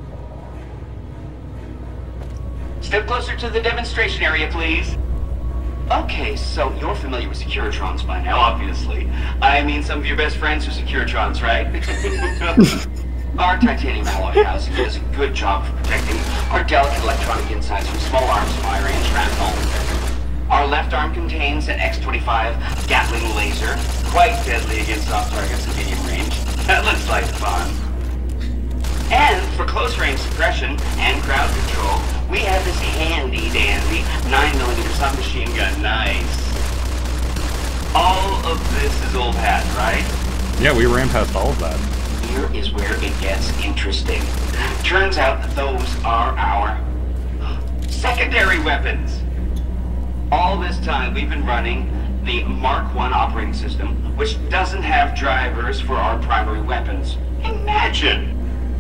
Step closer to the demonstration area, please. Okay, so you're familiar with Securitrons by now, obviously. I mean, some of your best friends are Securitrons, right? Our titanium alloy housing does a good job of protecting our delicate electronic insides from small arms fire and shrapnel. Our left arm contains an X twenty-five Gatling laser, quite deadly against soft targets at medium range. That looks like fun. And for close-range suppression and crowd control, we have this handy-dandy nine millimeter submachine gun. Nice. All of this is old hat, right? Yeah, we ran past all of that. Here is where it gets interesting. Turns out that those are our secondary weapons. All this time we've been running the Mark one operating system, which doesn't have drivers for our primary weapons. Imagine!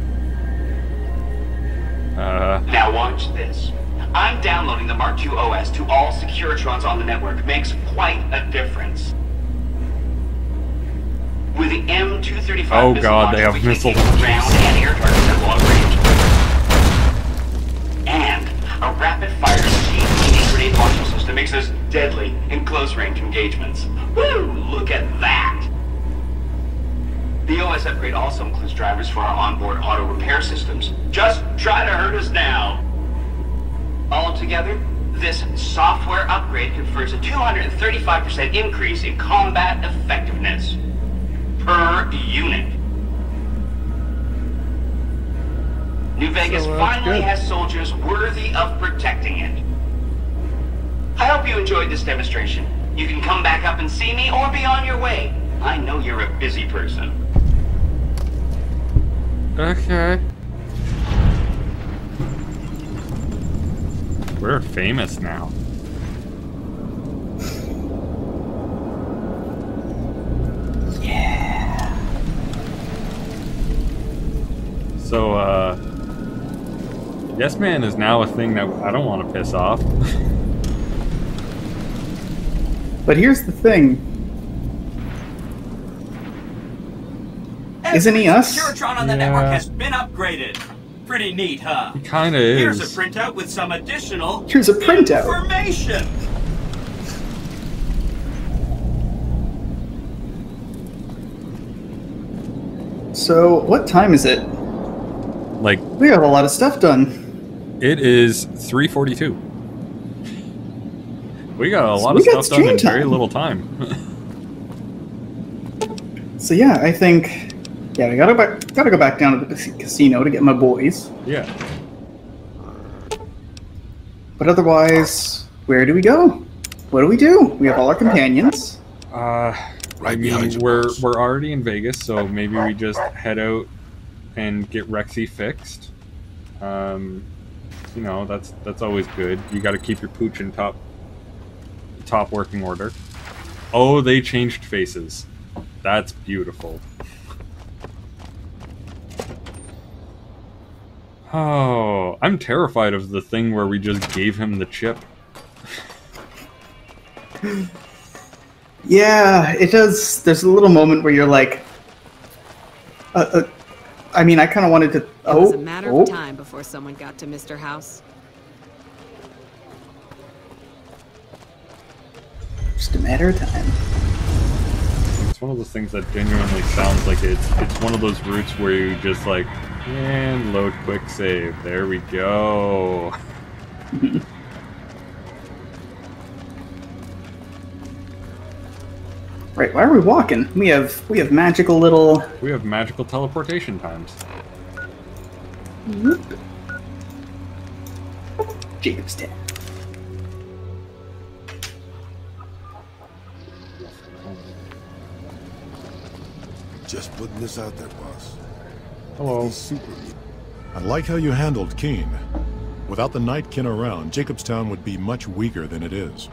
Uh... Now watch this. I'm downloading the Mark two O S to all Securitrons on the network. Makes quite a difference. With the M two thirty-five oh missile god, launcher, they have we missile can take ground and air targets at long range. And a rapid-fire steam grenade launcher system makes us deadly in close-range engagements. Woo! Look at that! The O S upgrade also includes drivers for our onboard auto repair systems. Just try to hurt us now. Altogether, this software upgrade confers a two hundred thirty-five percent increase in combat effectiveness per unit. New Vegas So, uh, finally good. has soldiers worthy of protecting it. I hope you enjoyed this demonstration. You can come back up and see me or be on your way. I know you're a busy person. Okay. We're famous now. Yeah. So, uh... Yes Man is now a thing that I don't want to piss off. But here's the thing. Isn't he us? Securitron on the Yeah. network has been upgraded. Pretty neat, huh? He kinda Here's is. a printout with some additional Here's a printout. information. So, what time is it? Like, We have a lot of stuff done. it is three forty-two. We got a So lot we of got stuff done in stream very time. little time. So yeah, I think, yeah, I gotta back, gotta go back down to the cas- casino to get my boys. Yeah. But otherwise, where do we go? What do we do? We have all our companions. Uh, Right I behind mean, you, we're boss. we're already in Vegas, so maybe we just head out and get Rexy fixed. Um, you know, that's that's always good. You got to keep your pooch in top top working order. Oh, they changed faces. That's beautiful. Oh, I'm terrified of the thing where we just gave him the chip. Yeah, it does. There's a little moment where you're like, uh, uh, I mean, I kind of wanted to. It Oh, was a matter oh. of time before someone got to Mister House. Just a matter of time. It's one of those things that genuinely sounds like it's it's one of those routes where you just like And load quick save. There we go. Right, why are we walking? We have we have magical little... We have magical teleportation times. Whoop. Jacob's Town. Just putting this out there, boss. Hello. Super. I like how you handled Keen. Without the Nightkin around, Jacobstown would be much weaker than it is.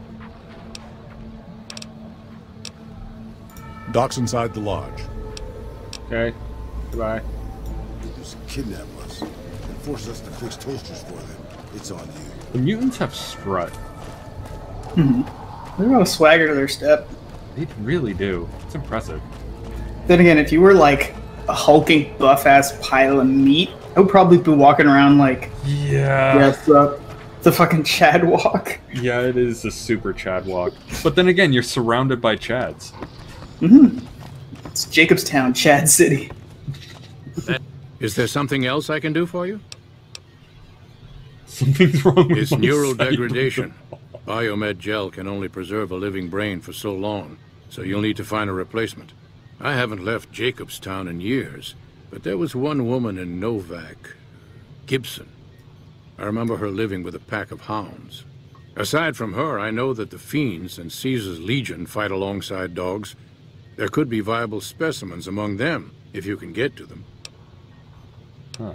Doc's inside the lodge. Okay. Goodbye. They just kidnap us and force us to fix toasters for them. It's on you. The mutants have strut. Hmm. They got a swagger to their step. They really do. It's impressive. Then again, if you were like a hulking buff-ass pile of meat, I would probably be walking around like... Yeah. Yes, the, the fucking Chad walk. Yeah, it is a super Chad walk. But then again, you're surrounded by Chads. Mm-hmm. It's Jacobstown, Chad City. Is there something else I can do for you? Something's wrong with It's my neural sight. degradation. Biomed gel can only preserve a living brain for so long, so you'll need to find a replacement. I haven't left Jacobstown in years, but there was one woman in Novak, Gibson. I remember her living with a pack of hounds. Aside from her, I know that the Fiends and Caesar's Legion fight alongside dogs. There could be viable specimens among them, if you can get to them. Huh.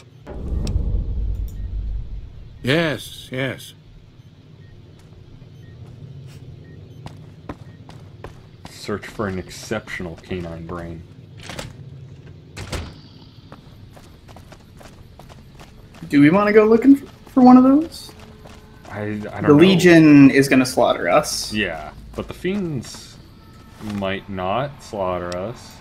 Yes, yes. Search for an exceptional canine brain. Do we want to go looking for one of those? I, I don't the know. The Legion is going to slaughter us. Yeah, but the Fiends might not slaughter us.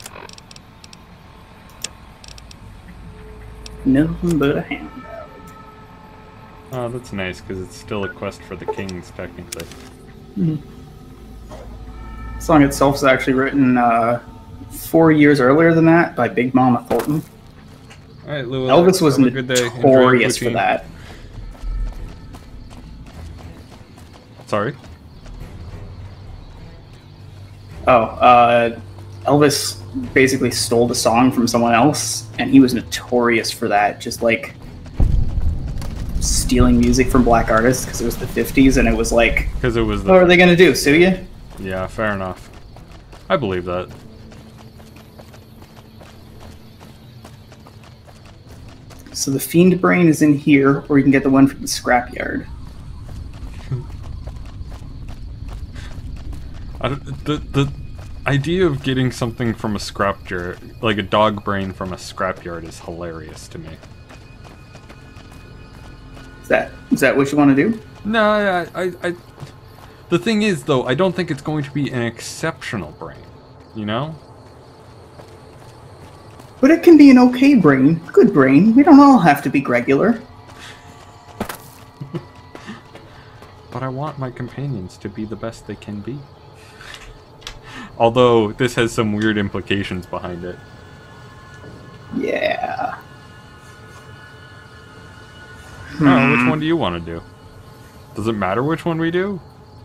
Nothing but a hand. Oh, that's nice, because it's still a quest for the kings, technically. Mm-hmm. The song itself is actually written uh, four years earlier than that by Big Mama Thornton. All right, Lou, Elvis was notorious for that. Sorry? Oh, uh, Elvis basically stole the song from someone else, and he was notorious for that. Just like stealing music from black artists because it was the fifties, and it was like, because it was. The... What are they gonna do? Sue you? Yeah, fair enough. I believe that. So the Fiend Brain is in here, or you can get the one from the scrapyard. I don't, the the idea of getting something from a scrapyard, like a dog brain from a scrapyard, is hilarious to me. Is that is that what you want to do? No, I, I, I. The thing is, though, I don't think it's going to be an exceptional brain. You know. But it can be an okay brain, good brain. We don't all have to be regular. But I want my companions to be the best they can be. Although, this has some weird implications behind it. Yeah. Hmm. Oh, which one do you want to do? Does it matter which one we do?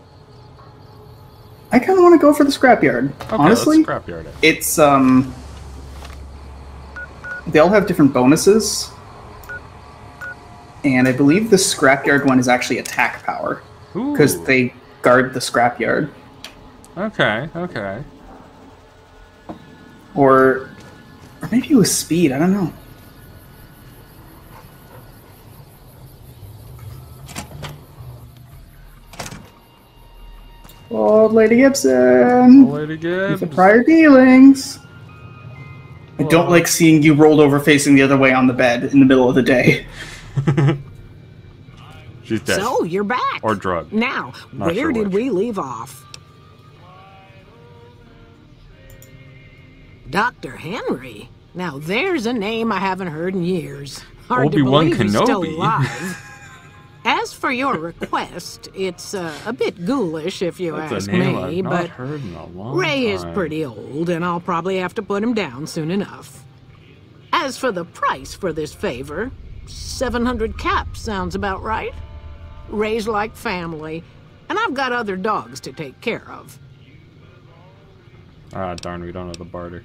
I kind of want to go for the scrapyard. Okay, Honestly, let's scrapyard it. It's, um... They all have different bonuses. And I believe the scrapyard one is actually attack power. Because they guard the scrapyard. Okay, okay. Or, or maybe it was speed, I don't know. Old Lady Gibson! Old Lady Gibson! With the prior dealings! I don't like seeing you rolled over facing the other way on the bed in the middle of the day. She's dead. So, you're back. Or drugged. Now, Not where sure did which. we leave off? Doctor Henry? Now, there's a name I haven't heard in years. Hard Obi-Wan to believe he's still Kenobi. alive. As for your request, it's uh, a bit ghoulish if you That's ask a name me, I've not but heard in a long Ray is time. pretty old, and I'll probably have to put him down soon enough. As for the price for this favor, seven hundred caps sounds about right. Raised like family, and I've got other dogs to take care of. Ah, darn, we don't have the barter.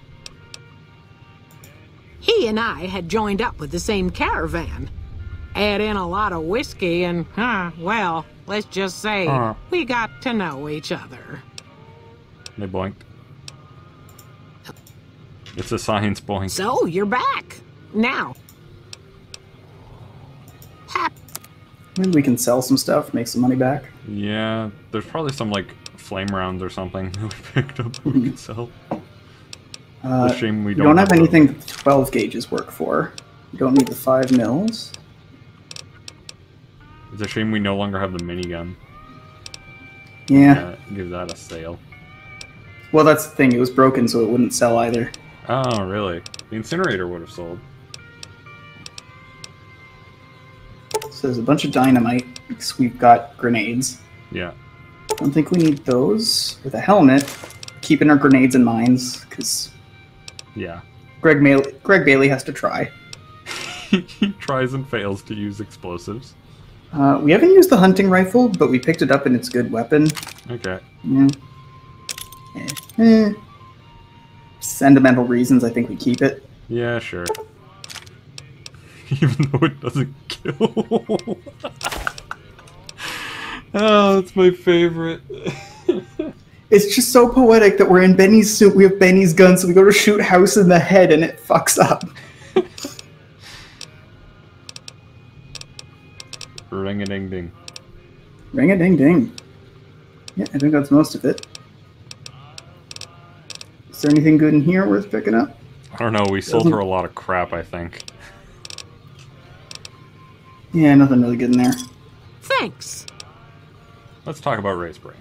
He and I had joined up with the same caravan. Add in a lot of whiskey and, huh, well, let's just say Huh. we got to know each other. They boinked. It's a science boink. So, you're back. Now. Hap Maybe we can sell some stuff, make some money back. Yeah, there's probably some, like, flame rounds or something that we picked up that we can sell. Uh, It's a shame we you don't, don't have have anything that the twelve gauges work for. You don't need the five mils. It's a shame we no longer have the minigun. Yeah. Give that a sale. Well, that's the thing. It was broken, so it wouldn't sell either. Oh, really? The incinerator would have sold. So there's a bunch of dynamite, because we've got grenades. Yeah. I don't think we need those. With a helmet, keeping our grenades and mines, because Yeah. Gregg, Ma Gregg Bailey has to try. He tries and fails to use explosives. Uh, we haven't used the hunting rifle, but we picked it up and it's a good weapon. Okay. Yeah. Eh. Eh. Sentimental reasons, I think we keep it. Yeah, sure. Even though it doesn't kill. Oh, that's my favorite. It's just so poetic that we're in Benny's suit, we have Benny's gun, so we go to shoot House in the head and it fucks up. Ring-a-ding-ding. Ring-a-ding-ding. Yeah, I think that's most of it. Is there anything good in here worth picking up? I don't know, we sold her a lot of crap, I think. Yeah, nothing really good in there. Thanks. Let's talk about Ray's brain.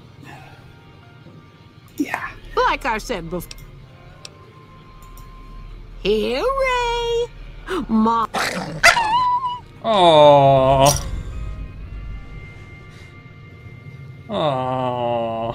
Yeah. Like I said before. Here, Ray. Mom. Aww. Aww.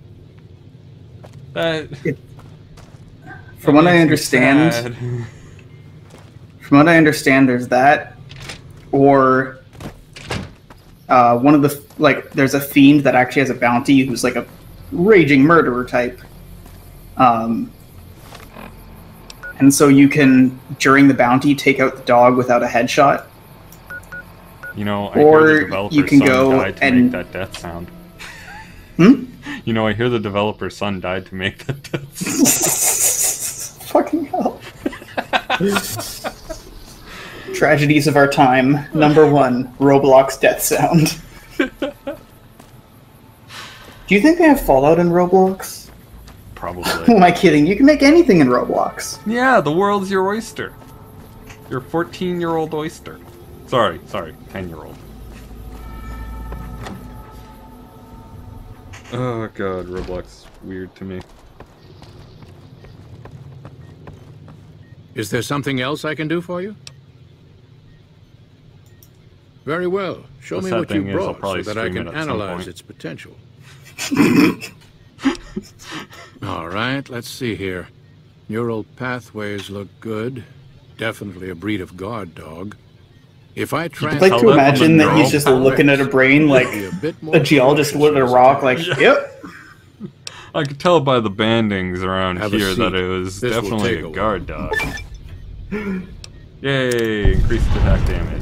That. It, from what I understand, from what I understand, there's that, or uh, one of the like. There's a fiend that actually has a bounty who's like a raging murderer type. Um, and so you can, during the bounty, take out the dog without a headshot. You know, I or hear the developer's you can son go died to and make that death sound. Hmm? You know, I hear the developer's son died to make that death sound. Fucking hell. Tragedies of our time. Number one, Roblox death sound. Do you think they have Fallout in Roblox? Probably. Who am I kidding? You can make anything in Roblox. Yeah, the world's your oyster. Your fourteen-year-old oyster. Sorry, sorry, ten-year-old. Oh god, Roblox is weird to me. Is there something else I can do for you? Very well. Show The me sad what you thing is, I'll brought probably so that I stream can it at some analyze point. its potential. All right, let's see here. Neural pathways look good. Definitely a breed of guard dog. If I try I'd like to imagine that he's just looking at a brain like a bit more a geologist would at a rock, like, yep. I could tell by the bandings around Have a here that seat. it was This will definitely take a a guard dog. Yay, increased attack damage.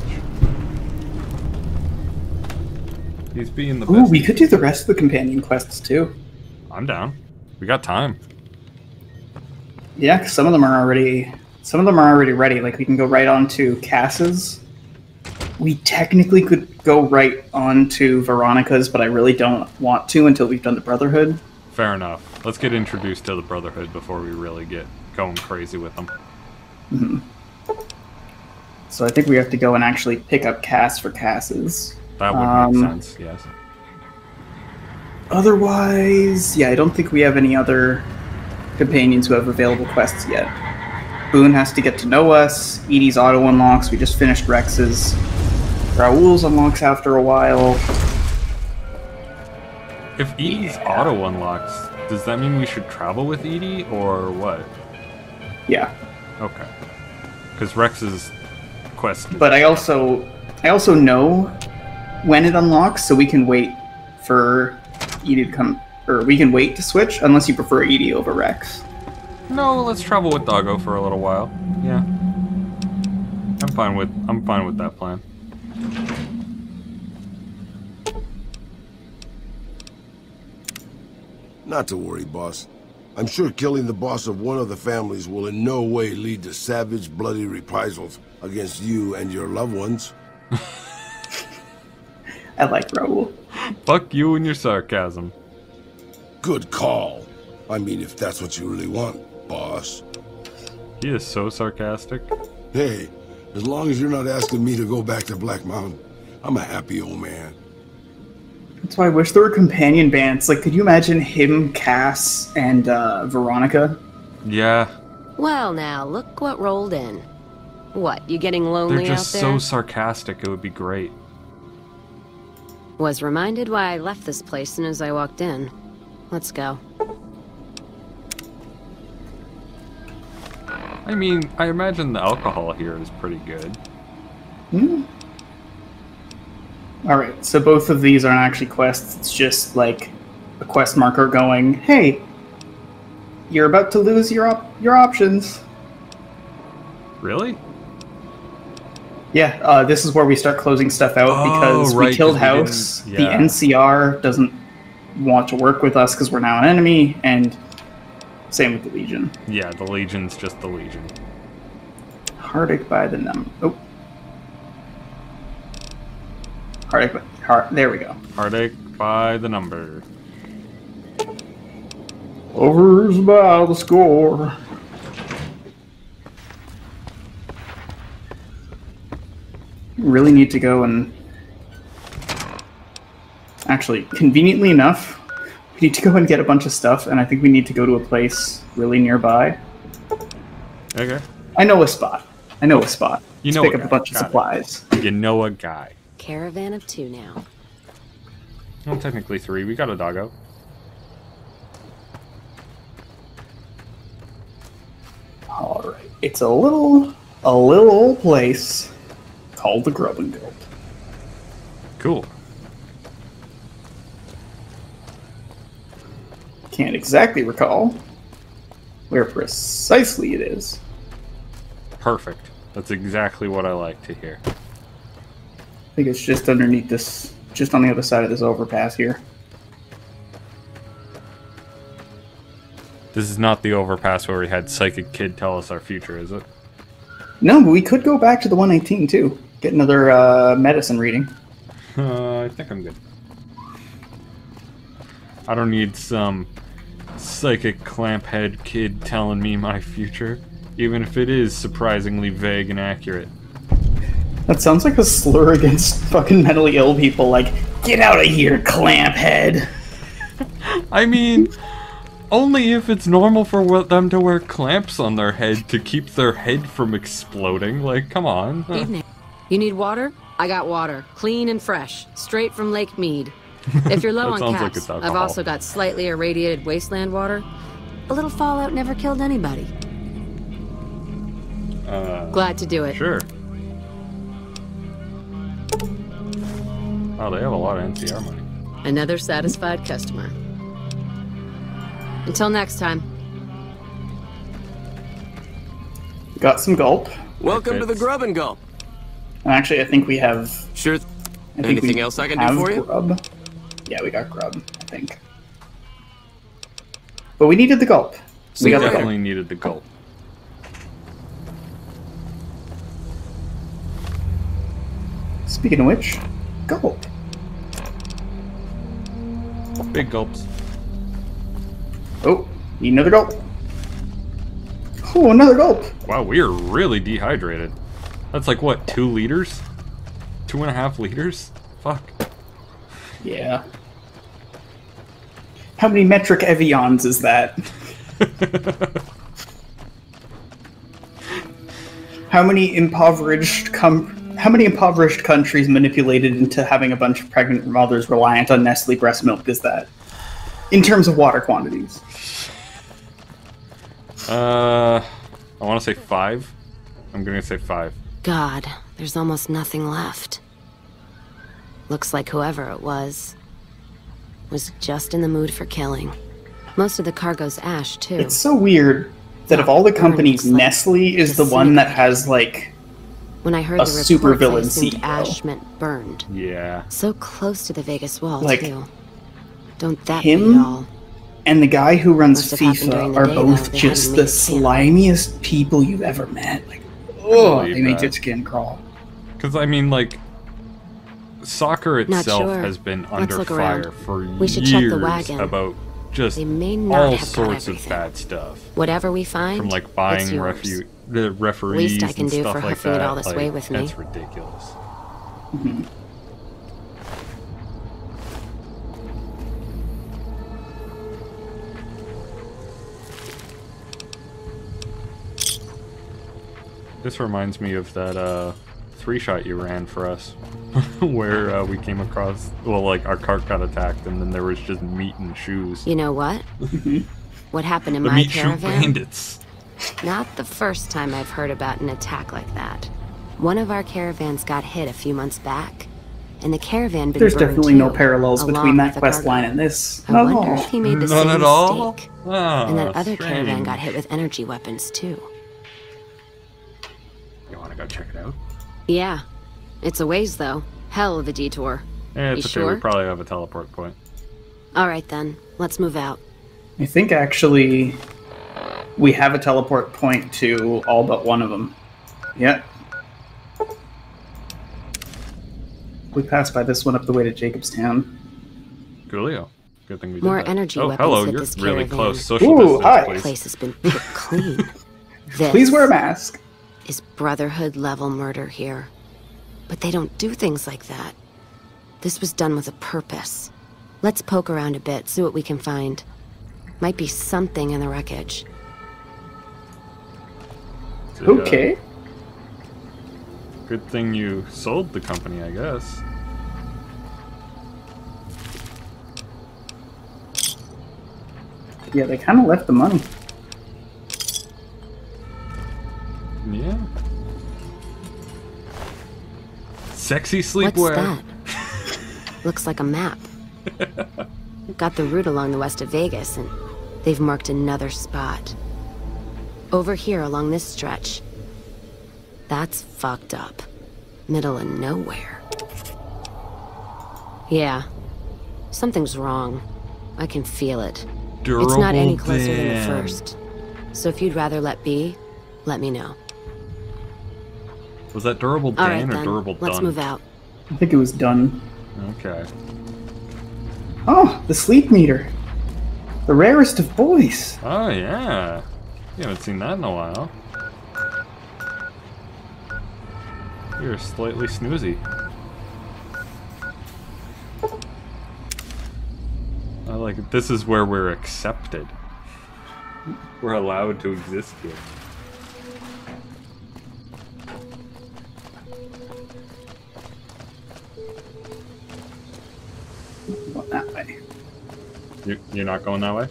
He's being the Ooh, best. we could do the rest of the companion quests too. I'm down. We got time. Yeah, 'cause some of them are already some of them are already ready. Like we can go right on to Cass's. We technically could go right on to Veronica's, but I really don't want to until we've done the Brotherhood. Fair enough. Let's get introduced to the Brotherhood before we really get going crazy with them. Mm-hmm. So I think we have to go and actually pick up Cass for Cass's. That would Um, make sense, yes. Otherwise, yeah, I don't think we have any other companions who have available quests yet. Boone has to get to know us. Edie's auto unlocks. We just finished Rex's. Raoul's unlocks after a while. If Edie's auto unlocks, does that mean we should travel with Edie, or what? Yeah. Okay. because Rex is quest. But I also, I also know when it unlocks, so we can wait for Edie to come, or we can wait to switch, unless you prefer Edie over Rex. No, let's travel with Doggo for a little while. Yeah, I'm fine with I'm fine with that plan. Not to worry, boss. I'm sure killing the boss of one of the families will in no way lead to savage, bloody reprisals against you and your loved ones. I like Raoul. Fuck you and your sarcasm. Good call. I mean, if that's what you really want, boss. He is so sarcastic. Hey, as long as you're not asking me to go back to Black Mountain, I'm a happy old man. That's why I wish there were companion bands. Like, could you imagine him, Cass, and uh, Veronica? Yeah. Well, now, look what rolled in. What, you getting lonely They're just out there? so sarcastic, it would be great. Was reminded why I left this place as soon as I walked in. Let's go. I mean, I imagine the alcohol here is pretty good. Hmm. Alright, so both of these aren't actually quests, it's just like a quest marker going, hey, you're about to lose your op your options. Really? Yeah, uh, this is where we start closing stuff out Oh, because right, we killed 'cause we House. didn't- The yeah. N C R doesn't want to work with us because we're now an enemy, and same with the Legion. Yeah, the Legion's just the Legion. Heartache by the number. Oh. Heartache by... Heart, there we go. Heartache by the number. Overs by the score. Really need to go and... Actually, conveniently enough, we need to go and get a bunch of stuff, and I think we need to go to a place really nearby. Okay. I know a spot. I know a spot. You Let's know pick a up a guy. bunch of Got it. supplies. You know a guy. Caravan of two now. Well, technically three. We got a doggo. Alright. It's a little, a little old place called the Grub and Goat. Cool. Can't exactly recall where precisely it is. Perfect. That's exactly what I like to hear. I think it's just underneath this, just on the other side of this overpass here. This is not the overpass where we had Psychic Kid tell us our future, is it? No, but we could go back to the one eighteen too. Get another uh, medicine reading. Uh, I think I'm good. I don't need some psychic clamphead kid telling me my future, even if it is surprisingly vague and accurate. That sounds like a slur against fucking mentally ill people, like, get out of here, clamphead! I mean, only if it's normal for what- them to wear clamps on their head to keep their head from exploding. Like, come on. Evening. You need water? I got water. Clean and fresh. Straight from Lake Mead. If you're low That on sounds like caps, it's I've alcohol. also got slightly irradiated wasteland water. A little fallout never killed anybody. Uh, Glad to do it. Sure. Oh, they have a lot of N C R money. Another satisfied customer. Until next time. Got some gulp. Welcome to the Grub and Gulp. And actually, I think we have... Sure. I think Anything we else I can do have for you? grub. Yeah, we got grub, I think. But we needed the gulp. We got the definitely gulp. needed the gulp. Speaking of which, gulp. Big gulps. Oh, need another gulp. Oh, another gulp. Wow, we are really dehydrated. That's like, what, two liters? Two and a half liters? Fuck. Yeah. How many metric Evians is that? How many impoverished com how many impoverished countries manipulated into having a bunch of pregnant mothers reliant on Nestle breast milk is that? In terms of water quantities. Uh, I want to say five. I'm gonna say five. God, there's almost nothing left. Looks like whoever it was was just in the mood for killing. Most of the cargo's ash, too. It's so weird that of all the companies, Nestle is the one that has, like, when I heard a the super reports, I villain assumed C E O. ash meant burned. Yeah. So close to the Vegas wall, Like, too. Don't that him beat all? and the guy who runs Must have happened during FIFA the are day, both though. They just hadn't the made it clear. slimiest people you've ever met. Like, oh, believe they make that. your skin crawl. Because, I mean, like, soccer Not itself sure. has been Let's under look fire around. for We should years check the wagon. about just They may not all have got sorts of everything. bad stuff. Whatever we find, From, like, it's buying yours. refu- the referees Least I can and do stuff for like hoofing it that. all this like, way with me. That's ridiculous. Mm-hmm. This reminds me of that uh, three shot you ran for us, where uh, we came across, well, like our cart got attacked, and then there was just meat and shoes. You know what? What happened in The my meat shoot caravan? bandits. Not the first time I've heard about an attack like that. One of our caravans got hit a few months back, and the caravan been There's burned definitely too, no parallels along between with that the quest cargo. line and this. I Not at wonder all. if he made the None same at all? mistake. Ah, and that other strange. caravan got hit with energy weapons too. You want to go check it out? Yeah. It's a ways, though. Hell of a detour. Yeah, You it's okay. sure? We probably have a teleport point. All right, then. Let's move out. I think actually we have a teleport point to all but one of them. Yep. We passed by this one up the way to Jacobstown. Coolio. Good thing we did More that. energy oh, weapons hello. at You're this really caravan. close. Social Ooh, distance, hi. please. Place has been picked clean. This Please wear a mask. is Brotherhood level murder here. But they don't do things like that. This was done with a purpose. Let's poke around a bit, see what we can find. Might be something in the wreckage. Good, uh, Okay. Good thing you sold the company, I guess. Yeah, they kind of left the money. Yeah. Sexy What's sleepwear. that? Looks like a map. Got the route along the west of Vegas, and they've marked another spot. Over here along this stretch. That's fucked up. Middle of nowhere. Yeah. Something's wrong. I can feel it. Durable It's not any closer than the Dan. first. So if you'd rather let be, let me know. Was that durable All Dan right, or then. durable Let's done? move out. I think it was done. Okay. Oh, the sleep meter. The rarest of boys. Oh yeah. You haven't seen that in a while. You're slightly snoozy. I like it. This is where we're accepted. We're allowed to exist here. Going that way. You, you're not going that way?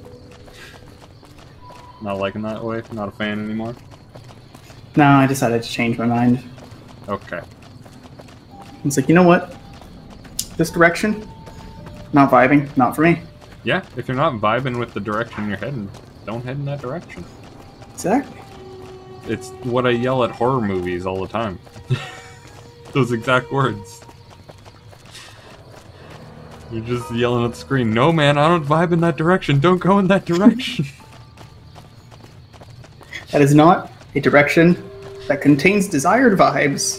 Not liking that way? Not a fan anymore? No, I decided to change my mind. Okay. It's like, you know what? This direction, not vibing, not for me. Yeah, if you're not vibing with the direction you're heading, don't head in that direction. Exactly. It's what I yell at horror movies all the time. Those exact words. You're just yelling at the screen, no man, I don't vibe in that direction, don't go in that direction. That is not a direction that contains desired vibes.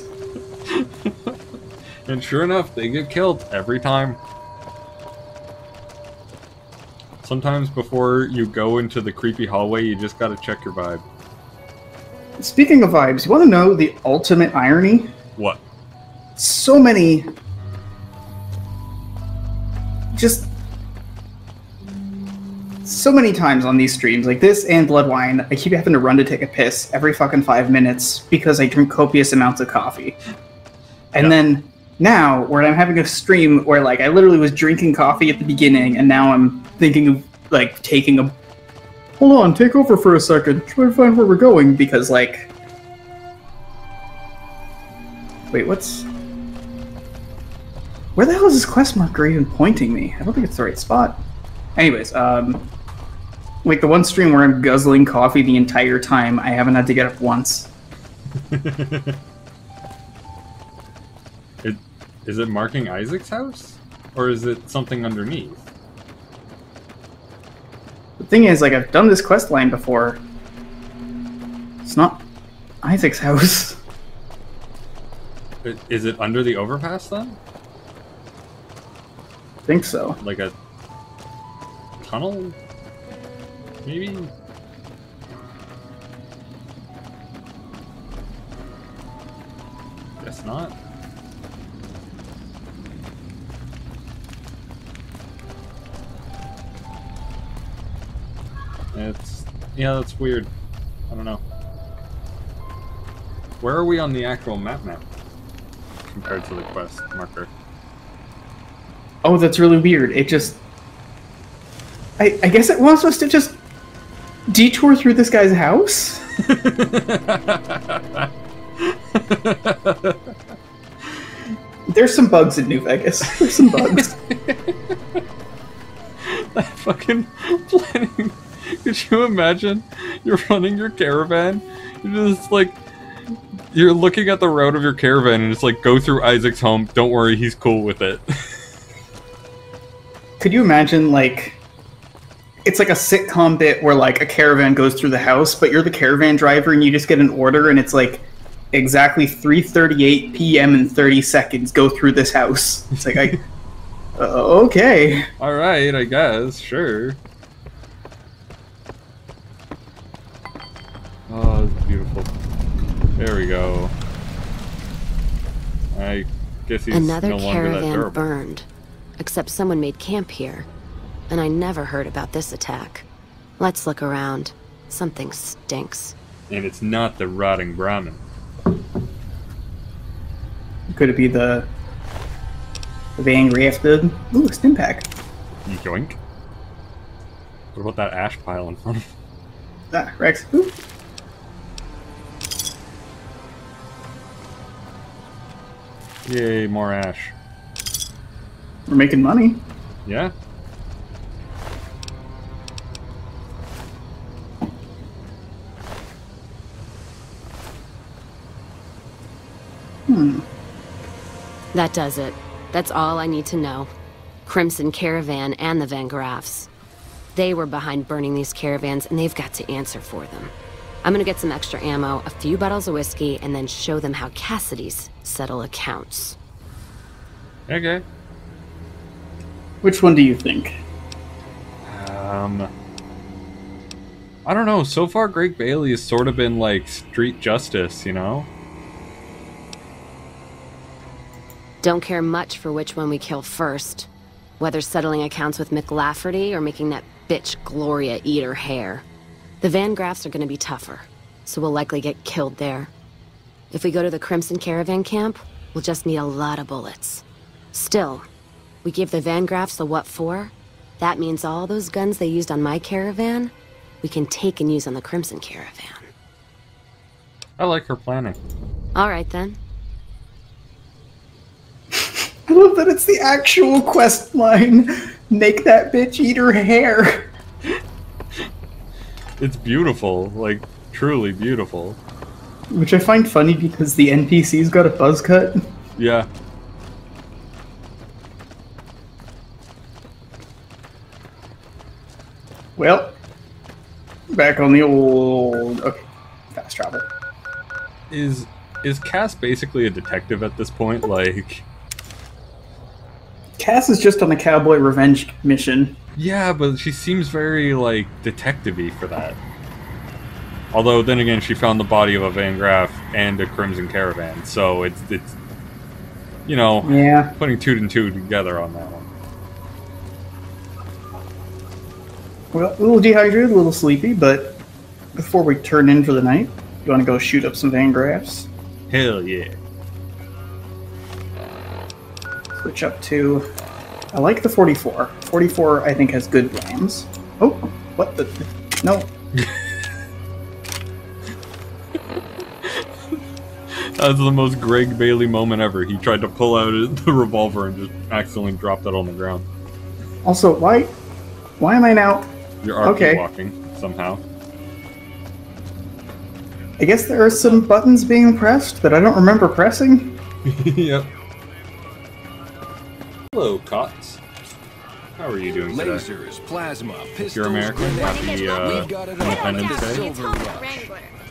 And sure enough, they get killed every time. Sometimes before you go into the creepy hallway, you just gotta check your vibe. Speaking of vibes, you want to know the ultimate irony? What? So many... Just... So many times on these streams, like this and Bloodwine, I keep having to run to take a piss every fucking five minutes because I drink copious amounts of coffee. And Yep. then now, where I'm having a stream where like I literally was drinking coffee at the beginning and now I'm thinking of like taking a... Hold on, take over for a second. Try to find where we're going because like... Wait, what's... Where the hell is this quest marker even pointing me? I don't think it's the right spot. Anyways, um... like the one stream where I'm guzzling coffee the entire time, I haven't had to get up once. it, is it marking Isaac's house? Or is it something underneath? The thing is, like, I've done this quest line before. It's not Isaac's house. It, is it under the overpass, then? I think so. Like a tunnel? Maybe? Guess not. It's... yeah, that's weird. I don't know. Where are we on the actual map map? Compared to the quest marker. Oh, that's really weird. It just... I, I guess it wants us to just detour through this guy's house? There's some bugs in New Vegas. There's some bugs. That fucking planning. Could you imagine? You're running your caravan. You're just like... You're looking at the route of your caravan and it's like, go through Isaac's home. Don't worry, he's cool with it. Could you imagine, like... It's like a sitcom bit where, like, a caravan goes through the house, but you're the caravan driver and you just get an order and it's like, exactly three thirty-eight p m and thirty seconds, go through this house. It's like, I... uh, okay. Alright, I guess. Sure. Oh, it's beautiful. There we go. I guess he's Another no longer that caravan durable. burned, except someone made camp here. And I never heard about this attack. Let's look around. Something stinks. And it's not the rotting Brahmin. Could it be the... The Van Grafted? Ooh, a stim pack. Yoink. What about that ash pile in front of him? Ah, Rex. Ooh. Yay, more ash. We're making money. Yeah. Hmm. That does it. That's all I need to know. Crimson Caravan and the Van Graffs. They were behind burning these caravans, and they've got to answer for them. I'm gonna get some extra ammo, a few bottles of whiskey, and then show them how Cassidy's settle accounts. Okay. Which one do you think? Um... I don't know. So far, Gregg Bailey has sort of been like street justice, you know? Don't care much for which one we kill first. Whether settling accounts with McLafferty or making that bitch Gloria eat her hair. The Van Graffs are gonna be tougher, so we'll likely get killed there. If we go to the Crimson Caravan camp, we'll just need a lot of bullets. Still, we give the Van Graffs the what for, that means all those guns they used on my caravan, we can take and use on the Crimson Caravan. I like her planning. Alright then. I love that it's the actual quest line. Make that bitch eat her hair. It's beautiful. Like, truly beautiful. Which I find funny because the N P C's got a buzz cut. Yeah. Well, back on the old... Okay, fast travel. Is is Cass basically a detective at this point? Like... Cass is just on a cowboy revenge mission. Yeah, but she seems very, like, detective-y for that. Although, then again, she found the body of a Van Graff and a Crimson Caravan, so it's, it's you know, yeah. putting two and two together on that one. Well, a little dehydrated, a little sleepy, but before we turn in for the night, you want to go shoot up some Van Graffs? Hell yeah. Switch up to... I like the forty-four. forty-four, I think, has good blams. Oh, what the... No. That's the most Gregg Bailey moment ever. He tried to pull out the revolver and just accidentally dropped it on the ground. Also, why, why am I now? You're R P okay. walking somehow. I guess there are some buttons being pressed that I don't remember pressing. Yep. Hello, Cots. How are you doing today? Lasers, plasma, pistols, If you're American, happy uh, Independence Day.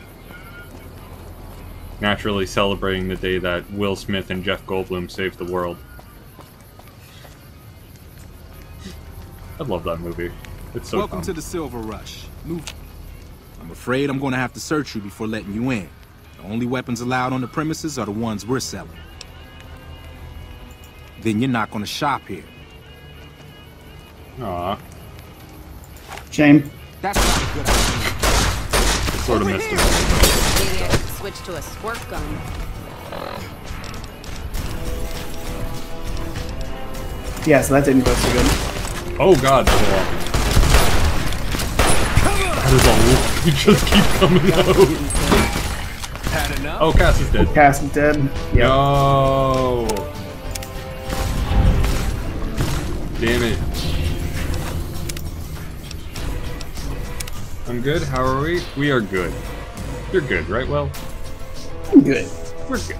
Naturally celebrating the day that Will Smith and Jeff Goldblum saved the world. I love that movie. It's so Welcome fun. to the Silver Rush. Move. I'm afraid I'm going to have to search you before letting you in. The only weapons allowed on the premises are the ones we're selling. Then you're not going to shop here. Aww. Shame. That's not a good idea. Sort of missed it. Maybe I could switch to a squirt gun. Yeah, so that didn't go so good. Oh god, there's a lot. That is a lot. You just keep coming out. Oh, Cass is dead. Cass is dead. Yep. No. Damn it. I'm good. How are we? We are good. You're good, right, Will? I'm good. We're good.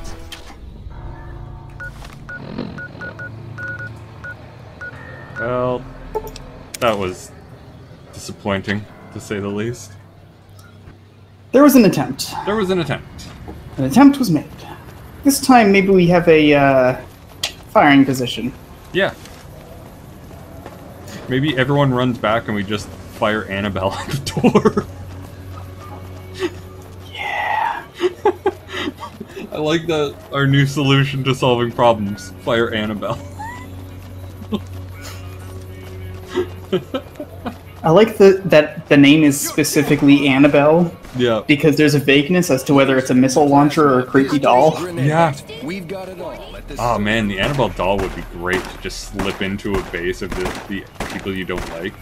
Well, that was disappointing, to say the least. There was an attempt. There was an attempt. An attempt was made. This time, maybe we have a uh, firing position. Yeah. Maybe everyone runs back and we just fire Annabelle at the door. Yeah. I like that our new solution to solving problems. Fire Annabelle. I like the that the name is specifically Annabelle. Yeah. Because there's a vagueness as to whether it's a missile launcher or a creepy doll. Yeah. We've got it all. Oh man, the Annabelle doll would be great to just slip into a base of the, the people you don't like.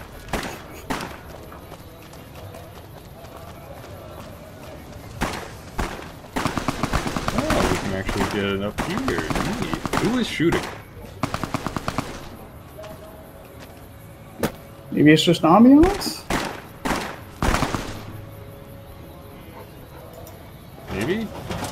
Oh, we can actually get it up here. Neat. Who is shooting? Maybe it's just ambiance? Maybe?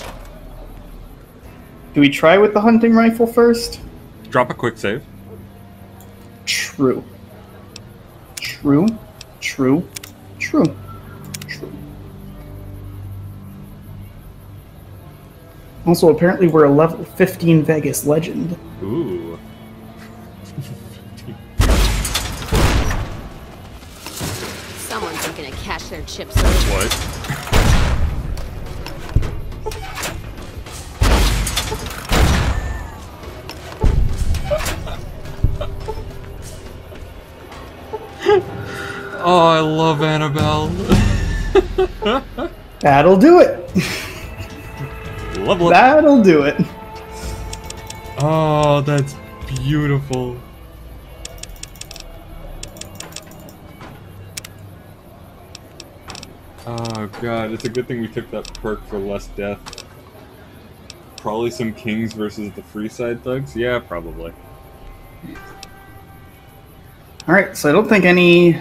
Do we try with the hunting rifle first? Drop a quick save. True. True. True. True. True. Also, apparently we're a level fifteen Vegas legend. Ooh. Someone's looking to cash their chips early. What? Oh, I love Annabelle. That'll do it. Level up. That'll do it. Oh, that's beautiful. Oh god, it's a good thing we took that perk for less death. Probably some kings versus the Freeside thugs? Yeah, probably. Alright, so I don't think any...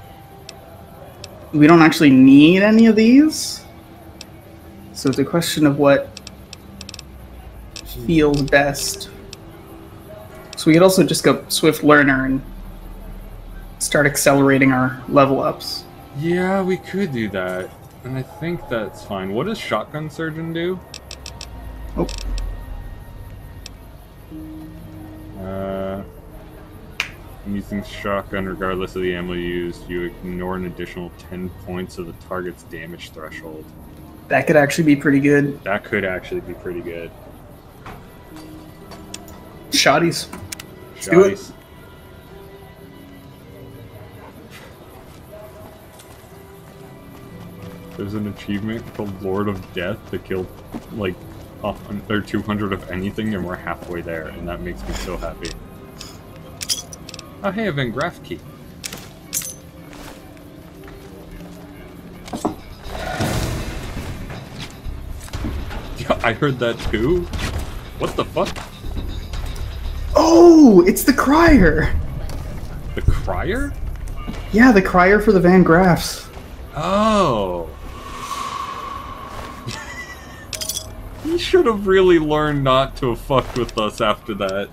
We don't actually need any of these. So it's a question of what feels best. So we could also just go Swift Learner and start accelerating our level ups. Yeah, we could do that. And I think that's fine. What does Shotgun Surgeon do? Oh. Uh, using shotgun, regardless of the ammo used, you ignore an additional ten points of the target's damage threshold. That could actually be pretty good. That could actually be pretty good. Shotties. Let's do it. Shotties. There's an achievement called Lord of Death that killed like uh, or two hundred of anything, and we're halfway there, and that makes me so happy. Oh hey, a Van Graff key. I heard that too. What the fuck? Oh, it's the crier. The crier? Yeah, the crier for the Van Graffs. Oh. He should have really learned not to have fucked with us after that.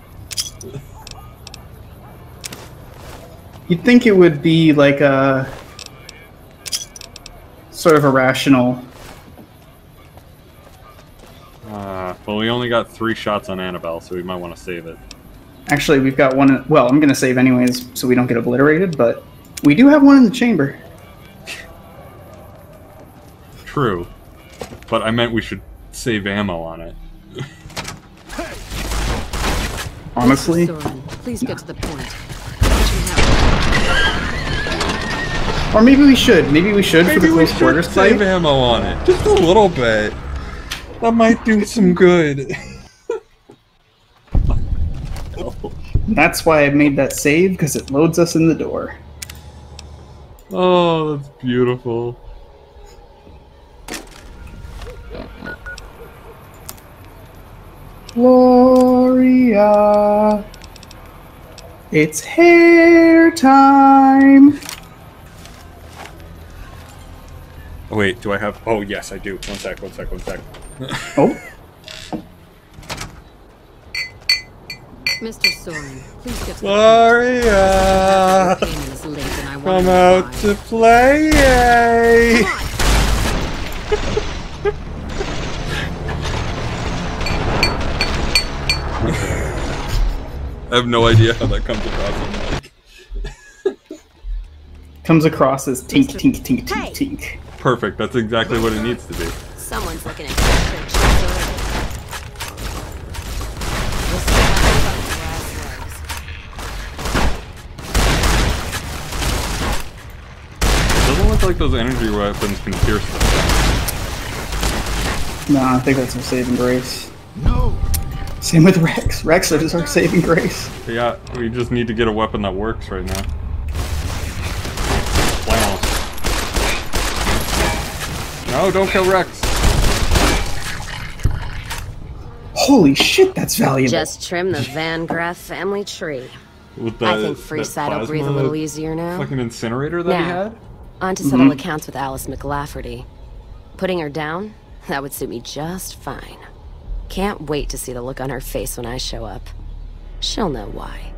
You'd think it would be like a sort of irrational. Uh, well, we only got three shots on Annabelle, so we might want to save it. Actually, we've got one. Well, I'm going to save anyways so we don't get obliterated, but we do have one in the chamber. True. But I meant we should save ammo on it. Honestly? Please get to the point. Or maybe we should. Maybe we should Maybe for the we close quarters should save fight. ammo on it. Just a little bit. That might do some good. That's why I made that save, because it loads us in the door. Oh, that's beautiful. Gloria, it's hair time. Oh, wait, do I have... Oh, yes, I do. One sec, one sec, one sec. Oh? Mister Soren, please get to Gloria! the point. Is late and I want Come to out to play! I have no idea how that comes across on mic. Comes across as tink, tink, tink, tink, tink. Perfect, that's exactly what it needs to be. Someone's looking at your It doesn't look like those energy weapons can pierce them. No, I think that's our saving grace. No. Same with Rex. Rex is our saving grace. Yeah, we just need to get a weapon that works right now. Wow. No, don't kill Rex. Holy shit, that's valuable. Just trim the Van Graff family tree. With I that- think that Freeside will breathe a plasma little easier now. Fucking incinerator that he Now, had? on to settle Mhm. accounts with Alice McLafferty. Putting her down? That would suit me just fine. Can't wait to see the look on her face when I show up. She'll know why.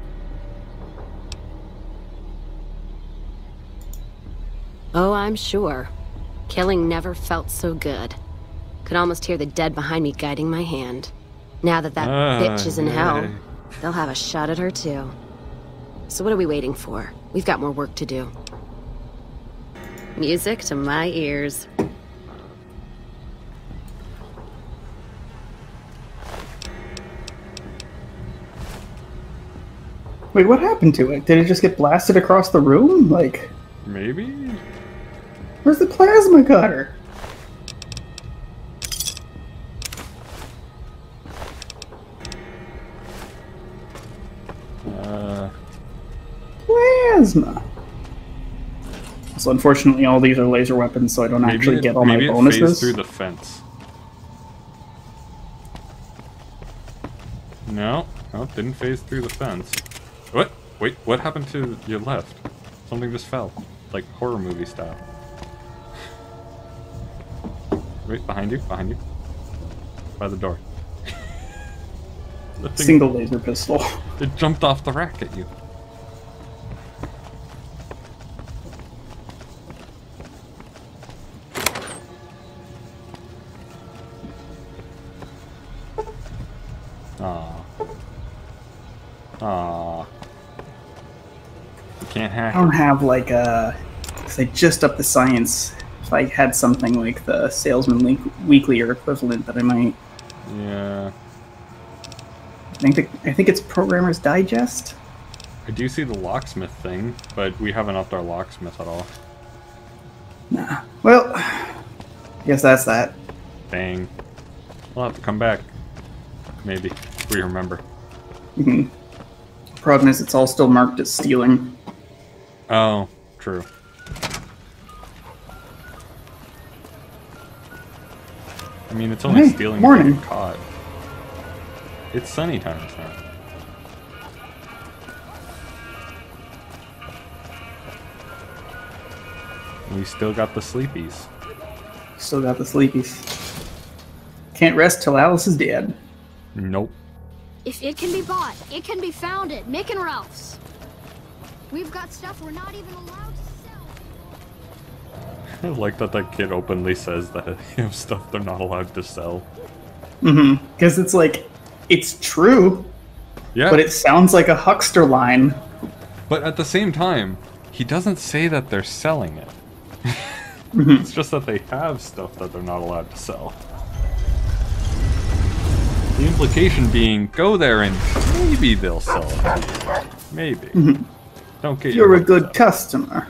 Oh, I'm sure. Killing never felt so good. Could almost hear the dead behind me guiding my hand. Now that that Ah, bitch is in hell, yay. they'll have a shot at her too. So what are we waiting for? We've got more work to do. Music to my ears. Wait, what happened to it? Did it just get blasted across the room? Like, Maybe? where's the plasma cutter? Uh, Plasma. So unfortunately, all these are laser weapons, so I don't maybe actually it, get all my maybe it phased bonuses. through the fence. No, no, it didn't phase through the fence. What? Wait, what happened to your left? Something just fell. Like horror movie style. Wait, behind you, behind you. By the door. The thing- Single laser pistol. It jumped off the rack at you. Aww. Aww. You can't hack I don't have like a. Because I just upped the science. If I had something like the Salesman Week- Weekly or equivalent, that I might. Yeah. I think the, I think it's Programmer's Digest. I do see the locksmith thing, but we haven't upped our locksmith at all. Nah. Well, I guess that's that. Dang. We'll have to come back. Maybe. If we remember. hmm Problem is, it's all still marked as stealing. Oh, true. I mean, it's only Hey, stealing morning. if you get caught. It's sunny times now. We still got the sleepies. Still got the sleepies. Can't rest till Alice is dead. Nope. If it can be bought, it can be found at Mick and Ralph's. We've got stuff we're not even allowed to sell. I like that that kid openly says that they have stuff they're not allowed to sell. Mm-hmm. Because it's like, it's true. Yeah. But it sounds like a huckster line. But at the same time, he doesn't say that they're selling it. Mm-hmm. It's just that they have stuff that they're not allowed to sell. The implication being, go there and maybe they'll sell it to you. Maybe. Mm-hmm. Don't get You're your a good customer.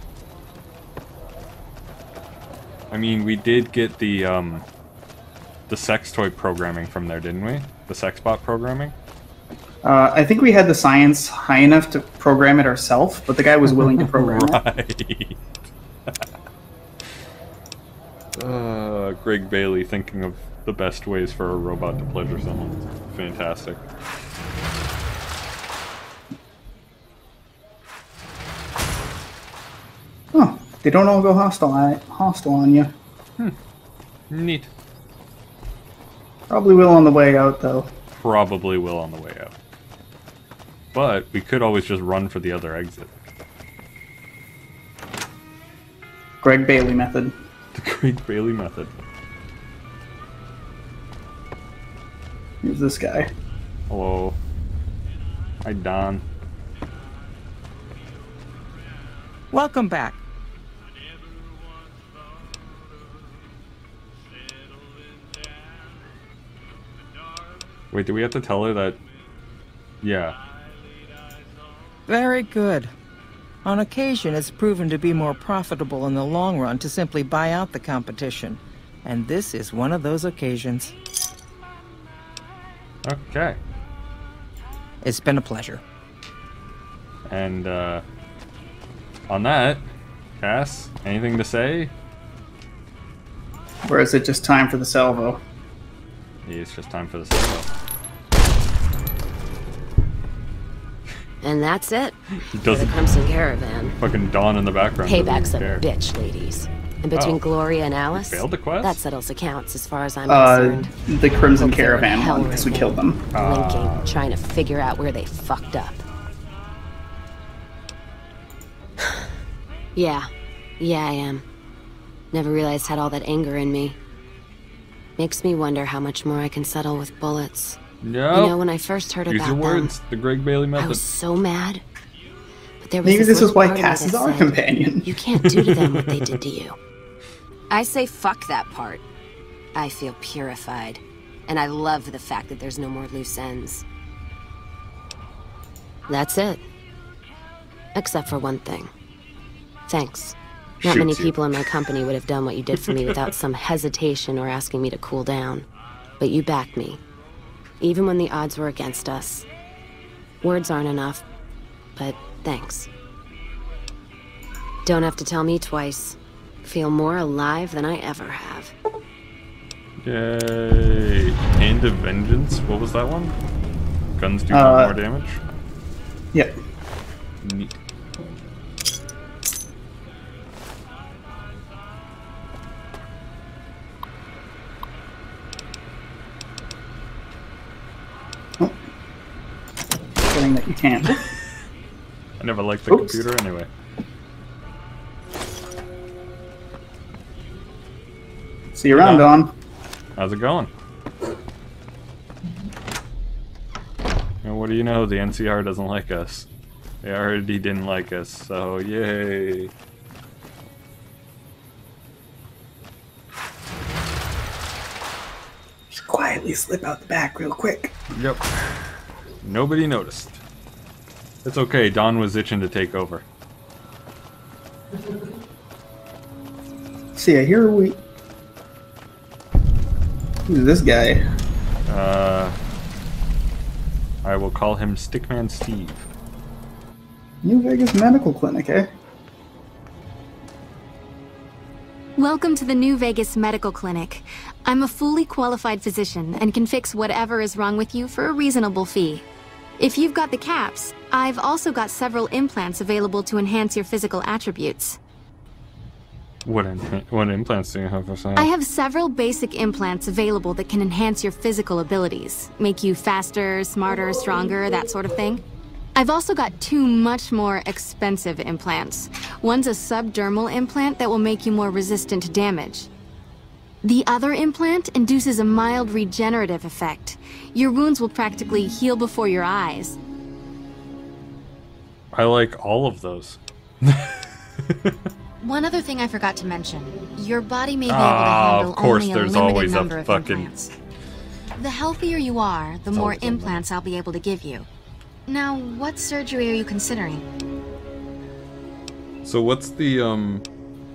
I mean, we did get the um, the sex toy programming from there, didn't we? The sex bot programming. Uh, I think we had the science high enough to program it ourselves, but the guy was willing to program right. it. uh, Gregg Bailey thinking of the best ways for a robot to pleasure someone. Fantastic. Oh, they don't all go hostile, hostile on you. Hmm. Neat. Probably will on the way out, though. Probably will on the way out. But we could always just run for the other exit. Gregg Bailey method. The Gregg Bailey method. Here's this guy. Hello. Hi, Don. Welcome back. Wait, do we have to tell her that? Yeah. Very good. On occasion, it's proven to be more profitable in the long run to simply buy out the competition. And this is one of those occasions. Okay. It's been a pleasure. And, uh... on that, Cass, anything to say? Or is it just time for the salvo? Yeah, it's just time for the salvo. And that's it. He doesn't. The Crimson Caravan. Fucking Dawn in the background. Payback's a care. bitch, ladies. And between Oh. Gloria and Alice, Failed the quest? that settles accounts as far as I'm Uh, concerned. the Crimson Hope they're in Caravan hell one, because we right killed them. now, Blinking, trying to figure out where they fucked up. Yeah. Yeah, I am. Never realized had all that anger in me. Makes me wonder how much more I can settle with bullets. No. You know, when I first heard Use about your them, words. The Gregg Bailey I method. was so mad. But there was Maybe this this is little why part of me Cass that is our said, companion. You can't do to them what they did to you. I say fuck that part. I feel purified. And I love the fact that there's no more loose ends. That's it. Except for one thing. Thanks. Not Shoots many you. people in my company would have done what you did for me without some hesitation or asking me to cool down. But you backed me. Even when the odds were against us. Words aren't enough, but thanks. Don't have to tell me twice. Feel more alive than I ever have. Yay. Hand of Vengeance. What was that one? Guns do Uh, more damage? Yep. Neat. Saying that you can't. I never liked the Oops. computer anyway. See you around, Dawn. How's it going? And what do you know? The N C R doesn't like us. They already didn't like us, so yay. Just quietly slip out the back real quick. Yep. Nobody noticed. It's okay, Dawn was itching to take over. See, I hear we... Who's this guy? Uh, I will call him Stickman Steve. New Vegas Medical Clinic, eh? Welcome to the New Vegas Medical Clinic. I'm a fully qualified physician and can fix whatever is wrong with you for a reasonable fee. If you've got the caps, I've also got several implants available to enhance your physical attributes. What, impl what implants do you have for sale? I have several basic implants available that can enhance your physical abilities, make you faster, smarter, stronger, that sort of thing. I've also got two much more expensive implants. One's a subdermal implant that will make you more resistant to damage. The other implant induces a mild regenerative effect. Your wounds will practically heal before your eyes. I like all of those. One other thing I forgot to mention. Your body may be able Oh, to handle of course, only a there's limited always number a of fucking. implants. The healthier you are, the more implants I'll be able to give you. Now, what surgery are you considering? So what's the um?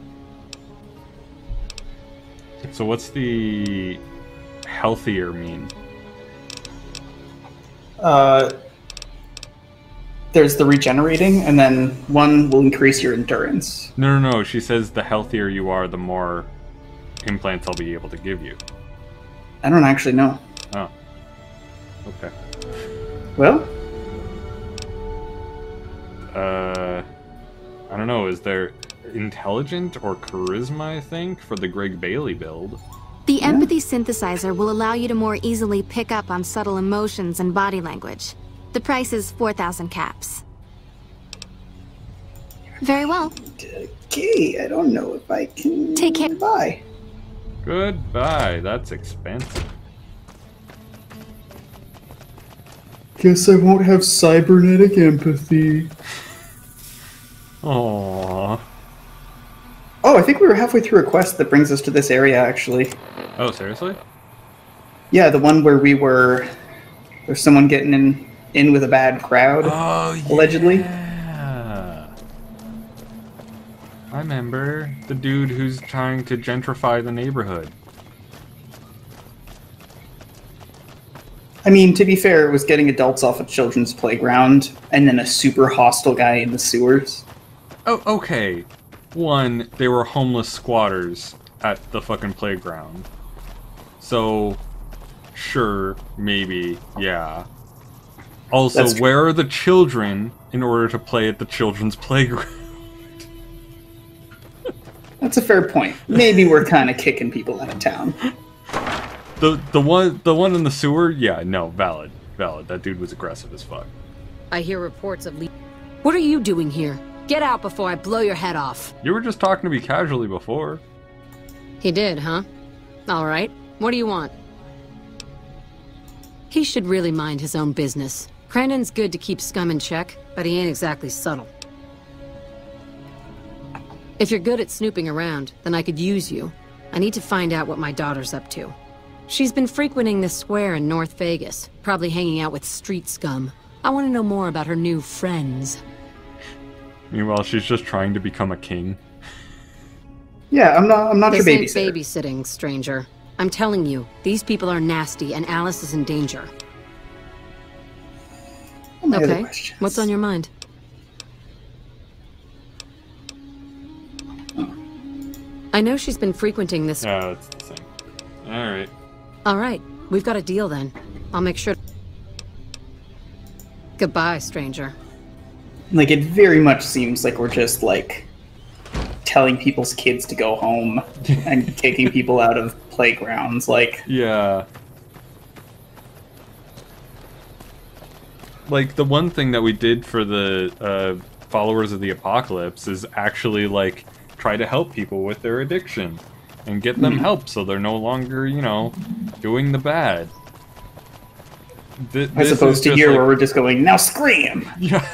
So what's the healthier mean? Uh, there's the regenerating, and then one will increase your endurance. No, no, no. She says the healthier you are, the more implants I'll be able to give you. I don't actually know. Oh. Okay. Well. Uh, I don't know. Is there intelligent or charisma, I think, for the Gregg Bailey build? The empathy synthesizer will allow you to more easily pick up on subtle emotions and body language. The price is four thousand caps. Very well. Okay, I don't know if I can take care. Bye. Goodbye. That's expensive. Guess I won't have cybernetic empathy. Aww. Oh, I think we were halfway through a quest that brings us to this area, actually. Oh, seriously? Yeah, the one where we were... There's someone getting in, in with a bad crowd, oh, yeah. allegedly. I remember the dude who's trying to gentrify the neighborhood. I mean, to be fair, it was getting adults off a children's playground, and then a super hostile guy in the sewers. Oh, okay. One, they were homeless squatters at the fucking playground. So, sure, maybe, yeah. Also, where are the children in order to play at the children's playground? That's a fair point. Maybe we're kind of kicking people out of town. The the one the one in the sewer, yeah, no, valid, valid. That dude was aggressive as fuck. I hear reports of le- What are you doing here? Get out before I blow your head off. You were just talking to me casually before. He did, huh? All right. What do you want? He should really mind his own business. Crandon's good to keep scum in check, but he ain't exactly subtle. If you're good at snooping around, then I could use you. I need to find out what my daughter's up to. She's been frequenting this square in North Vegas, probably hanging out with street scum. I want to know more about her new friends. Meanwhile, she's just trying to become a king. Yeah, I'm not. I'm not this your ain't babysitter. babysitting, stranger. I'm telling you, these people are nasty, and Alice is in danger. My other Okay, questions. what's on your mind? I know she's been frequenting this. Oh, it's the same. All right. All right, we've got a deal then. I'll make sure. Goodbye, stranger. Like, it very much seems like we're just, like, telling people's kids to go home and kicking people out of playgrounds. Like, yeah. Like, the one thing that we did for the uh, followers of the apocalypse is actually, like, try to help people with their addiction and get them help so they're no longer, you know, doing the bad. Th as opposed to here, like, where we're just going, now scream! Yeah.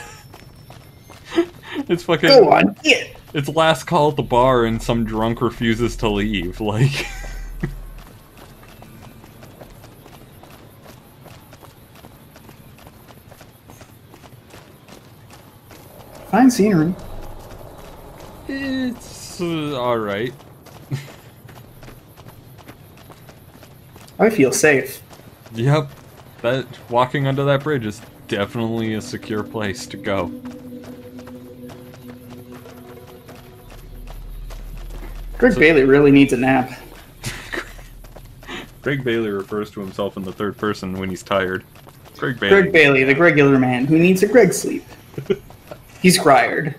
It's fucking... Go on, get! It's last call at the bar and some drunk refuses to leave, like... Fine scenery. It's uh, alright. I feel safe. Yep. That walking under that bridge is definitely a secure place to go. Gregg so, Bailey really needs a nap. Gregg Bailey refers to himself in the third person when he's tired. Gregg Bailey. Gregg Bailey, the regular man who needs a Gregg sleep. He's grired.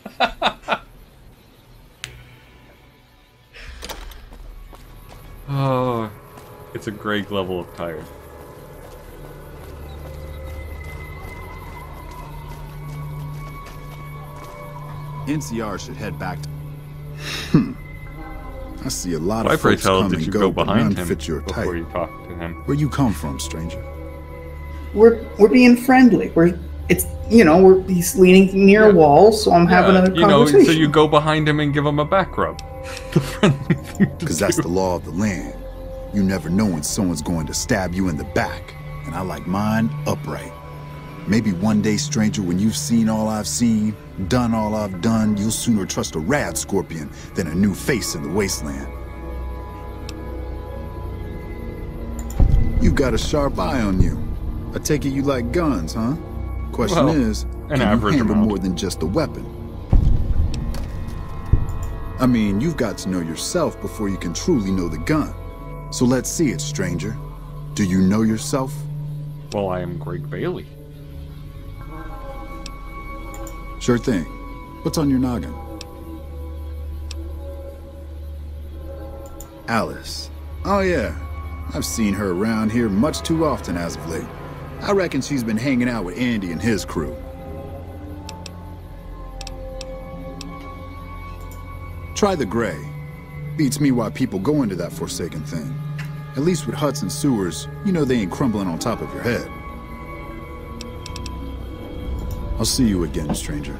Oh, it's a Gregg level of tired. N C R should head back to... Hmm. I see a lot Why, of pray folks tell, come did and you go, go but behind none him fit your before type. you talk to him? Where you come from, stranger? We're we're being friendly. We're it's you know we're he's leaning near a wall, so I'm having Yeah, a you know, conversation. so you go behind him and give him a back rub. Because that's the law of the land. You never know when someone's going to stab you in the back, and I like mine upright. Maybe one day, stranger, when you've seen all I've seen, done all I've done, you'll sooner trust a rad scorpion than a new face in the wasteland. You got a sharp eye on you. I take it you like guns, huh? Question Well, is, an can you average handle amount. more than just a weapon? I mean, you've got to know yourself before you can truly know the gun. So let's see it, stranger. Do you know yourself? Well, I am Gregg Bailey. Sure thing. What's on your noggin? Alice. Oh yeah. I've seen her around here much too often as of late. I reckon she's been hanging out with Andy and his crew. Try the gray. Beats me why people go into that forsaken thing. At least with huts and sewers, you know they ain't crumbling on top of your head. I'll see you again, stranger.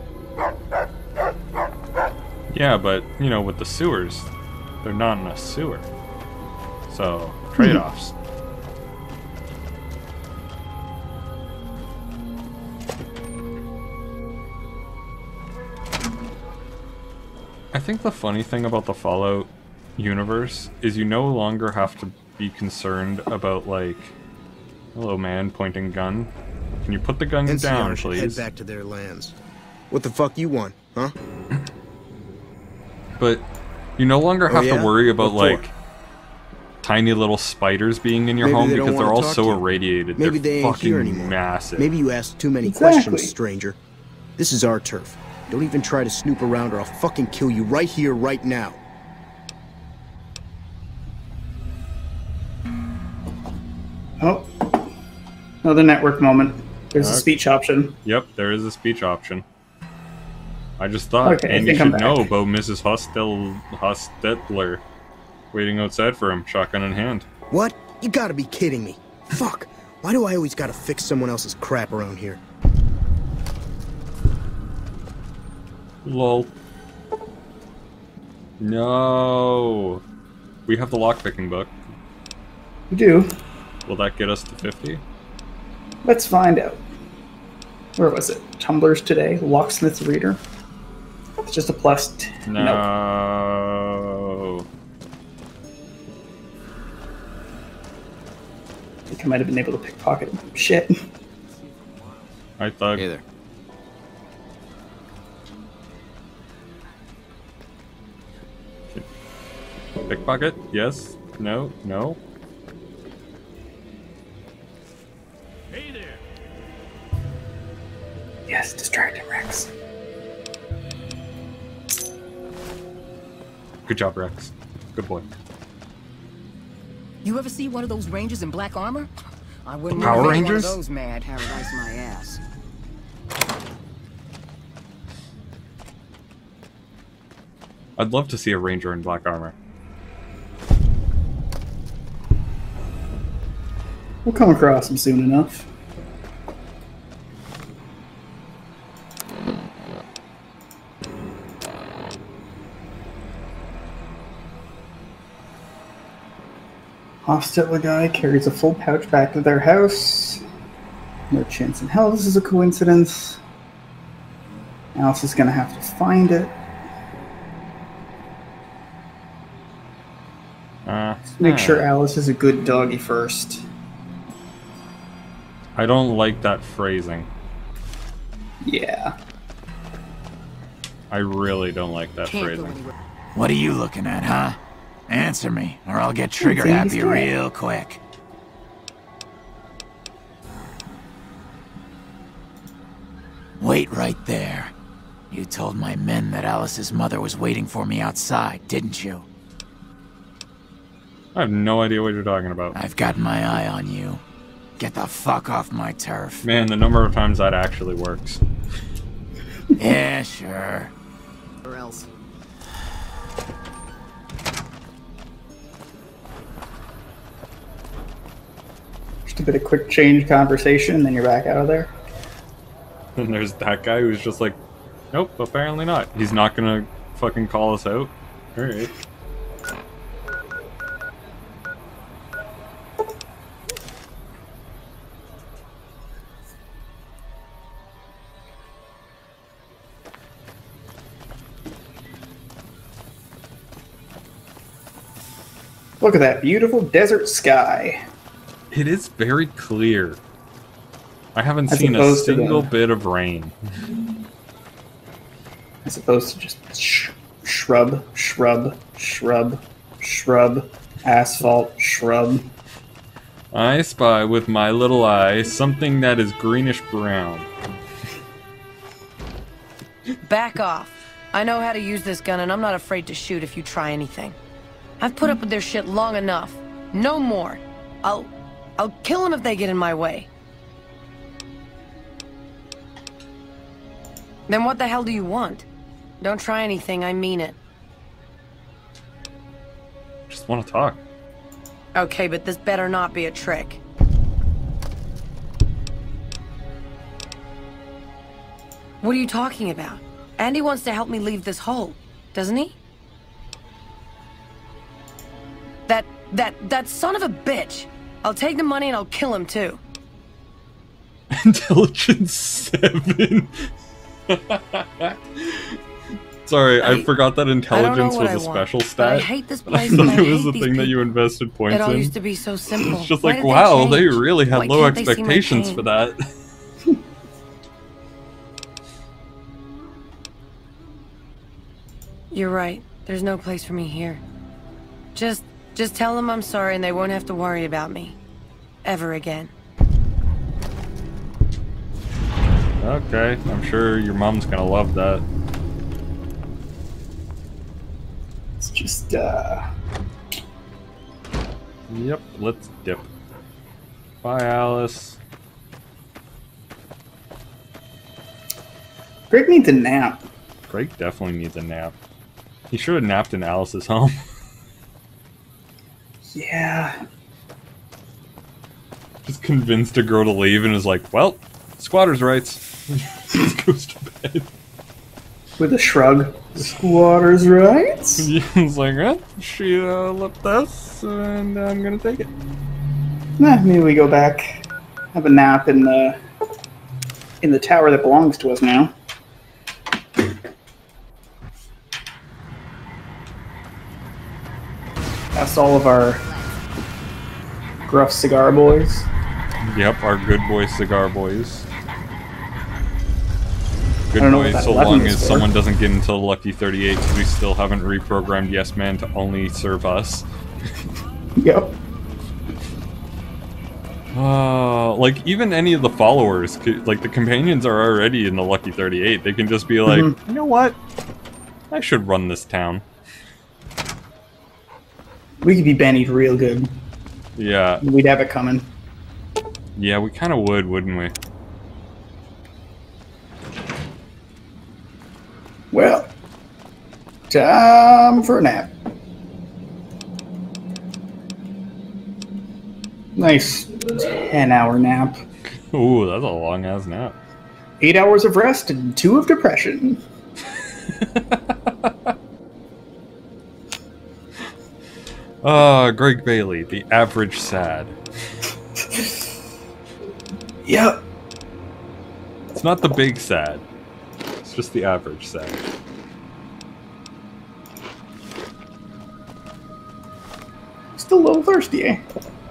Yeah, but, you know, with the sewers, they're not in a sewer. So, trade-offs. I think the funny thing about the Fallout universe is you no longer have to be concerned about, like, hello man, pointing gun. Can you put the gun N C R down, should please? head back to their lands. What the fuck you want, huh? But you no longer Oh, have yeah? to worry about, What for? like, tiny little spiders being in your Maybe home they don't because they're wanna all talk so to you. irradiated. Maybe they're they ain't fucking here anymore. massive. Maybe you asked too many Exactly. questions, stranger. This is our turf. Don't even try to snoop around or I'll fucking kill you right here, right now. Oh, another network moment. There's a Okay. speech option. Yep, there is a speech option. I just thought, Okay, I and you think I'm should back. know about Missus Hostel Hostetler waiting outside for him, shotgun in hand. What? You gotta be kidding me. Fuck. Why do I always gotta fix someone else's crap around here? Lol. No. We have the lockpicking book. We do. Will that get us to fifty? Let's find out. Where was it? Tumblr's today. Locksmith's reader. It's just a plus. T No. Nope. I think I might have been able to pickpocket him. Shit. I thought. Hey there. Pickpocket? Yes? No? No? Yes, distract him, Rex. Good job, Rex. Good boy. You ever see one of those rangers in black armor? I wouldn't The Power want any Rangers? one of those mad paradise my ass. I'd love to see a ranger in black armor. We'll come across him soon enough. Hostile guy carries a full pouch back to their house. No chance in hell this is a coincidence. Alice is gonna have to find it. Uh, Make sure Alice is a good doggy first. I don't like that phrasing. Yeah. I really don't like that Can't go phrasing. anywhere. What are you looking at, huh? Answer me, or I'll get trigger happy real quick. Wait right there. You told my men that Alice's mother was waiting for me outside, didn't you? I have no idea what you're talking about. I've got my eye on you. Get the fuck off my turf. Man, the number of times that actually works. Yeah, sure. Or else. Just a bit of quick change conversation, and then you're back out of there. And there's that guy who's just like, nope, apparently not. He's not gonna fucking call us out. Alright. Look at that beautiful desert sky. It is very clear. I haven't As seen a opposed to single the- bit of rain. As opposed to just sh shrub, shrub, shrub, shrub, asphalt, shrub. I spy with my little eye something that is greenish brown. Back off. I know how to use this gun, and I'm not afraid to shoot if you try anything. I've put up with their shit long enough. No more. I'll... I'll kill them if they get in my way. Then what the hell do you want? Don't try anything, I mean it. Just want to talk. Okay, but this better not be a trick. What are you talking about? Andy wants to help me leave this hole, doesn't he? That, that, that son of a bitch! I'll take the money and I'll kill him too. Intelligence seven. Sorry, I, I forgot that intelligence was a special want, stat. I hate this place. I thought I it was hate the these thing that you people. invested points It all in. used to be so simple. It's just Why like, did they wow, they change? really had Why low can't they see my expectations pain? for that. You're right. There's no place for me here. Just, just tell them I'm sorry and they won't have to worry about me. Ever again. Okay, I'm sure your mom's gonna love that. It's just, uh... Yep, let's dip. Bye, Alice. Greg needs a nap. Greg definitely needs a nap. He should have napped in Alice's home. Yeah. Just convinced a girl to leave and is like, well, squatter's rights. Just goes to bed. With a shrug. Squatter's rights? Yeah, it's like, eh, she uh, left us, and I'm gonna take it. Nah, maybe we go back, have a nap in the in the tower that belongs to us now. That's all of our gruff cigar boys. Yep, our good boy cigar boys. Good I don't know what boys, that so eleven long is as for. someone doesn't get into Lucky thirty-eight, because we still haven't reprogrammed Yes Man to only serve us. Yep. Uh, like, even any of the followers, could, like, the companions are already in the Lucky thirty-eight. They can just be like, Mhm. you know what? I should run this town. We could be Bennied real good. Yeah. We'd have it coming. Yeah, we kind of would, wouldn't we? Well, time for a nap. Nice ten hour nap. Ooh, that's a long ass nap. Eight hours of rest and two of depression. Uh, Gregg Bailey, the average sad. Yep. It's not the big sad. It's just the average sad. Still a little thirsty, eh?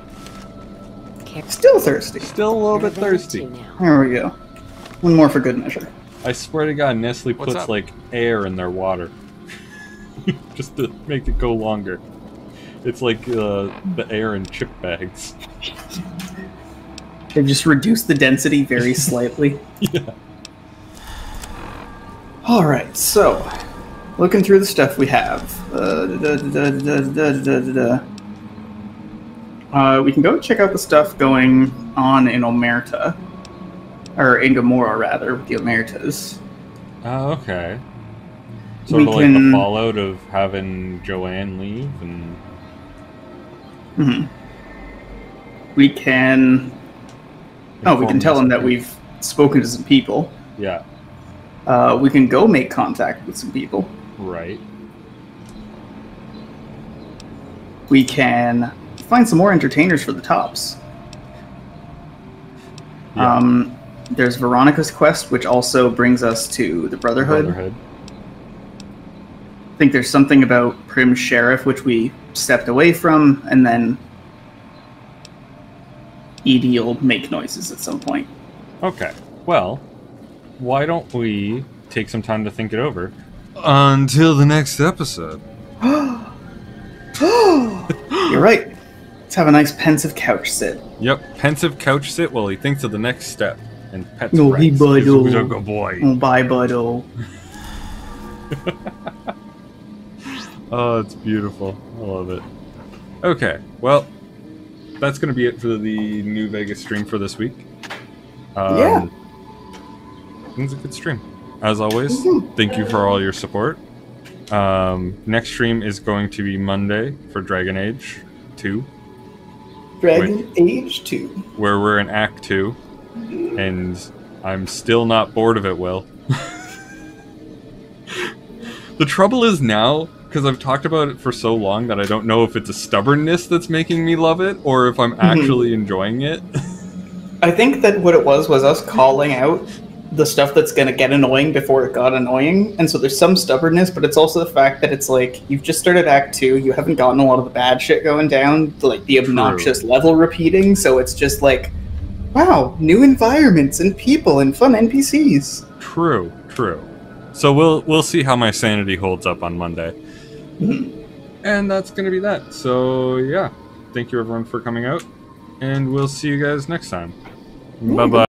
Still thirsty. Still a little bit thirsty. There we go. One more for good measure. I swear to God, Nestle What's puts up? like air in their water. Just to make it go longer. It's like uh, the air in chip bags. They've just reduced the density very slightly. Yeah. Alright, so, looking through the stuff we have. Uh, da, da, da, da, da, da, da. Uh, we can go check out the stuff going on in Omerta. Or in Gamora, rather, with the Omertas. Oh, okay. Sort We of like can- the fallout of having Joanne leave and... Mhm. We can... Oh, we can tell them that we've spoken to some people. Yeah. Uh, we can go make contact with some people. Right. We can find some more entertainers for the tops. Yeah. Um, there's Veronica's quest, which also brings us to the Brotherhood. Brotherhood. I think there's something about Prim Sheriff, which we stepped away from, and then Edie will make noises at some point. Okay. Well, why don't we take some time to think it over? Until the next episode. You're right. Let's have a nice pensive couch sit. Yep, pensive couch sit while he thinks of the next step. And pets No, he rights. buddo. He's a good boy. Oh, bye, buddo. Oh, it's beautiful. I love it. Okay, well, that's going to be it for the New Vegas stream for this week. Um, Yeah. It was a good stream. As always, Mhm. thank you for all your support. Um, next stream is going to be Monday for Dragon Age two. Dragon Age two. Where we're in Act two. And I'm still not bored of it, Will. The trouble is now, because I've talked about it for so long that I don't know if it's a stubbornness that's making me love it, or if I'm actually enjoying it. I think that what it was was us calling out the stuff that's going to get annoying before it got annoying. And so there's some stubbornness, but it's also the fact that it's like, you've just started Act two, you haven't gotten a lot of the bad shit going down, like the obnoxious level repeating, so it's just like, wow, new environments and people and fun N P Cs. True, true. So we'll we'll see how my sanity holds up on Monday. And that's going to be that. So yeah, thank you everyone for coming out, and we'll see you guys next time. Bye-bye.